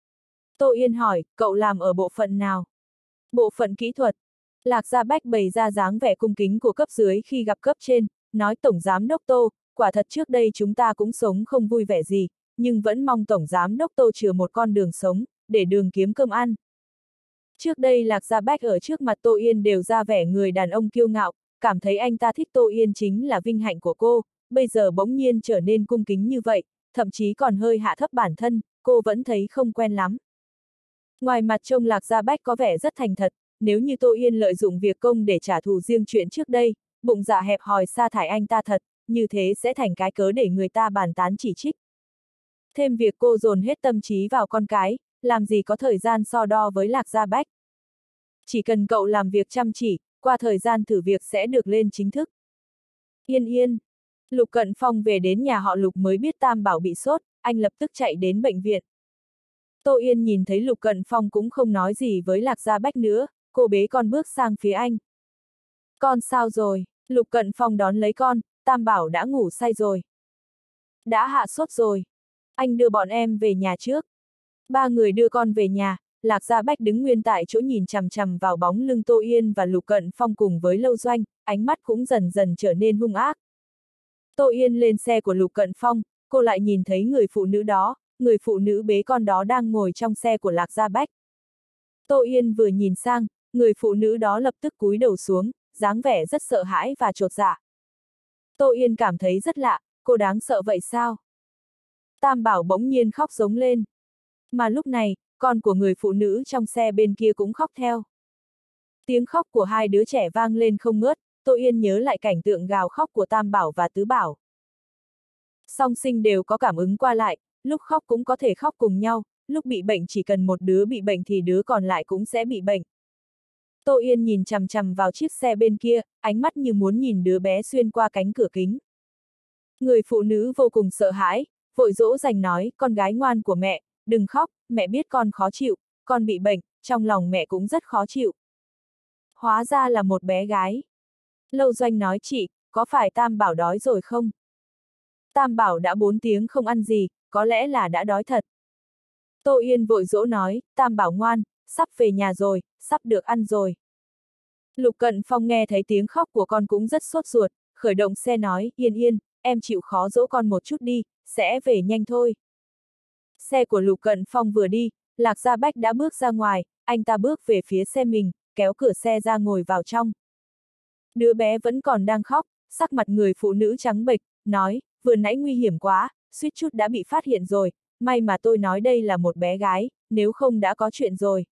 A: Tô Yên hỏi, cậu làm ở bộ phận nào? Bộ phận kỹ thuật. Lạc Gia Bách bày ra dáng vẻ cung kính của cấp dưới khi gặp cấp trên, nói Tổng Giám Đốc Tô, quả thật trước đây chúng ta cũng sống không vui vẻ gì, nhưng vẫn mong Tổng Giám Đốc Tô chừa một con đường sống, để đường kiếm cơm ăn. Trước đây Lạc Gia Bách ở trước mặt Tô Yên đều ra vẻ người đàn ông kiêu ngạo, cảm thấy anh ta thích Tô Yên chính là vinh hạnh của cô, bây giờ bỗng nhiên trở nên cung kính như vậy, thậm chí còn hơi hạ thấp bản thân, cô vẫn thấy không quen lắm. Ngoài mặt trông Lạc Gia Bách có vẻ rất thành thật, nếu như Tô Yên lợi dụng việc công để trả thù riêng chuyện trước đây, bụng dạ hẹp hòi sa thải anh ta thật, như thế sẽ thành cái cớ để người ta bàn tán chỉ trích. Thêm việc cô dồn hết tâm trí vào con cái, làm gì có thời gian so đo với Lạc Gia Bách. Chỉ cần cậu làm việc chăm chỉ, qua thời gian thử việc sẽ được lên chính thức. Yên yên. Lục Cận Phong về đến nhà họ Lục mới biết Tam Bảo bị sốt, anh lập tức chạy đến bệnh viện. Tô Yên nhìn thấy Lục Cận Phong cũng không nói gì với Lạc Gia Bách nữa, cô bế con bước sang phía anh. Con sao rồi? Lục Cận Phong đón lấy con, Tam Bảo đã ngủ say rồi. Đã hạ sốt rồi. Anh đưa bọn em về nhà trước. Ba người đưa con về nhà, Lạc Gia Bách đứng nguyên tại chỗ nhìn chằm chằm vào bóng lưng Tô Yên và Lục Cận Phong cùng với Lâu Doanh, ánh mắt cũng dần dần trở nên hung ác. Tô Yên lên xe của Lục Cận Phong, cô lại nhìn thấy người phụ nữ đó, người phụ nữ bế con đó đang ngồi trong xe của Lạc Gia Bách. Tô Yên vừa nhìn sang, người phụ nữ đó lập tức cúi đầu xuống, dáng vẻ rất sợ hãi và chột dạ. Tô Yên cảm thấy rất lạ, cô đáng sợ vậy sao? Tam Bảo bỗng nhiên khóc giống lên. Mà lúc này, con của người phụ nữ trong xe bên kia cũng khóc theo. Tiếng khóc của hai đứa trẻ vang lên không ngớt, Tô Yên nhớ lại cảnh tượng gào khóc của Tam Bảo và Tứ Bảo. Song sinh đều có cảm ứng qua lại, lúc khóc cũng có thể khóc cùng nhau, lúc bị bệnh chỉ cần một đứa bị bệnh thì đứa còn lại cũng sẽ bị bệnh. Tô Yên nhìn chằm chằm vào chiếc xe bên kia, ánh mắt như muốn nhìn đứa bé xuyên qua cánh cửa kính. Người phụ nữ vô cùng sợ hãi, vội dỗ dành nói, con gái ngoan của mẹ, đừng khóc, mẹ biết con khó chịu, con bị bệnh, trong lòng mẹ cũng rất khó chịu. Hóa ra là một bé gái. Lâu Doanh nói, chị, có phải Tam Bảo đói rồi không? Tam Bảo đã bốn tiếng không ăn gì, có lẽ là đã đói thật. Tô Yên vội dỗ nói, Tam Bảo ngoan, sắp về nhà rồi, sắp được ăn rồi. Lục Cận Phong nghe thấy tiếng khóc của con cũng rất sốt ruột, khởi động xe nói, Yên Yên, em chịu khó dỗ con một chút đi, sẽ về nhanh thôi. Xe của Lục Cận Phong vừa đi, Lạc Gia Bách đã bước ra ngoài, anh ta bước về phía xe mình, kéo cửa xe ra ngồi vào trong. Đứa bé vẫn còn đang khóc, sắc mặt người phụ nữ trắng bệch, nói, vừa nãy nguy hiểm quá, suýt chút đã bị phát hiện rồi, may mà tôi nói đây là một bé gái, nếu không đã có chuyện rồi.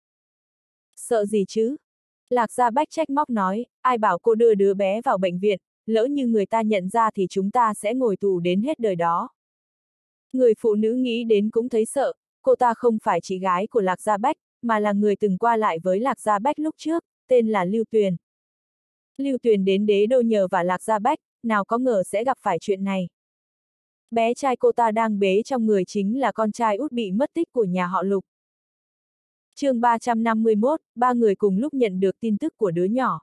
A: Sợ gì chứ? Lạc Gia Bách trách móc nói, ai bảo cô đưa đứa bé vào bệnh viện, lỡ như người ta nhận ra thì chúng ta sẽ ngồi tù đến hết đời đó. Người phụ nữ nghĩ đến cũng thấy sợ, cô ta không phải chị gái của Lạc Gia Bách, mà là người từng qua lại với Lạc Gia Bách lúc trước, tên là Lưu Tuyền. Lưu Tuyền đến đế đô nhờ và Lạc Gia Bách, nào có ngờ sẽ gặp phải chuyện này. Bé trai cô ta đang bế trong người chính là con trai út bị mất tích của nhà họ Lục. Chương ba trăm năm mươi mốt, ba người cùng lúc nhận được tin tức của đứa nhỏ.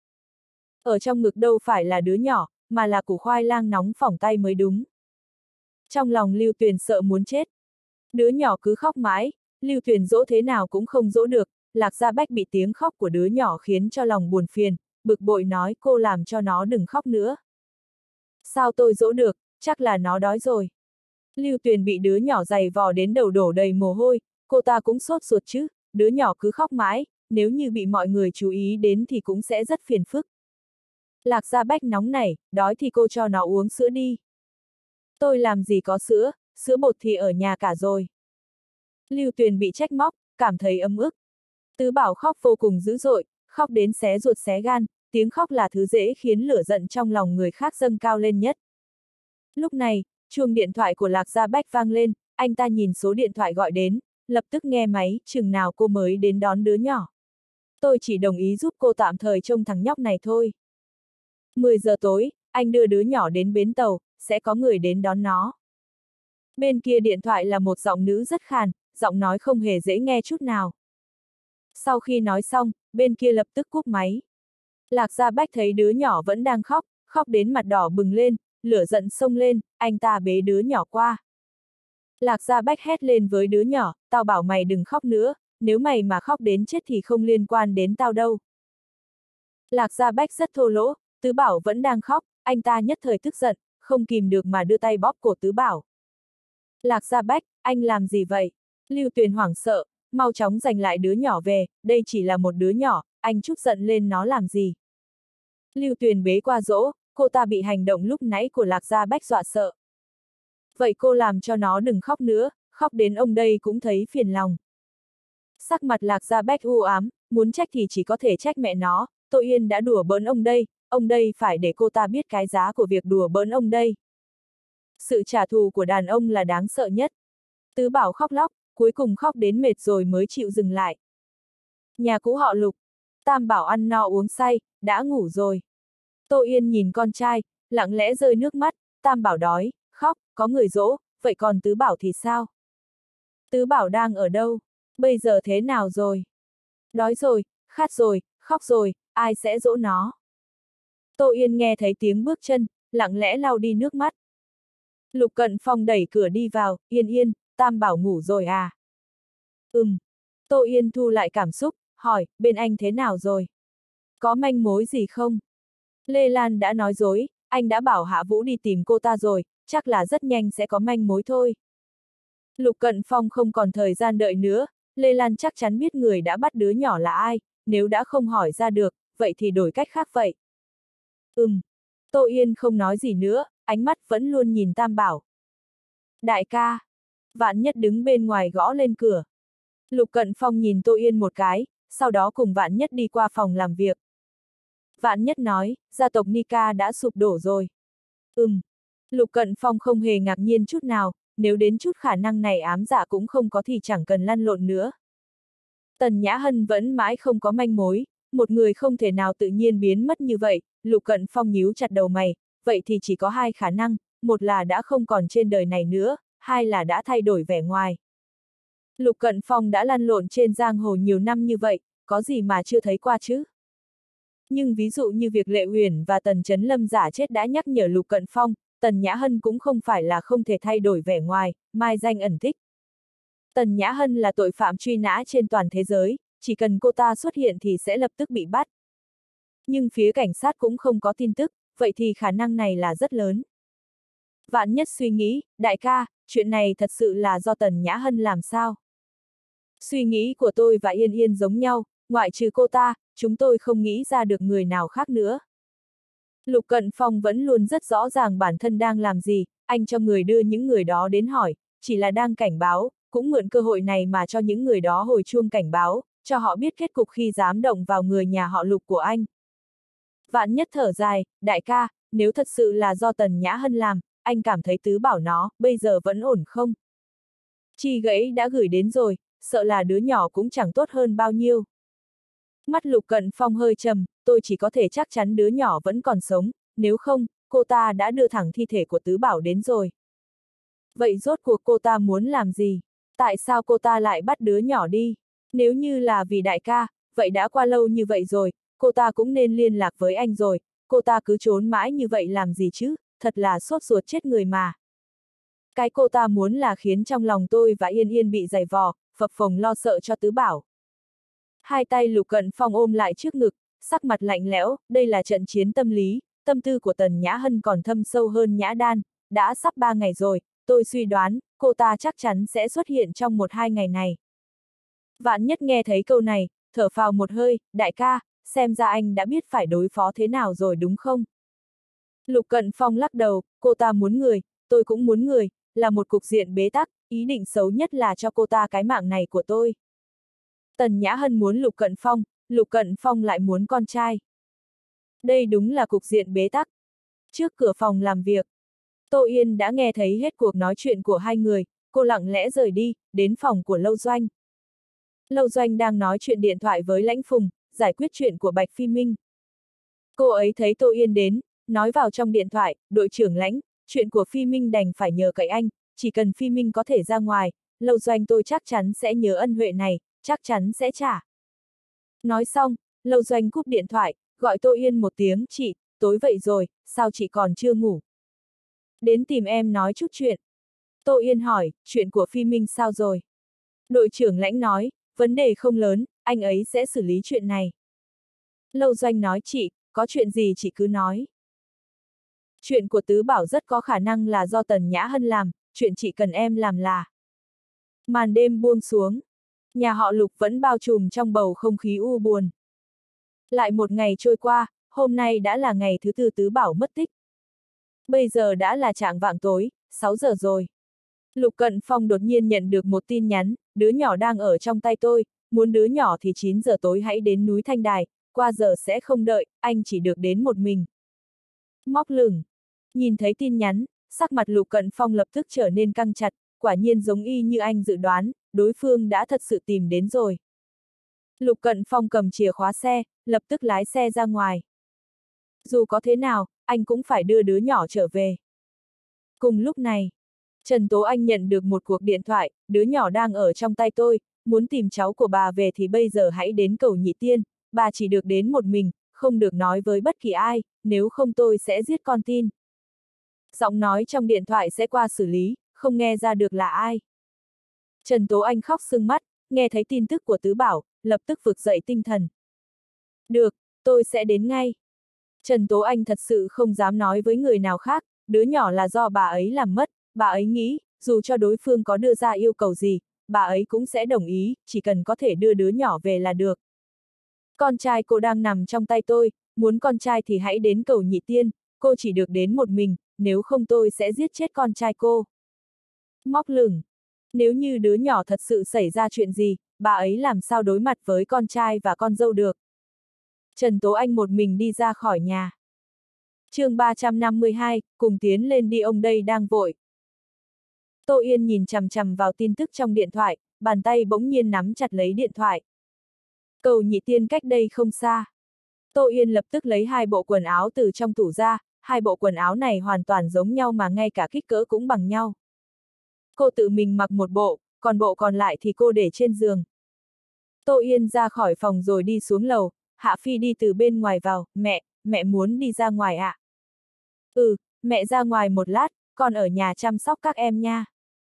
A: Ở trong ngực đâu phải là đứa nhỏ, mà là củ khoai lang nóng phỏng tay mới đúng. Trong lòng Lưu Tuyền sợ muốn chết. Đứa nhỏ cứ khóc mãi, Lưu Tuyền dỗ thế nào cũng không dỗ được, Lạc Gia Bách bị tiếng khóc của đứa nhỏ khiến cho lòng buồn phiền, bực bội nói cô làm cho nó đừng khóc nữa. Sao tôi dỗ được, chắc là nó đói rồi. Lưu Tuyền bị đứa nhỏ giày vò đến đầu đổ đầy mồ hôi, cô ta cũng sốt ruột chứ, đứa nhỏ cứ khóc mãi, nếu như bị mọi người chú ý đến thì cũng sẽ rất phiền phức. Lạc Gia Bách nóng nảy, đói thì cô cho nó uống sữa đi. Tôi làm gì có sữa, sữa bột thì ở nhà cả rồi. Lưu Tuyền bị trách móc, cảm thấy ấm ức. Tứ Bảo khóc vô cùng dữ dội, khóc đến xé ruột xé gan, tiếng khóc là thứ dễ khiến lửa giận trong lòng người khác dâng cao lên nhất. Lúc này, chuông điện thoại của Lạc Gia Bách vang lên, anh ta nhìn số điện thoại gọi đến, lập tức nghe máy, chừng nào cô mới đến đón đứa nhỏ. Tôi chỉ đồng ý giúp cô tạm thời trông thằng nhóc này thôi. mười giờ tối, anh đưa đứa nhỏ đến bến tàu, sẽ có người đến đón nó. Bên kia điện thoại là một giọng nữ rất khàn, giọng nói không hề dễ nghe chút nào. Sau khi nói xong, bên kia lập tức cúp máy. Lạc Gia Bách thấy đứa nhỏ vẫn đang khóc, khóc đến mặt đỏ bừng lên, lửa giận xông lên, anh ta bế đứa nhỏ qua. Lạc Gia Bách hét lên với đứa nhỏ, tao bảo mày đừng khóc nữa, nếu mày mà khóc đến chết thì không liên quan đến tao đâu. Lạc Gia Bách rất thô lỗ, Tứ Bảo vẫn đang khóc, anh ta nhất thời tức giận, không kìm được mà đưa tay bóp cổ Tứ Bảo. Lạc Gia Bách, anh làm gì vậy? Lưu Tuyền hoảng sợ, mau chóng giành lại đứa nhỏ về, đây chỉ là một đứa nhỏ, anh trút giận lên nó làm gì? Lưu Tuyền bế qua dỗ, cô ta bị hành động lúc nãy của Lạc Gia Bách dọa sợ. Vậy cô làm cho nó đừng khóc nữa, khóc đến ông đây cũng thấy phiền lòng. Sắc mặt Lạc Gia Bách u ám, muốn trách thì chỉ có thể trách mẹ nó, Tô Yên đã đùa bỡn ông đây, ông đây phải để cô ta biết cái giá của việc đùa bỡn ông đây. Sự trả thù của đàn ông là đáng sợ nhất. Tứ Bảo khóc lóc, cuối cùng khóc đến mệt rồi mới chịu dừng lại. Nhà cũ họ Lục, Tam Bảo ăn no uống say, đã ngủ rồi. Tô Yên nhìn con trai, lặng lẽ rơi nước mắt, Tam Bảo đói, khóc, có người dỗ, vậy còn Tứ Bảo thì sao? Tứ Bảo đang ở đâu? Bây giờ thế nào rồi? Đói rồi, khát rồi, khóc rồi, ai sẽ dỗ nó? Tô Yên nghe thấy tiếng bước chân, lặng lẽ lau đi nước mắt. Lục Cận Phong đẩy cửa đi vào, Yên Yên, Tam Bảo ngủ rồi à? Ừm. Tô Yên thu lại cảm xúc, hỏi, bên anh thế nào rồi? Có manh mối gì không? Lê Lan đã nói dối, anh đã bảo Hạ Vũ đi tìm cô ta rồi, chắc là rất nhanh sẽ có manh mối thôi. Lục Cận Phong không còn thời gian đợi nữa, Lê Lan chắc chắn biết người đã bắt đứa nhỏ là ai, nếu đã không hỏi ra được, vậy thì đổi cách khác vậy. Ừm. Tô Yên không nói gì nữa, ánh mắt vẫn luôn nhìn Tam Bảo. Đại ca. Vạn Nhất đứng bên ngoài gõ lên cửa. Lục Cận Phong nhìn Tô Yên một cái, sau đó cùng Vạn Nhất đi qua phòng làm việc. Vạn Nhất nói, gia tộc Nika đã sụp đổ rồi. Ừm. Lục Cận Phong không hề ngạc nhiên chút nào, nếu đến chút khả năng này ám dạ cũng không có thì chẳng cần lăn lộn nữa. Tần Nhã Hân vẫn mãi không có manh mối, một người không thể nào tự nhiên biến mất như vậy, Lục Cận Phong nhíu chặt đầu mày, vậy thì chỉ có hai khả năng, một là đã không còn trên đời này nữa, hai là đã thay đổi vẻ ngoài. Lục Cận Phong đã lăn lộn trên giang hồ nhiều năm như vậy, có gì mà chưa thấy qua chứ? Nhưng ví dụ như việc Lệ Uyển và Tần Chấn Lâm giả chết đã nhắc nhở Lục Cận Phong, Tần Nhã Hân cũng không phải là không thể thay đổi vẻ ngoài, mai danh ẩn tích. Tần Nhã Hân là tội phạm truy nã trên toàn thế giới, chỉ cần cô ta xuất hiện thì sẽ lập tức bị bắt. Nhưng phía cảnh sát cũng không có tin tức, vậy thì khả năng này là rất lớn. Vạn Nhất suy nghĩ, đại ca, chuyện này thật sự là do Tần Nhã Hân làm sao? Suy nghĩ của tôi và Yên Yên giống nhau, ngoại trừ cô ta, chúng tôi không nghĩ ra được người nào khác nữa. Lục Cận Phong vẫn luôn rất rõ ràng bản thân đang làm gì, anh cho người đưa những người đó đến hỏi, chỉ là đang cảnh báo, cũng mượn cơ hội này mà cho những người đó hồi chuông cảnh báo, cho họ biết kết cục khi dám động vào người nhà họ Lục của anh. Vạn Nhất thở dài, đại ca, nếu thật sự là do Tần Nhã Hân làm, anh cảm thấy Tứ Bảo nó, bây giờ vẫn ổn không? Chi gãy đã gửi đến rồi, sợ là đứa nhỏ cũng chẳng tốt hơn bao nhiêu. Mắt Lục Cận Phong hơi trầm, tôi chỉ có thể chắc chắn đứa nhỏ vẫn còn sống, nếu không, cô ta đã đưa thẳng thi thể của Tứ Bảo đến rồi. Vậy rốt cuộc cô ta muốn làm gì? Tại sao cô ta lại bắt đứa nhỏ đi? Nếu như là vì đại ca, vậy đã qua lâu như vậy rồi, cô ta cũng nên liên lạc với anh rồi, cô ta cứ trốn mãi như vậy làm gì chứ, thật là sốt ruột chết người mà. Cái cô ta muốn là khiến trong lòng tôi và Yên Yên bị giày vò, phập phồng lo sợ cho Tứ Bảo. Hai tay Lục Cận Phong ôm lại trước ngực, sắc mặt lạnh lẽo, đây là trận chiến tâm lý, tâm tư của Tần Nhã Hân còn thâm sâu hơn Nhã Đan, đã sắp ba ngày rồi, tôi suy đoán, cô ta chắc chắn sẽ xuất hiện trong một hai ngày này. Vạn Nhất nghe thấy câu này, thở phào một hơi, đại ca, xem ra anh đã biết phải đối phó thế nào rồi đúng không? Lục Cận Phong lắc đầu, cô ta muốn người, tôi cũng muốn người, là một cục diện bế tắc, ý định xấu nhất là cho cô ta cái mạng này của tôi. Tần Nhã Hân muốn Lục Cận Phong, Lục Cận Phong lại muốn con trai. Đây đúng là cục diện bế tắc. Trước cửa phòng làm việc, Tô Yên đã nghe thấy hết cuộc nói chuyện của hai người, cô lặng lẽ rời đi, đến phòng của Lâu Doanh. Lâu Doanh đang nói chuyện điện thoại với Lãnh Phùng, giải quyết chuyện của Bạch Phi Minh. Cô ấy thấy Tô Yên đến, nói vào trong điện thoại, đội trưởng Lãnh, chuyện của Phi Minh đành phải nhờ cậy anh, chỉ cần Phi Minh có thể ra ngoài, Lâu Doanh tôi chắc chắn sẽ nhớ ân huệ này, chắc chắn sẽ trả. Nói xong, Lâu Doanh cúp điện thoại, gọi Tô Yên một tiếng, chị, tối vậy rồi, sao chị còn chưa ngủ? Đến tìm em nói chút chuyện. Tô Yên hỏi, chuyện của Phi Minh sao rồi? Đội trưởng Lãnh nói, vấn đề không lớn, anh ấy sẽ xử lý chuyện này. Lâu Doanh nói chị, có chuyện gì chị cứ nói. Chuyện của Tứ Bảo rất có khả năng là do Tần Nhã Hân làm, chuyện chị cần em làm là. Màn đêm buông xuống. Nhà họ Lục vẫn bao trùm trong bầu không khí u buồn. Lại một ngày trôi qua, hôm nay đã là ngày thứ tư Tứ Bảo mất tích. Bây giờ đã là chạng vạng tối, sáu giờ rồi. Lục Cận Phong đột nhiên nhận được một tin nhắn, đứa nhỏ đang ở trong tay tôi, muốn đứa nhỏ thì chín giờ tối hãy đến núi Thanh Đài, qua giờ sẽ không đợi, anh chỉ được đến một mình. Móc lửng. Nhìn thấy tin nhắn, sắc mặt Lục Cận Phong lập tức trở nên căng chặt, quả nhiên giống y như anh dự đoán, đối phương đã thật sự tìm đến rồi. Lục Cận Phong cầm chìa khóa xe, lập tức lái xe ra ngoài. Dù có thế nào, anh cũng phải đưa đứa nhỏ trở về. Cùng lúc này, Trần Tố Anh nhận được một cuộc điện thoại, đứa nhỏ đang ở trong tay tôi, muốn tìm cháu của bà về thì bây giờ hãy đến cầu Nhị Tiên, bà chỉ được đến một mình, không được nói với bất kỳ ai, nếu không tôi sẽ giết con tin. Giọng nói trong điện thoại sẽ qua xử lý, không nghe ra được là ai. Trần Tố Anh khóc sưng mắt, nghe thấy tin tức của Tứ Bảo, lập tức vực dậy tinh thần. Được, tôi sẽ đến ngay. Trần Tố Anh thật sự không dám nói với người nào khác, đứa nhỏ là do bà ấy làm mất, bà ấy nghĩ, dù cho đối phương có đưa ra yêu cầu gì, bà ấy cũng sẽ đồng ý, chỉ cần có thể đưa đứa nhỏ về là được. Con trai cô đang nằm trong tay tôi, muốn con trai thì hãy đến cầu Nhị Tiên, cô chỉ được đến một mình, nếu không tôi sẽ giết chết con trai cô. Móc lửng. Nếu như đứa nhỏ thật sự xảy ra chuyện gì, bà ấy làm sao đối mặt với con trai và con dâu được. Trần Tố Anh một mình đi ra khỏi nhà. chương ba trăm năm mươi hai, cùng tiến lên đi, ông đây đang vội. Tô Yên nhìn chằm chằm vào tin tức trong điện thoại, bàn tay bỗng nhiên nắm chặt lấy điện thoại. Cầu Nhị Tiên cách đây không xa. Tô Yên lập tức lấy hai bộ quần áo từ trong tủ ra, hai bộ quần áo này hoàn toàn giống nhau mà ngay cả kích cỡ cũng bằng nhau. Cô tự mình mặc một bộ, còn bộ còn lại thì cô để trên giường. Tô Yên ra khỏi phòng rồi đi xuống lầu, Hạ Phi đi từ bên ngoài vào, mẹ, mẹ muốn đi ra ngoài ạ. À? Ừ, mẹ ra ngoài một lát, con ở nhà chăm sóc các em nha.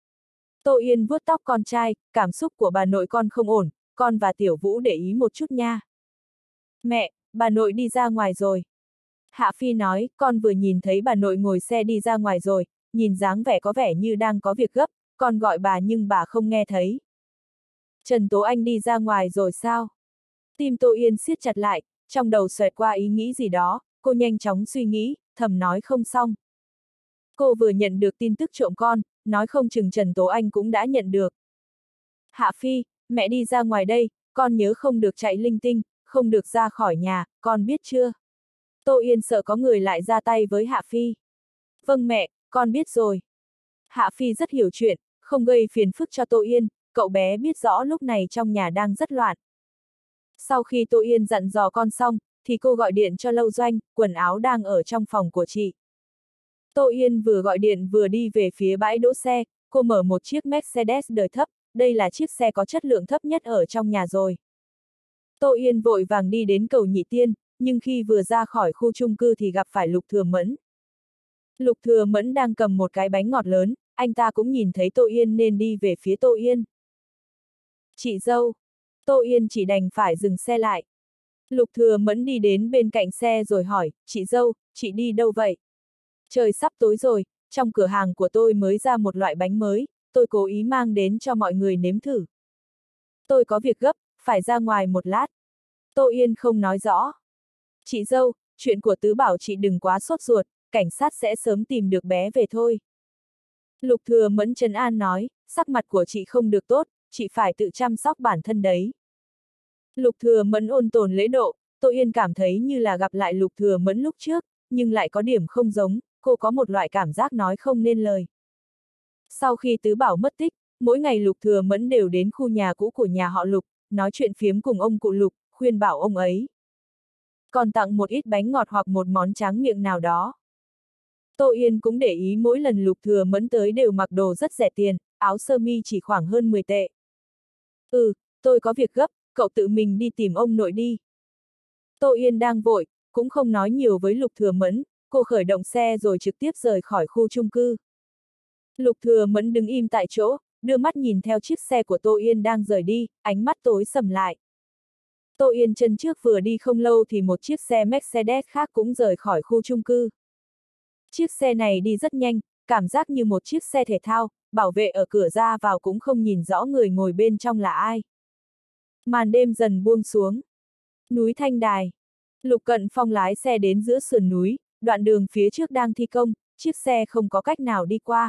A: Tô Yên vuốt tóc con trai, cảm xúc của bà nội con không ổn, con và Tiểu Vũ để ý một chút nha. Mẹ, bà nội đi ra ngoài rồi. Hạ Phi nói, con vừa nhìn thấy bà nội ngồi xe đi ra ngoài rồi, nhìn dáng vẻ có vẻ như đang có việc gấp, con gọi bà nhưng bà không nghe thấy. Trần Tố Anh đi ra ngoài rồi sao? Tim Tô Yên siết chặt lại, trong đầu xoẹt qua ý nghĩ gì đó, cô nhanh chóng suy nghĩ, thầm nói không xong. Cô vừa nhận được tin tức trộm con, nói không chừng Trần Tố Anh cũng đã nhận được. Hạ Phi, mẹ đi ra ngoài đây, con nhớ không được chạy linh tinh, không được ra khỏi nhà, con biết chưa? Tô Yên sợ có người lại ra tay với Hạ Phi. Vâng mẹ, con biết rồi. Hạ Phi rất hiểu chuyện, không gây phiền phức cho Tô Yên, cậu bé biết rõ lúc này trong nhà đang rất loạn. Sau khi Tô Yên dặn dò con xong, thì cô gọi điện cho Lâu Doanh, quần áo đang ở trong phòng của chị. Tô Yên vừa gọi điện vừa đi về phía bãi đỗ xe, cô mở một chiếc Mercedes đời thấp, đây là chiếc xe có chất lượng thấp nhất ở trong nhà rồi. Tô Yên vội vàng đi đến cầu Nhị Tiên, nhưng khi vừa ra khỏi khu chung cư thì gặp phải Lục Thừa Mẫn. Lục Thừa Mẫn đang cầm một cái bánh ngọt lớn, anh ta cũng nhìn thấy Tô Yên nên đi về phía Tô Yên. Chị dâu. Tô Yên chỉ đành phải dừng xe lại. Lục Thừa Mẫn đi đến bên cạnh xe rồi hỏi, chị dâu, chị đi đâu vậy? Trời sắp tối rồi, trong cửa hàng của tôi mới ra một loại bánh mới, tôi cố ý mang đến cho mọi người nếm thử. Tôi có việc gấp, phải ra ngoài một lát. Tô Yên không nói rõ. Chị dâu, chuyện của Tứ Bảo chị đừng quá sốt ruột, cảnh sát sẽ sớm tìm được bé về thôi. Lục Thừa Mẫn trấn an nói, sắc mặt của chị không được tốt, chị phải tự chăm sóc bản thân đấy. Lục Thừa Mẫn ôn tồn lễ độ, Tô Yên cảm thấy như là gặp lại Lục Thừa Mẫn lúc trước, nhưng lại có điểm không giống, cô có một loại cảm giác nói không nên lời. Sau khi Tứ Bảo mất tích, mỗi ngày Lục Thừa Mẫn đều đến khu nhà cũ của nhà họ Lục, nói chuyện phiếm cùng ông cụ Lục, khuyên bảo ông ấy. Còn tặng một ít bánh ngọt hoặc một món tráng miệng nào đó. Tô Yên cũng để ý mỗi lần Lục Thừa Mẫn tới đều mặc đồ rất rẻ tiền, áo sơ mi chỉ khoảng hơn mười tệ. Ừ, tôi có việc gấp, cậu tự mình đi tìm ông nội đi. Tô Yên đang vội, cũng không nói nhiều với Lục Thừa Mẫn, cô khởi động xe rồi trực tiếp rời khỏi khu chung cư. Lục Thừa Mẫn đứng im tại chỗ, đưa mắt nhìn theo chiếc xe của Tô Yên đang rời đi, ánh mắt tối sầm lại. Tô Yên chân trước vừa đi không lâu thì một chiếc xe Mercedes khác cũng rời khỏi khu chung cư. Chiếc xe này đi rất nhanh, cảm giác như một chiếc xe thể thao, bảo vệ ở cửa ra vào cũng không nhìn rõ người ngồi bên trong là ai. Màn đêm dần buông xuống. Núi Thanh Đài. Lục Cận Phong lái xe đến giữa sườn núi, đoạn đường phía trước đang thi công, chiếc xe không có cách nào đi qua.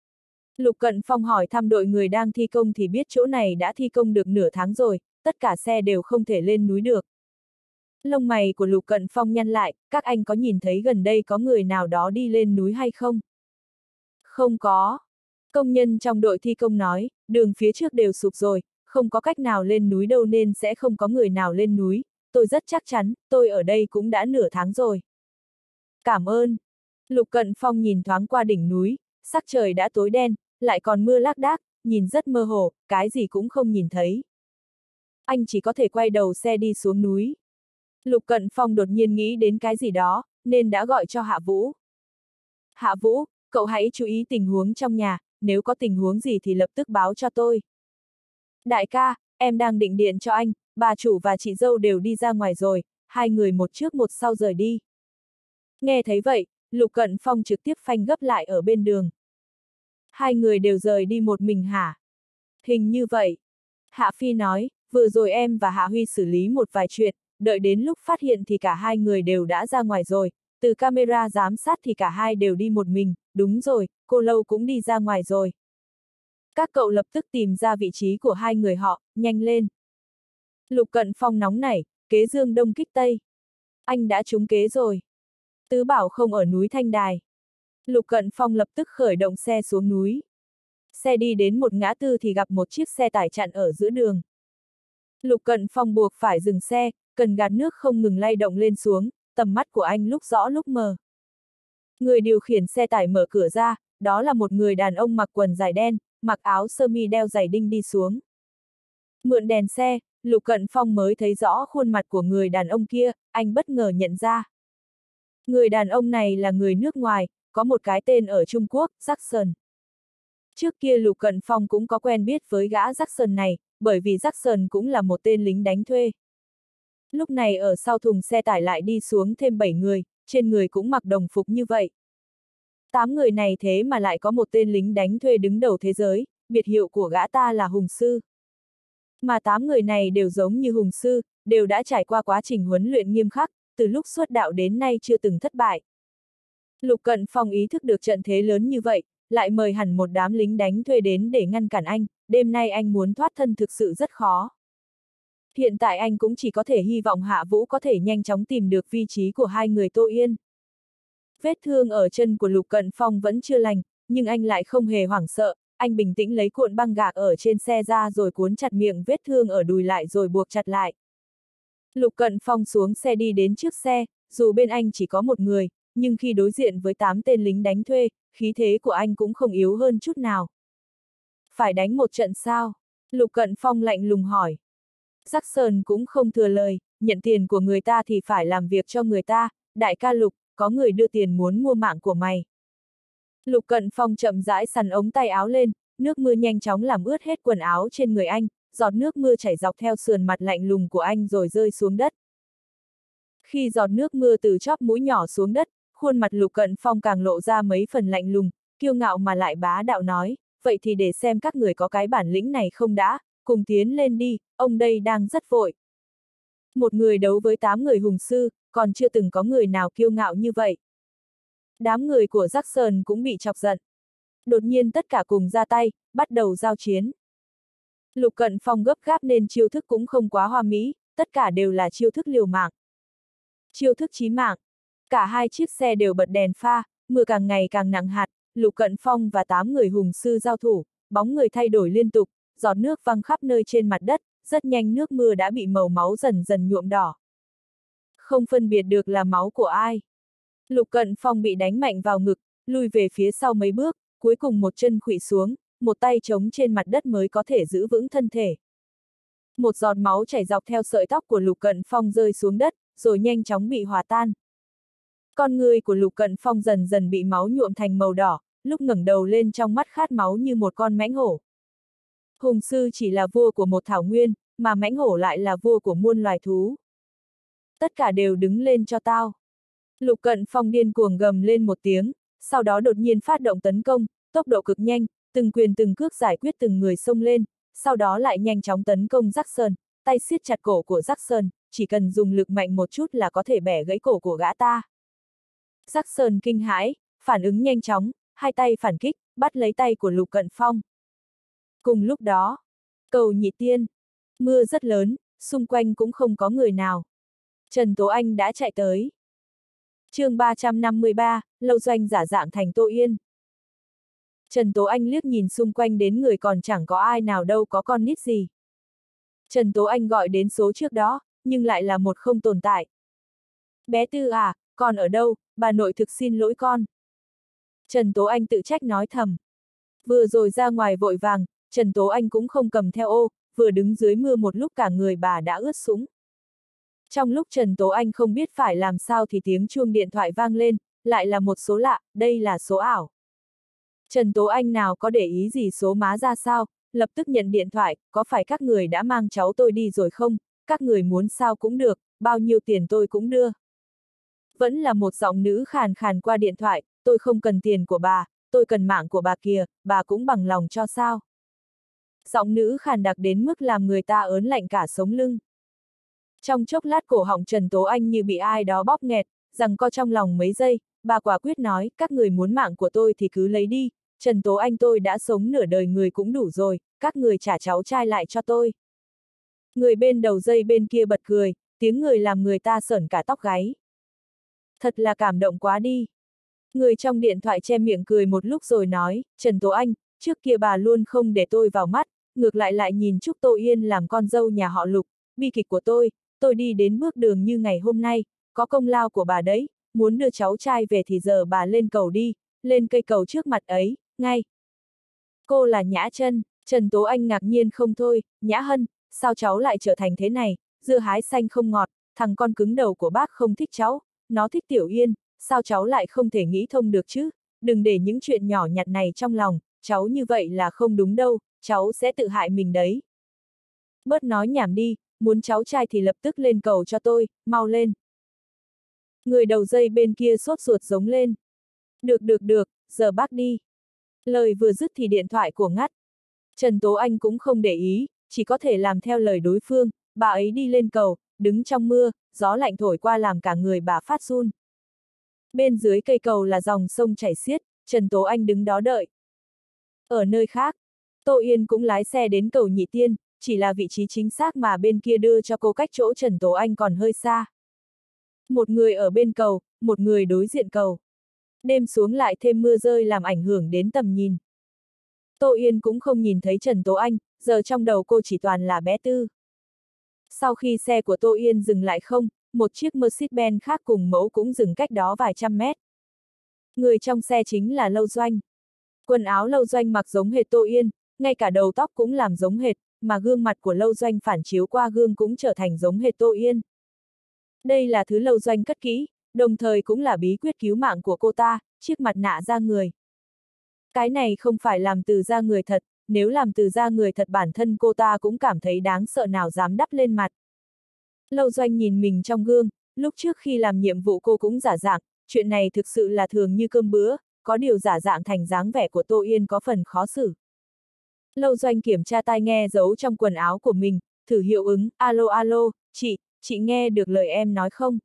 A: Lục Cận Phong hỏi thăm đội người đang thi công thì biết chỗ này đã thi công được nửa tháng rồi, tất cả xe đều không thể lên núi được. Lông mày của Lục Cận Phong nhăn lại, các anh có nhìn thấy gần đây có người nào đó đi lên núi hay không? Không có. Công nhân trong đội thi công nói, đường phía trước đều sụp rồi, không có cách nào lên núi đâu nên sẽ không có người nào lên núi, tôi rất chắc chắn, tôi ở đây cũng đã nửa tháng rồi. Cảm ơn. Lục Cận Phong nhìn thoáng qua đỉnh núi, sắc trời đã tối đen, lại còn mưa lác đác, nhìn rất mơ hồ, cái gì cũng không nhìn thấy. Anh chỉ có thể quay đầu xe đi xuống núi. Lục Cận Phong đột nhiên nghĩ đến cái gì đó, nên đã gọi cho Hạ Vũ. Hạ Vũ, cậu hãy chú ý tình huống trong nhà, nếu có tình huống gì thì lập tức báo cho tôi. Đại ca, em đang định điện cho anh, bà chủ và chị dâu đều đi ra ngoài rồi, hai người một trước một sau rời đi. Nghe thấy vậy, Lục Cận Phong trực tiếp phanh gấp lại ở bên đường. Hai người đều rời đi một mình hả? Hình như vậy. Hạ Phi nói, vừa rồi em và Hạ Huy xử lý một vài chuyện, đợi đến lúc phát hiện thì cả hai người đều đã ra ngoài rồi, từ camera giám sát thì cả hai đều đi một mình, đúng rồi, cô Lâu cũng đi ra ngoài rồi. Các cậu lập tức tìm ra vị trí của hai người họ, nhanh lên. Lục Cận Phong nóng nảy, kế dương đông kích tây. Anh đã trúng kế rồi. Tứ bảo không ở núi Thanh Đài. Lục Cận Phong lập tức khởi động xe xuống núi. Xe đi đến một ngã tư thì gặp một chiếc xe tải chặn ở giữa đường. Lục Cận Phong buộc phải dừng xe, cần gạt nước không ngừng lay động lên xuống, tầm mắt của anh lúc rõ lúc mờ. Người điều khiển xe tải mở cửa ra, đó là một người đàn ông mặc quần dài đen, mặc áo sơ mi đeo giày đinh đi xuống. Mượn đèn xe, Lục Cận Phong mới thấy rõ khuôn mặt của người đàn ông kia, anh bất ngờ nhận ra. Người đàn ông này là người nước ngoài, có một cái tên ở Trung Quốc, Jackson. Trước kia Lục Cận Phong cũng có quen biết với gã Jackson này, bởi vì Jackson cũng là một tên lính đánh thuê. Lúc này ở sau thùng xe tải lại đi xuống thêm bảy người, trên người cũng mặc đồng phục như vậy. Tám người này thế mà lại có một tên lính đánh thuê đứng đầu thế giới, biệt hiệu của gã ta là Hùng Sư. Mà tám người này đều giống như Hùng Sư, đều đã trải qua quá trình huấn luyện nghiêm khắc, từ lúc xuất đạo đến nay chưa từng thất bại. Lục Cận Phong ý thức được trận thế lớn như vậy, lại mời hẳn một đám lính đánh thuê đến để ngăn cản anh, đêm nay anh muốn thoát thân thực sự rất khó. Hiện tại anh cũng chỉ có thể hy vọng Hạ Vũ có thể nhanh chóng tìm được vị trí của hai người Tô Yên. Vết thương ở chân của Lục Cận Phong vẫn chưa lành, nhưng anh lại không hề hoảng sợ, anh bình tĩnh lấy cuộn băng gạc ở trên xe ra rồi cuốn chặt miệng vết thương ở đùi lại rồi buộc chặt lại. Lục Cận Phong xuống xe đi đến trước xe, dù bên anh chỉ có một người, nhưng khi đối diện với tám tên lính đánh thuê, khí thế của anh cũng không yếu hơn chút nào. Phải đánh một trận sao? Lục Cận Phong lạnh lùng hỏi. Jackson cũng không thừa lời, nhận tiền của người ta thì phải làm việc cho người ta, đại ca Lục, có người đưa tiền muốn mua mạng của mày. Lục Cận Phong chậm rãi sắn ống tay áo lên, nước mưa nhanh chóng làm ướt hết quần áo trên người anh, giọt nước mưa chảy dọc theo sườn mặt lạnh lùng của anh rồi rơi xuống đất. Khi giọt nước mưa từ chóp mũi nhỏ xuống đất, khuôn mặt Lục Cận Phong càng lộ ra mấy phần lạnh lùng, kiêu ngạo mà lại bá đạo nói, vậy thì để xem các người có cái bản lĩnh này không đã, cùng tiến lên đi, ông đây đang rất vội. Một người đấu với tám người hùng sư, còn chưa từng có người nào kiêu ngạo như vậy. Đám người của Jackson cũng bị chọc giận. Đột nhiên tất cả cùng ra tay, bắt đầu giao chiến. Lục Cận Phong gấp gáp nên chiêu thức cũng không quá hoa mỹ, tất cả đều là chiêu thức liều mạng. Chiêu thức chí mạng. Cả hai chiếc xe đều bật đèn pha, mưa càng ngày càng nặng hạt, Lục Cận Phong và tám người hùng sư giao thủ, bóng người thay đổi liên tục, giọt nước văng khắp nơi trên mặt đất, rất nhanh nước mưa đã bị màu máu dần dần nhuộm đỏ. Không phân biệt được là máu của ai. Lục Cận Phong bị đánh mạnh vào ngực, lui về phía sau mấy bước, cuối cùng một chân khuỵu xuống, một tay chống trên mặt đất mới có thể giữ vững thân thể. Một giọt máu chảy dọc theo sợi tóc của Lục Cận Phong rơi xuống đất, rồi nhanh chóng bị hòa tan. Con người của Lục Cận Phong dần dần bị máu nhuộm thành màu đỏ, lúc ngẩng đầu lên trong mắt khát máu như một con mãnh hổ. Hùng sư chỉ là vua của một thảo nguyên, mà mãnh hổ lại là vua của muôn loài thú. Tất cả đều đứng lên cho tao. Lục Cận Phong điên cuồng gầm lên một tiếng, sau đó đột nhiên phát động tấn công, tốc độ cực nhanh, từng quyền từng cước giải quyết từng người xông lên, sau đó lại nhanh chóng tấn công Jackson, tay siết chặt cổ của Jackson, chỉ cần dùng lực mạnh một chút là có thể bẻ gãy cổ của gã ta. Sắc Sơn kinh hãi, phản ứng nhanh chóng, hai tay phản kích, bắt lấy tay của Lục Cận Phong. Cùng lúc đó, Cầu Nhị Tiên, mưa rất lớn, xung quanh cũng không có người nào. Trần Tố Anh đã chạy tới. chương ba trăm năm mươi ba, Lâu Doanh giả dạng thành Tô Yên. Trần Tố Anh liếc nhìn xung quanh đến người còn chẳng có ai nào đâu có con nít gì. Trần Tố Anh gọi đến số trước đó, nhưng lại là một không tồn tại. Bé Tư à, con ở đâu, bà nội thực xin lỗi con. Trần Tố Anh tự trách nói thầm. Vừa rồi ra ngoài vội vàng, Trần Tố Anh cũng không cầm theo ô, vừa đứng dưới mưa một lúc cả người bà đã ướt sũng. Trong lúc Trần Tố Anh không biết phải làm sao thì tiếng chuông điện thoại vang lên, lại là một số lạ, đây là số ảo. Trần Tố Anh nào có để ý gì số má ra sao, lập tức nhận điện thoại, có phải các người đã mang cháu tôi đi rồi không, các người muốn sao cũng được, bao nhiêu tiền tôi cũng đưa. Vẫn là một giọng nữ khàn khàn qua điện thoại, tôi không cần tiền của bà, tôi cần mạng của bà kìa, bà cũng bằng lòng cho sao. Giọng nữ khàn đặc đến mức làm người ta ớn lạnh cả sống lưng. Trong chốc lát cổ họng Trần Tố Anh như bị ai đó bóp nghẹt, rằng co trong lòng mấy giây, bà quả quyết nói, các người muốn mạng của tôi thì cứ lấy đi, Trần Tố Anh tôi đã sống nửa đời người cũng đủ rồi, các người trả cháu trai lại cho tôi. Người bên đầu dây bên kia bật cười, tiếng người làm người ta sởn cả tóc gáy. Thật là cảm động quá đi. Người trong điện thoại che miệng cười một lúc rồi nói, Trần Tố Anh, trước kia bà luôn không để tôi vào mắt, ngược lại lại nhìn Trúc Tô Yên làm con dâu nhà họ Lục, bi kịch của tôi, tôi đi đến bước đường như ngày hôm nay, có công lao của bà đấy, muốn đưa cháu trai về thì giờ bà lên cầu đi, lên cây cầu trước mặt ấy, ngay. Cô là Nhã Trân, Trần Tố Anh ngạc nhiên không thôi, Nhã Hân, sao cháu lại trở thành thế này, dưa hái xanh không ngọt, thằng con cứng đầu của bác không thích cháu, nó thích Tiểu Yên, sao cháu lại không thể nghĩ thông được chứ, đừng để những chuyện nhỏ nhặt này trong lòng, cháu như vậy là không đúng đâu, cháu sẽ tự hại mình đấy. Bớt nói nhảm đi, muốn cháu trai thì lập tức lên cầu cho tôi, mau lên. Người đầu dây bên kia sốt ruột giống lên. Được được được, giờ bác đi. Lời vừa dứt thì điện thoại của ngắt. Trần Tố Anh cũng không để ý, chỉ có thể làm theo lời đối phương, bà ấy đi lên cầu, đứng trong mưa, gió lạnh thổi qua làm cả người bà phát run. Bên dưới cây cầu là dòng sông chảy xiết, Trần Tố Anh đứng đó đợi. Ở nơi khác, Tô Yên cũng lái xe đến cầu Nhị Tiên, chỉ là vị trí chính xác mà bên kia đưa cho cô cách chỗ Trần Tố Anh còn hơi xa. Một người ở bên cầu, một người đối diện cầu. Đêm xuống lại thêm mưa rơi làm ảnh hưởng đến tầm nhìn. Tô Yên cũng không nhìn thấy Trần Tố Anh, giờ trong đầu cô chỉ toàn là bé Tư. Sau khi xe của Tô Yên dừng lại không, một chiếc Mercedes-Benz khác cùng mẫu cũng dừng cách đó vài trăm mét. Người trong xe chính là Lâu Doanh. Quần áo Lâu Doanh mặc giống hệt Tô Yên, ngay cả đầu tóc cũng làm giống hệt, mà gương mặt của Lâu Doanh phản chiếu qua gương cũng trở thành giống hệt Tô Yên. Đây là thứ Lâu Doanh cất kỹ, đồng thời cũng là bí quyết cứu mạng của cô ta, chiếc mặt nạ da người. Cái này không phải làm từ da người thật, nếu làm từ da người thật bản thân cô ta cũng cảm thấy đáng sợ nào dám đắp lên mặt. Lâu Doanh nhìn mình trong gương, lúc trước khi làm nhiệm vụ cô cũng giả dạng, chuyện này thực sự là thường như cơm bữa, có điều giả dạng thành dáng vẻ của Tô Yên có phần khó xử. Lâu Doanh kiểm tra tai nghe giấu trong quần áo của mình, thử hiệu ứng, alo alo, chị, chị nghe được lời em nói không?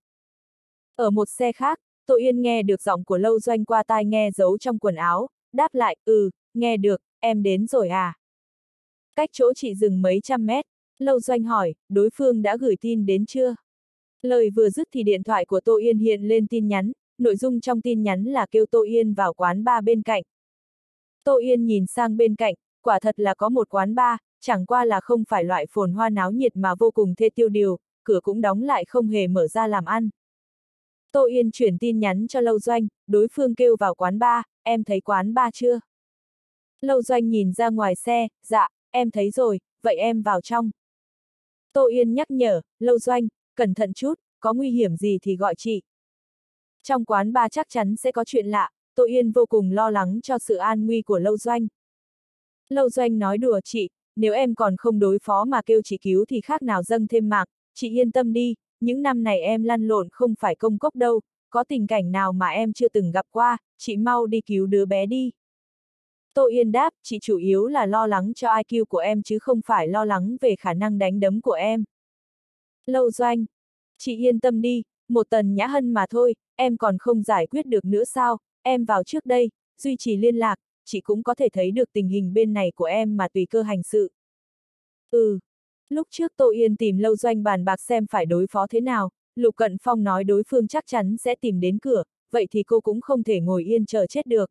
A: Ở một xe khác, Tô Yên nghe được giọng của Lâu Doanh qua tai nghe giấu trong quần áo, đáp lại, ừ, nghe được, em đến rồi à? Cách chỗ chị dừng mấy trăm mét, Lâu Doanh hỏi, đối phương đã gửi tin đến chưa? Lời vừa dứt thì điện thoại của Tô Yên hiện lên tin nhắn, nội dung trong tin nhắn là kêu Tô Yên vào quán bar bên cạnh. Tô Yên nhìn sang bên cạnh, quả thật là có một quán bar, chẳng qua là không phải loại phồn hoa náo nhiệt mà vô cùng thê tiêu điều, cửa cũng đóng lại không hề mở ra làm ăn. Tô Yên chuyển tin nhắn cho Lâu Doanh, đối phương kêu vào quán bar, em thấy quán bar chưa? Lâu Doanh nhìn ra ngoài xe, dạ, em thấy rồi, vậy em vào trong. Tô Yên nhắc nhở, Lâu Doanh, cẩn thận chút, có nguy hiểm gì thì gọi chị. Trong quán bar chắc chắn sẽ có chuyện lạ, Tô Yên vô cùng lo lắng cho sự an nguy của Lâu Doanh. Lâu Doanh nói đùa chị, nếu em còn không đối phó mà kêu chị cứu thì khác nào dâng thêm mạng, chị yên tâm đi, những năm này em lăn lộn không phải công cốc đâu, có tình cảnh nào mà em chưa từng gặp qua, chị mau đi cứu đứa bé đi. Tô Yên đáp, chị chủ yếu là lo lắng cho i kiu của em chứ không phải lo lắng về khả năng đánh đấm của em. Lâu Doanh, Chị yên tâm đi, một Tần Nhã Hân mà thôi, em còn không giải quyết được nữa sao, em vào trước đây, duy trì liên lạc, chị cũng có thể thấy được tình hình bên này của em mà tùy cơ hành sự. Ừ. Lúc trước Tô Yên tìm Lâu Doanh bàn bạc xem phải đối phó thế nào, Lục Cận Phong nói đối phương chắc chắn sẽ tìm đến cửa, vậy thì cô cũng không thể ngồi yên chờ chết được.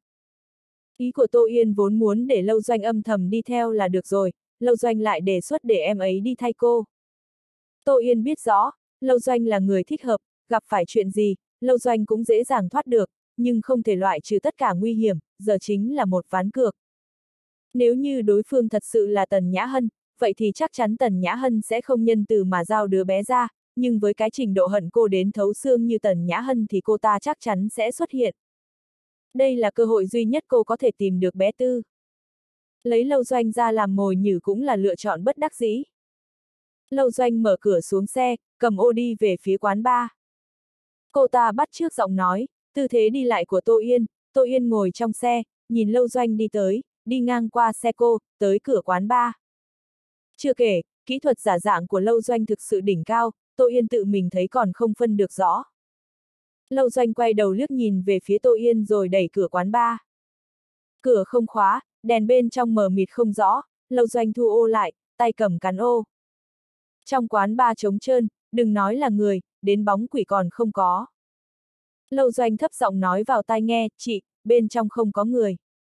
A: Ý của Tô Yên vốn muốn để Lâu Doanh âm thầm đi theo là được rồi, Lâu Doanh lại đề xuất để em ấy đi thay cô. Tô Yên biết rõ, Lâu Doanh là người thích hợp, gặp phải chuyện gì, Lâu Doanh cũng dễ dàng thoát được, nhưng không thể loại trừ tất cả nguy hiểm, giờ chính là một ván cược. Nếu như đối phương thật sự là Tần Nhã Hân, vậy thì chắc chắn Tần Nhã Hân sẽ không nhân từ mà giao đứa bé ra, nhưng với cái trình độ hận cô đến thấu xương như Tần Nhã Hân thì cô ta chắc chắn sẽ xuất hiện. Đây là cơ hội duy nhất cô có thể tìm được bé Tư. Lấy Lâu Doanh ra làm mồi nhử cũng là lựa chọn bất đắc dĩ. Lâu Doanh mở cửa xuống xe, cầm ô đi về phía quán bar. Cô ta bắt chước giọng nói, tư thế đi lại của Tô Yên, Tô Yên ngồi trong xe, nhìn Lâu Doanh đi tới, đi ngang qua xe cô, tới cửa quán bar. Chưa kể, kỹ thuật giả dạng của Lâu Doanh thực sự đỉnh cao, Tô Yên tự mình thấy còn không phân được rõ. Lâu Doanh quay đầu liếc nhìn về phía Tô Yên rồi đẩy cửa quán bar. Cửa không khóa, đèn bên trong mờ mịt không rõ, Lâu Doanh thu ô lại, tay cầm cán ô. Trong quán bar trống trơn, đừng nói là người, đến bóng quỷ còn không có. Lâu Doanh thấp giọng nói vào tai nghe, chị, bên trong không có người.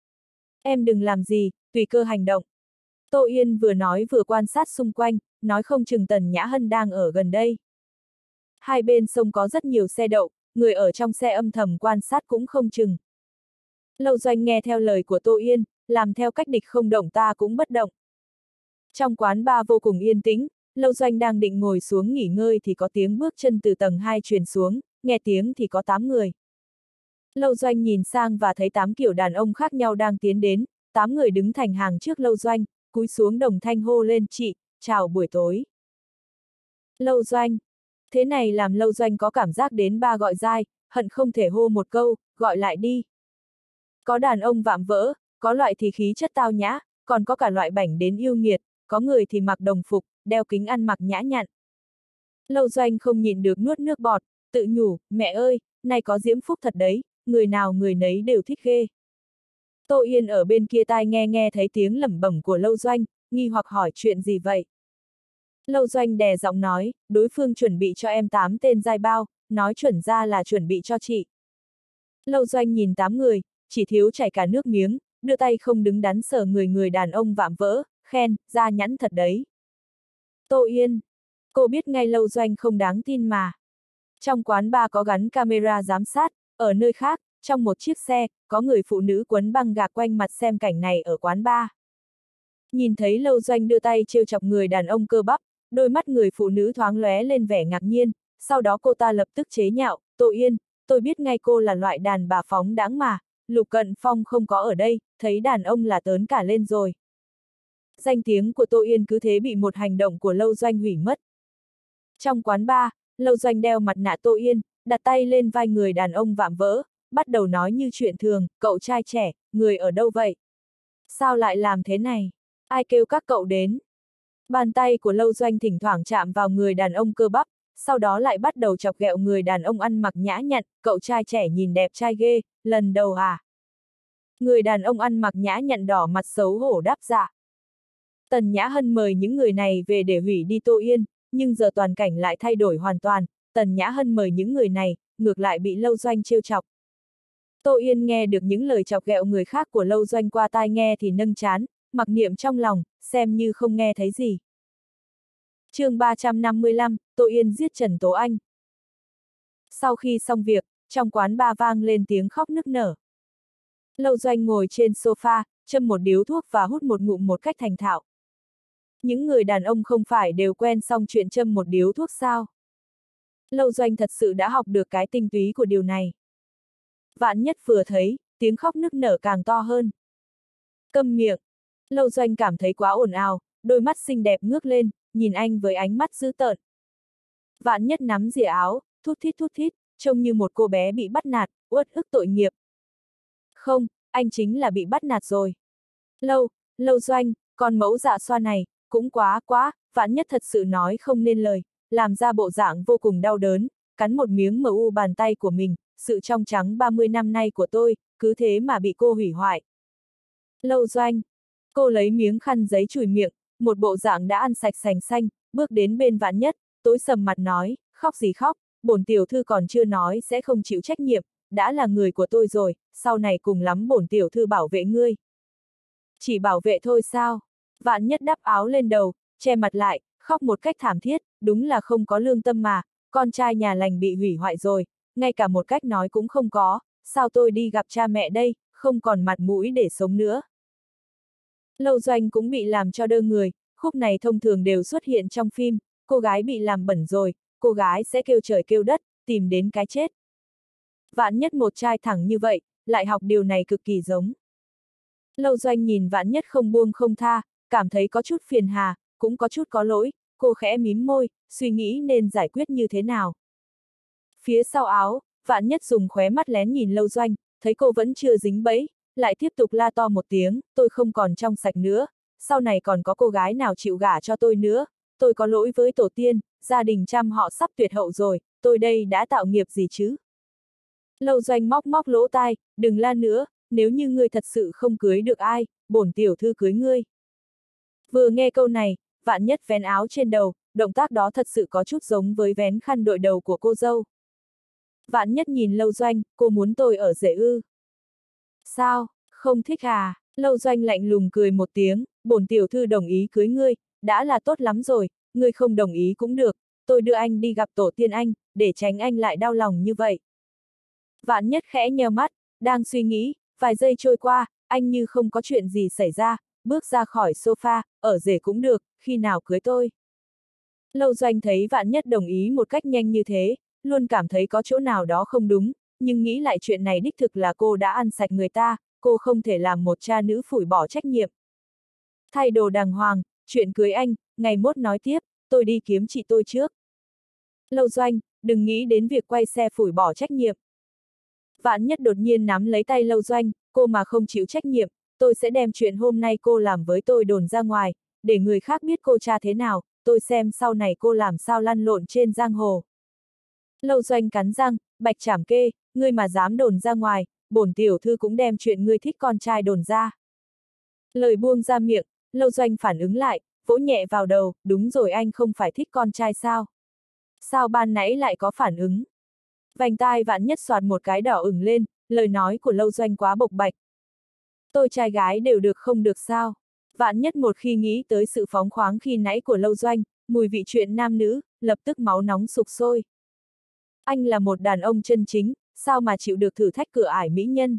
A: Em đừng làm gì, tùy cơ hành động. Tô Yên vừa nói vừa quan sát xung quanh, nói không chừng Tần Nhã Hân đang ở gần đây. Hai bên sông có rất nhiều xe đậu, người ở trong xe âm thầm quan sát cũng không chừng. Lâu Doanh nghe theo lời của Tô Yên, làm theo cách địch không động ta cũng bất động. Trong quán bar vô cùng yên tĩnh, Lâu Doanh đang định ngồi xuống nghỉ ngơi thì có tiếng bước chân từ tầng hai truyền xuống, nghe tiếng thì có tám người. Lâu Doanh nhìn sang và thấy tám kiểu đàn ông khác nhau đang tiến đến, tám người đứng thành hàng trước Lâu Doanh, cúi xuống đồng thanh hô lên chị, chào buổi tối. Lâu Doanh. Thế này làm Lâu Doanh có cảm giác đến ba gọi dai, hận không thể hô một câu, gọi lại đi. Có đàn ông vạm vỡ, có loại thì khí chất tao nhã, còn có cả loại bảnh đến yêu nghiệt, có người thì mặc đồng phục, đeo kính ăn mặc nhã nhặn. Lâu Doanh không nhịn được nuốt nước bọt, tự nhủ, mẹ ơi, này có diễm phúc thật đấy, người nào người nấy đều thích ghê. Tô Yên ở bên kia tai nghe nghe thấy tiếng lẩm bẩm của Lâu Doanh, nghi hoặc hỏi chuyện gì vậy. Lâu Doanh đè giọng nói, đối phương chuẩn bị cho em tám tên giai bao, nói chuẩn ra là chuẩn bị cho chị. Lâu Doanh nhìn tám người, chỉ thiếu chảy cả nước miếng, đưa tay không đứng đắn sờ người người đàn ông vạm vỡ, khen, da nhẵn thật đấy. Tô Yên. Cô biết ngay Lâu Doanh không đáng tin mà. Trong quán bar có gắn camera giám sát, ở nơi khác, trong một chiếc xe, có người phụ nữ quấn băng gạc quanh mặt xem cảnh này ở quán bar. Nhìn thấy Lâu Doanh đưa tay trêu chọc người đàn ông cơ bắp, đôi mắt người phụ nữ thoáng lóe lên vẻ ngạc nhiên, sau đó cô ta lập tức chế nhạo, Tô Yên, tôi biết ngay cô là loại đàn bà phóng đãng mà, Lục Cận Phong không có ở đây, thấy đàn ông là tớn cả lên rồi. Danh tiếng của Tô Yên cứ thế bị một hành động của Lâu Doanh hủy mất. Trong quán bar, Lâu Doanh đeo mặt nạ Tô Yên, đặt tay lên vai người đàn ông vạm vỡ, bắt đầu nói như chuyện thường, cậu trai trẻ, người ở đâu vậy? Sao lại làm thế này? Ai kêu các cậu đến? Bàn tay của Lâu Doanh thỉnh thoảng chạm vào người đàn ông cơ bắp, sau đó lại bắt đầu chọc ghẹo người đàn ông ăn mặc nhã nhặn, cậu trai trẻ nhìn đẹp trai ghê, lần đầu à? Người đàn ông ăn mặc nhã nhặn đỏ mặt xấu hổ đáp dạ. Tần Nhã Hân mời những người này về để hủy đi Tô Yên, nhưng giờ toàn cảnh lại thay đổi hoàn toàn, Tần Nhã Hân mời những người này, ngược lại bị Lâu Doanh trêu chọc. Tô Yên nghe được những lời chọc ghẹo người khác của Lâu Doanh qua tai nghe thì nâng trán, mặc niệm trong lòng, xem như không nghe thấy gì. Chương ba trăm năm mươi lăm, Tô Yên giết Trần Tố Anh. Sau khi xong việc, trong quán bar vang lên tiếng khóc nức nở. Lâu Doanh ngồi trên sofa, châm một điếu thuốc và hút một ngụm một cách thành thạo. Những người đàn ông không phải đều quen xong chuyện châm một điếu thuốc sao? Lâu Doanh thật sự đã học được cái tinh túy của điều này. Vạn Nhất vừa thấy, tiếng khóc nức nở càng to hơn. Câm miệng. Lâu Doanh cảm thấy quá ồn ào, đôi mắt xinh đẹp ngước lên, nhìn anh với ánh mắt dữ tợn. Vạn Nhất nắm rìa áo, thút thít thút thít, trông như một cô bé bị bắt nạt, uất ức tội nghiệp. Không, anh chính là bị bắt nạt rồi. Lâu, Lâu Doanh, con mẫu dạ xoa này, cũng quá quá, Vạn Nhất thật sự nói không nên lời, làm ra bộ dạng vô cùng đau đớn, cắn một miếng mờ u bàn tay của mình, sự trong trắng ba mươi năm nay của tôi, cứ thế mà bị cô hủy hoại. Lâu Doanh. Cô lấy miếng khăn giấy chùi miệng, một bộ dạng đã ăn sạch sành xanh, bước đến bên Vạn Nhất, tối sầm mặt nói, khóc gì khóc, bổn tiểu thư còn chưa nói sẽ không chịu trách nhiệm, đã là người của tôi rồi, sau này cùng lắm bổn tiểu thư bảo vệ ngươi. Chỉ bảo vệ thôi sao? Vạn Nhất đắp áo lên đầu, che mặt lại, khóc một cách thảm thiết, đúng là không có lương tâm mà, con trai nhà lành bị hủy hoại rồi, ngay cả một cách nói cũng không có, sao tôi đi gặp cha mẹ đây, không còn mặt mũi để sống nữa. Lâu Doanh cũng bị làm cho đơ người, khúc này thông thường đều xuất hiện trong phim, cô gái bị làm bẩn rồi, cô gái sẽ kêu trời kêu đất, tìm đến cái chết. Vạn Nhất một trai thẳng như vậy, lại học điều này cực kỳ giống. Lâu Doanh nhìn Vạn Nhất không buông không tha, cảm thấy có chút phiền hà, cũng có chút có lỗi, cô khẽ mím môi, suy nghĩ nên giải quyết như thế nào. Phía sau áo, Vạn Nhất dùng khóe mắt lén nhìn Lâu Doanh, thấy cô vẫn chưa dính bẫy, lại tiếp tục la to một tiếng, tôi không còn trong sạch nữa, sau này còn có cô gái nào chịu gả cho tôi nữa, tôi có lỗi với tổ tiên, gia đình trăm họ sắp tuyệt hậu rồi, tôi đây đã tạo nghiệp gì chứ? Lâu Doanh móc móc lỗ tai, đừng la nữa, nếu như ngươi thật sự không cưới được ai, bổn tiểu thư cưới ngươi. Vừa nghe câu này, Vạn Nhất vén áo trên đầu, động tác đó thật sự có chút giống với vén khăn đội đầu của cô dâu. Vạn Nhất nhìn Lâu Doanh, cô muốn tôi ở rể ư? Sao, không thích à? Lâu Doanh lạnh lùng cười một tiếng, bổn tiểu thư đồng ý cưới ngươi, đã là tốt lắm rồi, ngươi không đồng ý cũng được, tôi đưa anh đi gặp tổ tiên anh, để tránh anh lại đau lòng như vậy. Vạn Nhất khẽ nheo mắt, đang suy nghĩ, vài giây trôi qua, anh như không có chuyện gì xảy ra, bước ra khỏi sofa, ở rể cũng được, khi nào cưới tôi. Lâu Doanh thấy Vạn Nhất đồng ý một cách nhanh như thế, luôn cảm thấy có chỗ nào đó không đúng, nhưng nghĩ lại chuyện này đích thực là cô đã ăn sạch người ta, cô không thể làm một cha nữ phủi bỏ trách nhiệm. Thay đồ đàng hoàng, chuyện cưới anh, ngày mốt nói tiếp, tôi đi kiếm chị tôi trước. Lâu Doanh, đừng nghĩ đến việc quay xe phủi bỏ trách nhiệm. Vạn Nhất đột nhiên nắm lấy tay Lâu Doanh, cô mà không chịu trách nhiệm, tôi sẽ đem chuyện hôm nay cô làm với tôi đồn ra ngoài, để người khác biết cô cha thế nào, tôi xem sau này cô làm sao lăn lộn trên giang hồ. Lâu Doanh cắn răng, bạch trảm kê, ngươi mà dám đồn ra ngoài, bổn tiểu thư cũng đem chuyện ngươi thích con trai đồn ra. Lời buông ra miệng, Lâu Doanh phản ứng lại, vỗ nhẹ vào đầu, đúng rồi, anh không phải thích con trai sao? Sao ban nãy lại có phản ứng? Vành tai Vạn Nhất xoạt một cái đỏ ửng lên, lời nói của Lâu Doanh quá bộc bạch. Tôi trai gái đều được không được sao? Vạn Nhất một khi nghĩ tới sự phóng khoáng khi nãy của Lâu Doanh, mùi vị chuyện nam nữ, lập tức máu nóng sục sôi. Anh là một đàn ông chân chính, sao mà chịu được thử thách cửa ải mỹ nhân?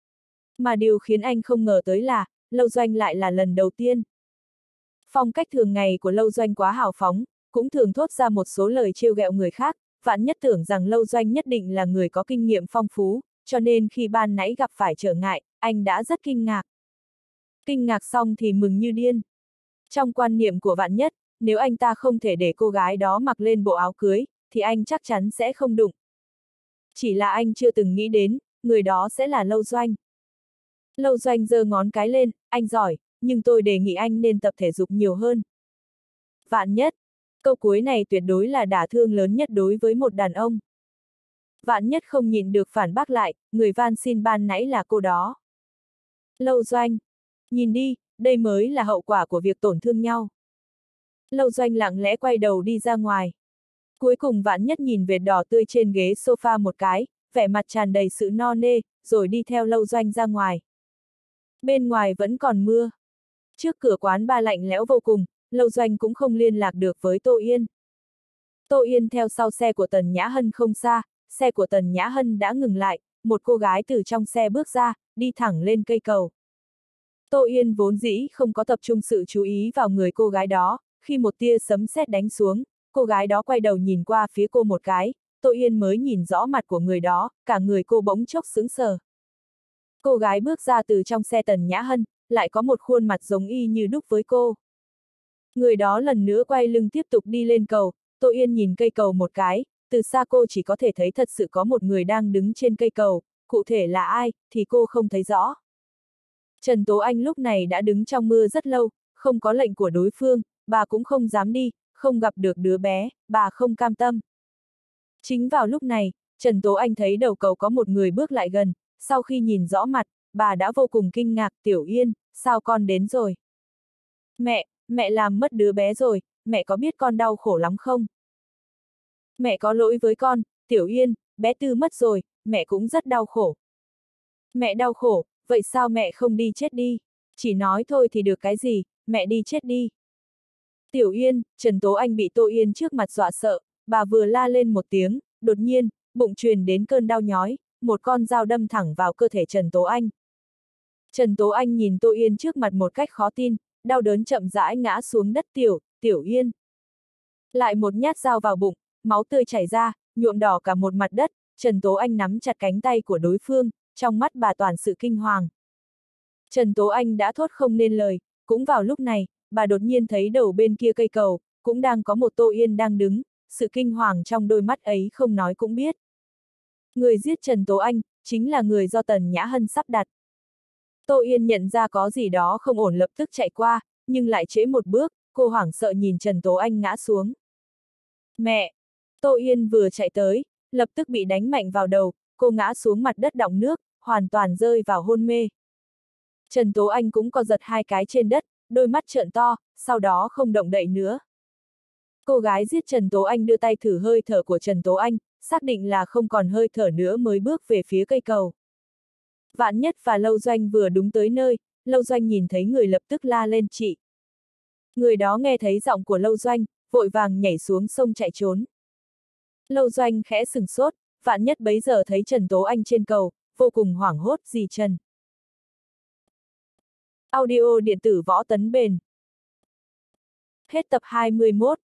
A: Mà điều khiến anh không ngờ tới là, Lâu Doanh lại là lần đầu tiên. Phong cách thường ngày của Lâu Doanh quá hào phóng, cũng thường thốt ra một số lời trêu ghẹo người khác, Vạn Nhất tưởng rằng Lâu Doanh nhất định là người có kinh nghiệm phong phú, cho nên khi ban nãy gặp phải trở ngại, anh đã rất kinh ngạc. Kinh ngạc xong thì mừng như điên. Trong quan niệm của Vạn Nhất, nếu anh ta không thể để cô gái đó mặc lên bộ áo cưới, thì anh chắc chắn sẽ không đụng. Chỉ là anh chưa từng nghĩ đến, người đó sẽ là Lâu Doanh. Lâu Doanh giơ ngón cái lên, anh giỏi, nhưng tôi đề nghị anh nên tập thể dục nhiều hơn. Vạn Nhất, câu cuối này tuyệt đối là đả thương lớn nhất đối với một đàn ông. Vạn Nhất không nhịn được phản bác lại, người van xin ban nãy là cô đó. Lâu Doanh, nhìn đi, đây mới là hậu quả của việc tổn thương nhau. Lâu Doanh lặng lẽ quay đầu đi ra ngoài. Cuối cùng Vạn Nhất nhìn vệt đỏ tươi trên ghế sofa một cái, vẻ mặt tràn đầy sự no nê, rồi đi theo Lâu Doanh ra ngoài. Bên ngoài vẫn còn mưa. Trước cửa quán ba lạnh lẽo vô cùng, Lâu Doanh cũng không liên lạc được với Tô Yên. Tô Yên theo sau xe của Tần Nhã Hân không xa, xe của Tần Nhã Hân đã ngừng lại, một cô gái từ trong xe bước ra, đi thẳng lên cây cầu. Tô Yên vốn dĩ không có tập trung sự chú ý vào người cô gái đó, khi một tia sấm sét đánh xuống, cô gái đó quay đầu nhìn qua phía cô một cái, Tô Yên mới nhìn rõ mặt của người đó, cả người cô bỗng chốc sững sờ. Cô gái bước ra từ trong xe Tần Nhã Hân, lại có một khuôn mặt giống y như đúc với cô. Người đó lần nữa quay lưng tiếp tục đi lên cầu, Tô Yên nhìn cây cầu một cái, từ xa cô chỉ có thể thấy thật sự có một người đang đứng trên cây cầu, cụ thể là ai, thì cô không thấy rõ. Trần Tố Anh lúc này đã đứng trong mưa rất lâu, không có lệnh của đối phương, bà cũng không dám đi, không gặp được đứa bé, bà không cam tâm. Chính vào lúc này, Trần Tố Anh thấy đầu cầu có một người bước lại gần, sau khi nhìn rõ mặt, bà đã vô cùng kinh ngạc. Tiểu Yên, sao con đến rồi? Mẹ, mẹ làm mất đứa bé rồi, mẹ có biết con đau khổ lắm không? Mẹ có lỗi với con, Tiểu Yên, bé Tư mất rồi, mẹ cũng rất đau khổ. Mẹ đau khổ, vậy sao mẹ không đi chết đi? Chỉ nói thôi thì được cái gì, mẹ đi chết đi. Tiểu Yên, Trần Tố Anh bị Tô Yên trước mặt dọa sợ, bà vừa la lên một tiếng, đột nhiên, bụng truyền đến cơn đau nhói, một con dao đâm thẳng vào cơ thể Trần Tố Anh. Trần Tố Anh nhìn Tô Yên trước mặt một cách khó tin, đau đớn chậm rãi ngã xuống đất. Tiểu, Tiểu Yên. Lại một nhát dao vào bụng, máu tươi chảy ra, nhuộm đỏ cả một mặt đất. Trần Tố Anh nắm chặt cánh tay của đối phương, trong mắt bà toàn sự kinh hoàng. Trần Tố Anh đã thốt không nên lời, cũng vào lúc này, bà đột nhiên thấy đầu bên kia cây cầu, cũng đang có một Tô Yên đang đứng, sự kinh hoàng trong đôi mắt ấy không nói cũng biết. Người giết Trần Tố Anh, chính là người do Tần Nhã Hân sắp đặt. Tô Yên nhận ra có gì đó không ổn lập tức chạy qua, nhưng lại trễ một bước, cô hoảng sợ nhìn Trần Tố Anh ngã xuống. Mẹ! Tô Yên vừa chạy tới, lập tức bị đánh mạnh vào đầu, cô ngã xuống mặt đất đọng nước, hoàn toàn rơi vào hôn mê. Trần Tố Anh cũng co giật hai cái trên đất, đôi mắt trợn to, sau đó không động đậy nữa. Cô gái giết Trần Tố Anh đưa tay thử hơi thở của Trần Tố Anh, xác định là không còn hơi thở nữa mới bước về phía cây cầu. Vạn Nhất và Lâu Doanh vừa đúng tới nơi, Lâu Doanh nhìn thấy người lập tức la lên chị. Người đó nghe thấy giọng của Lâu Doanh, vội vàng nhảy xuống sông chạy trốn. Lâu Doanh khẽ sừng sốt, Vạn Nhất bấy giờ thấy Trần Tố Anh trên cầu, vô cùng hoảng hốt. Dì Trần. Audio điện tử Võ Tấn Bền. Hết tập hai mươi mốt.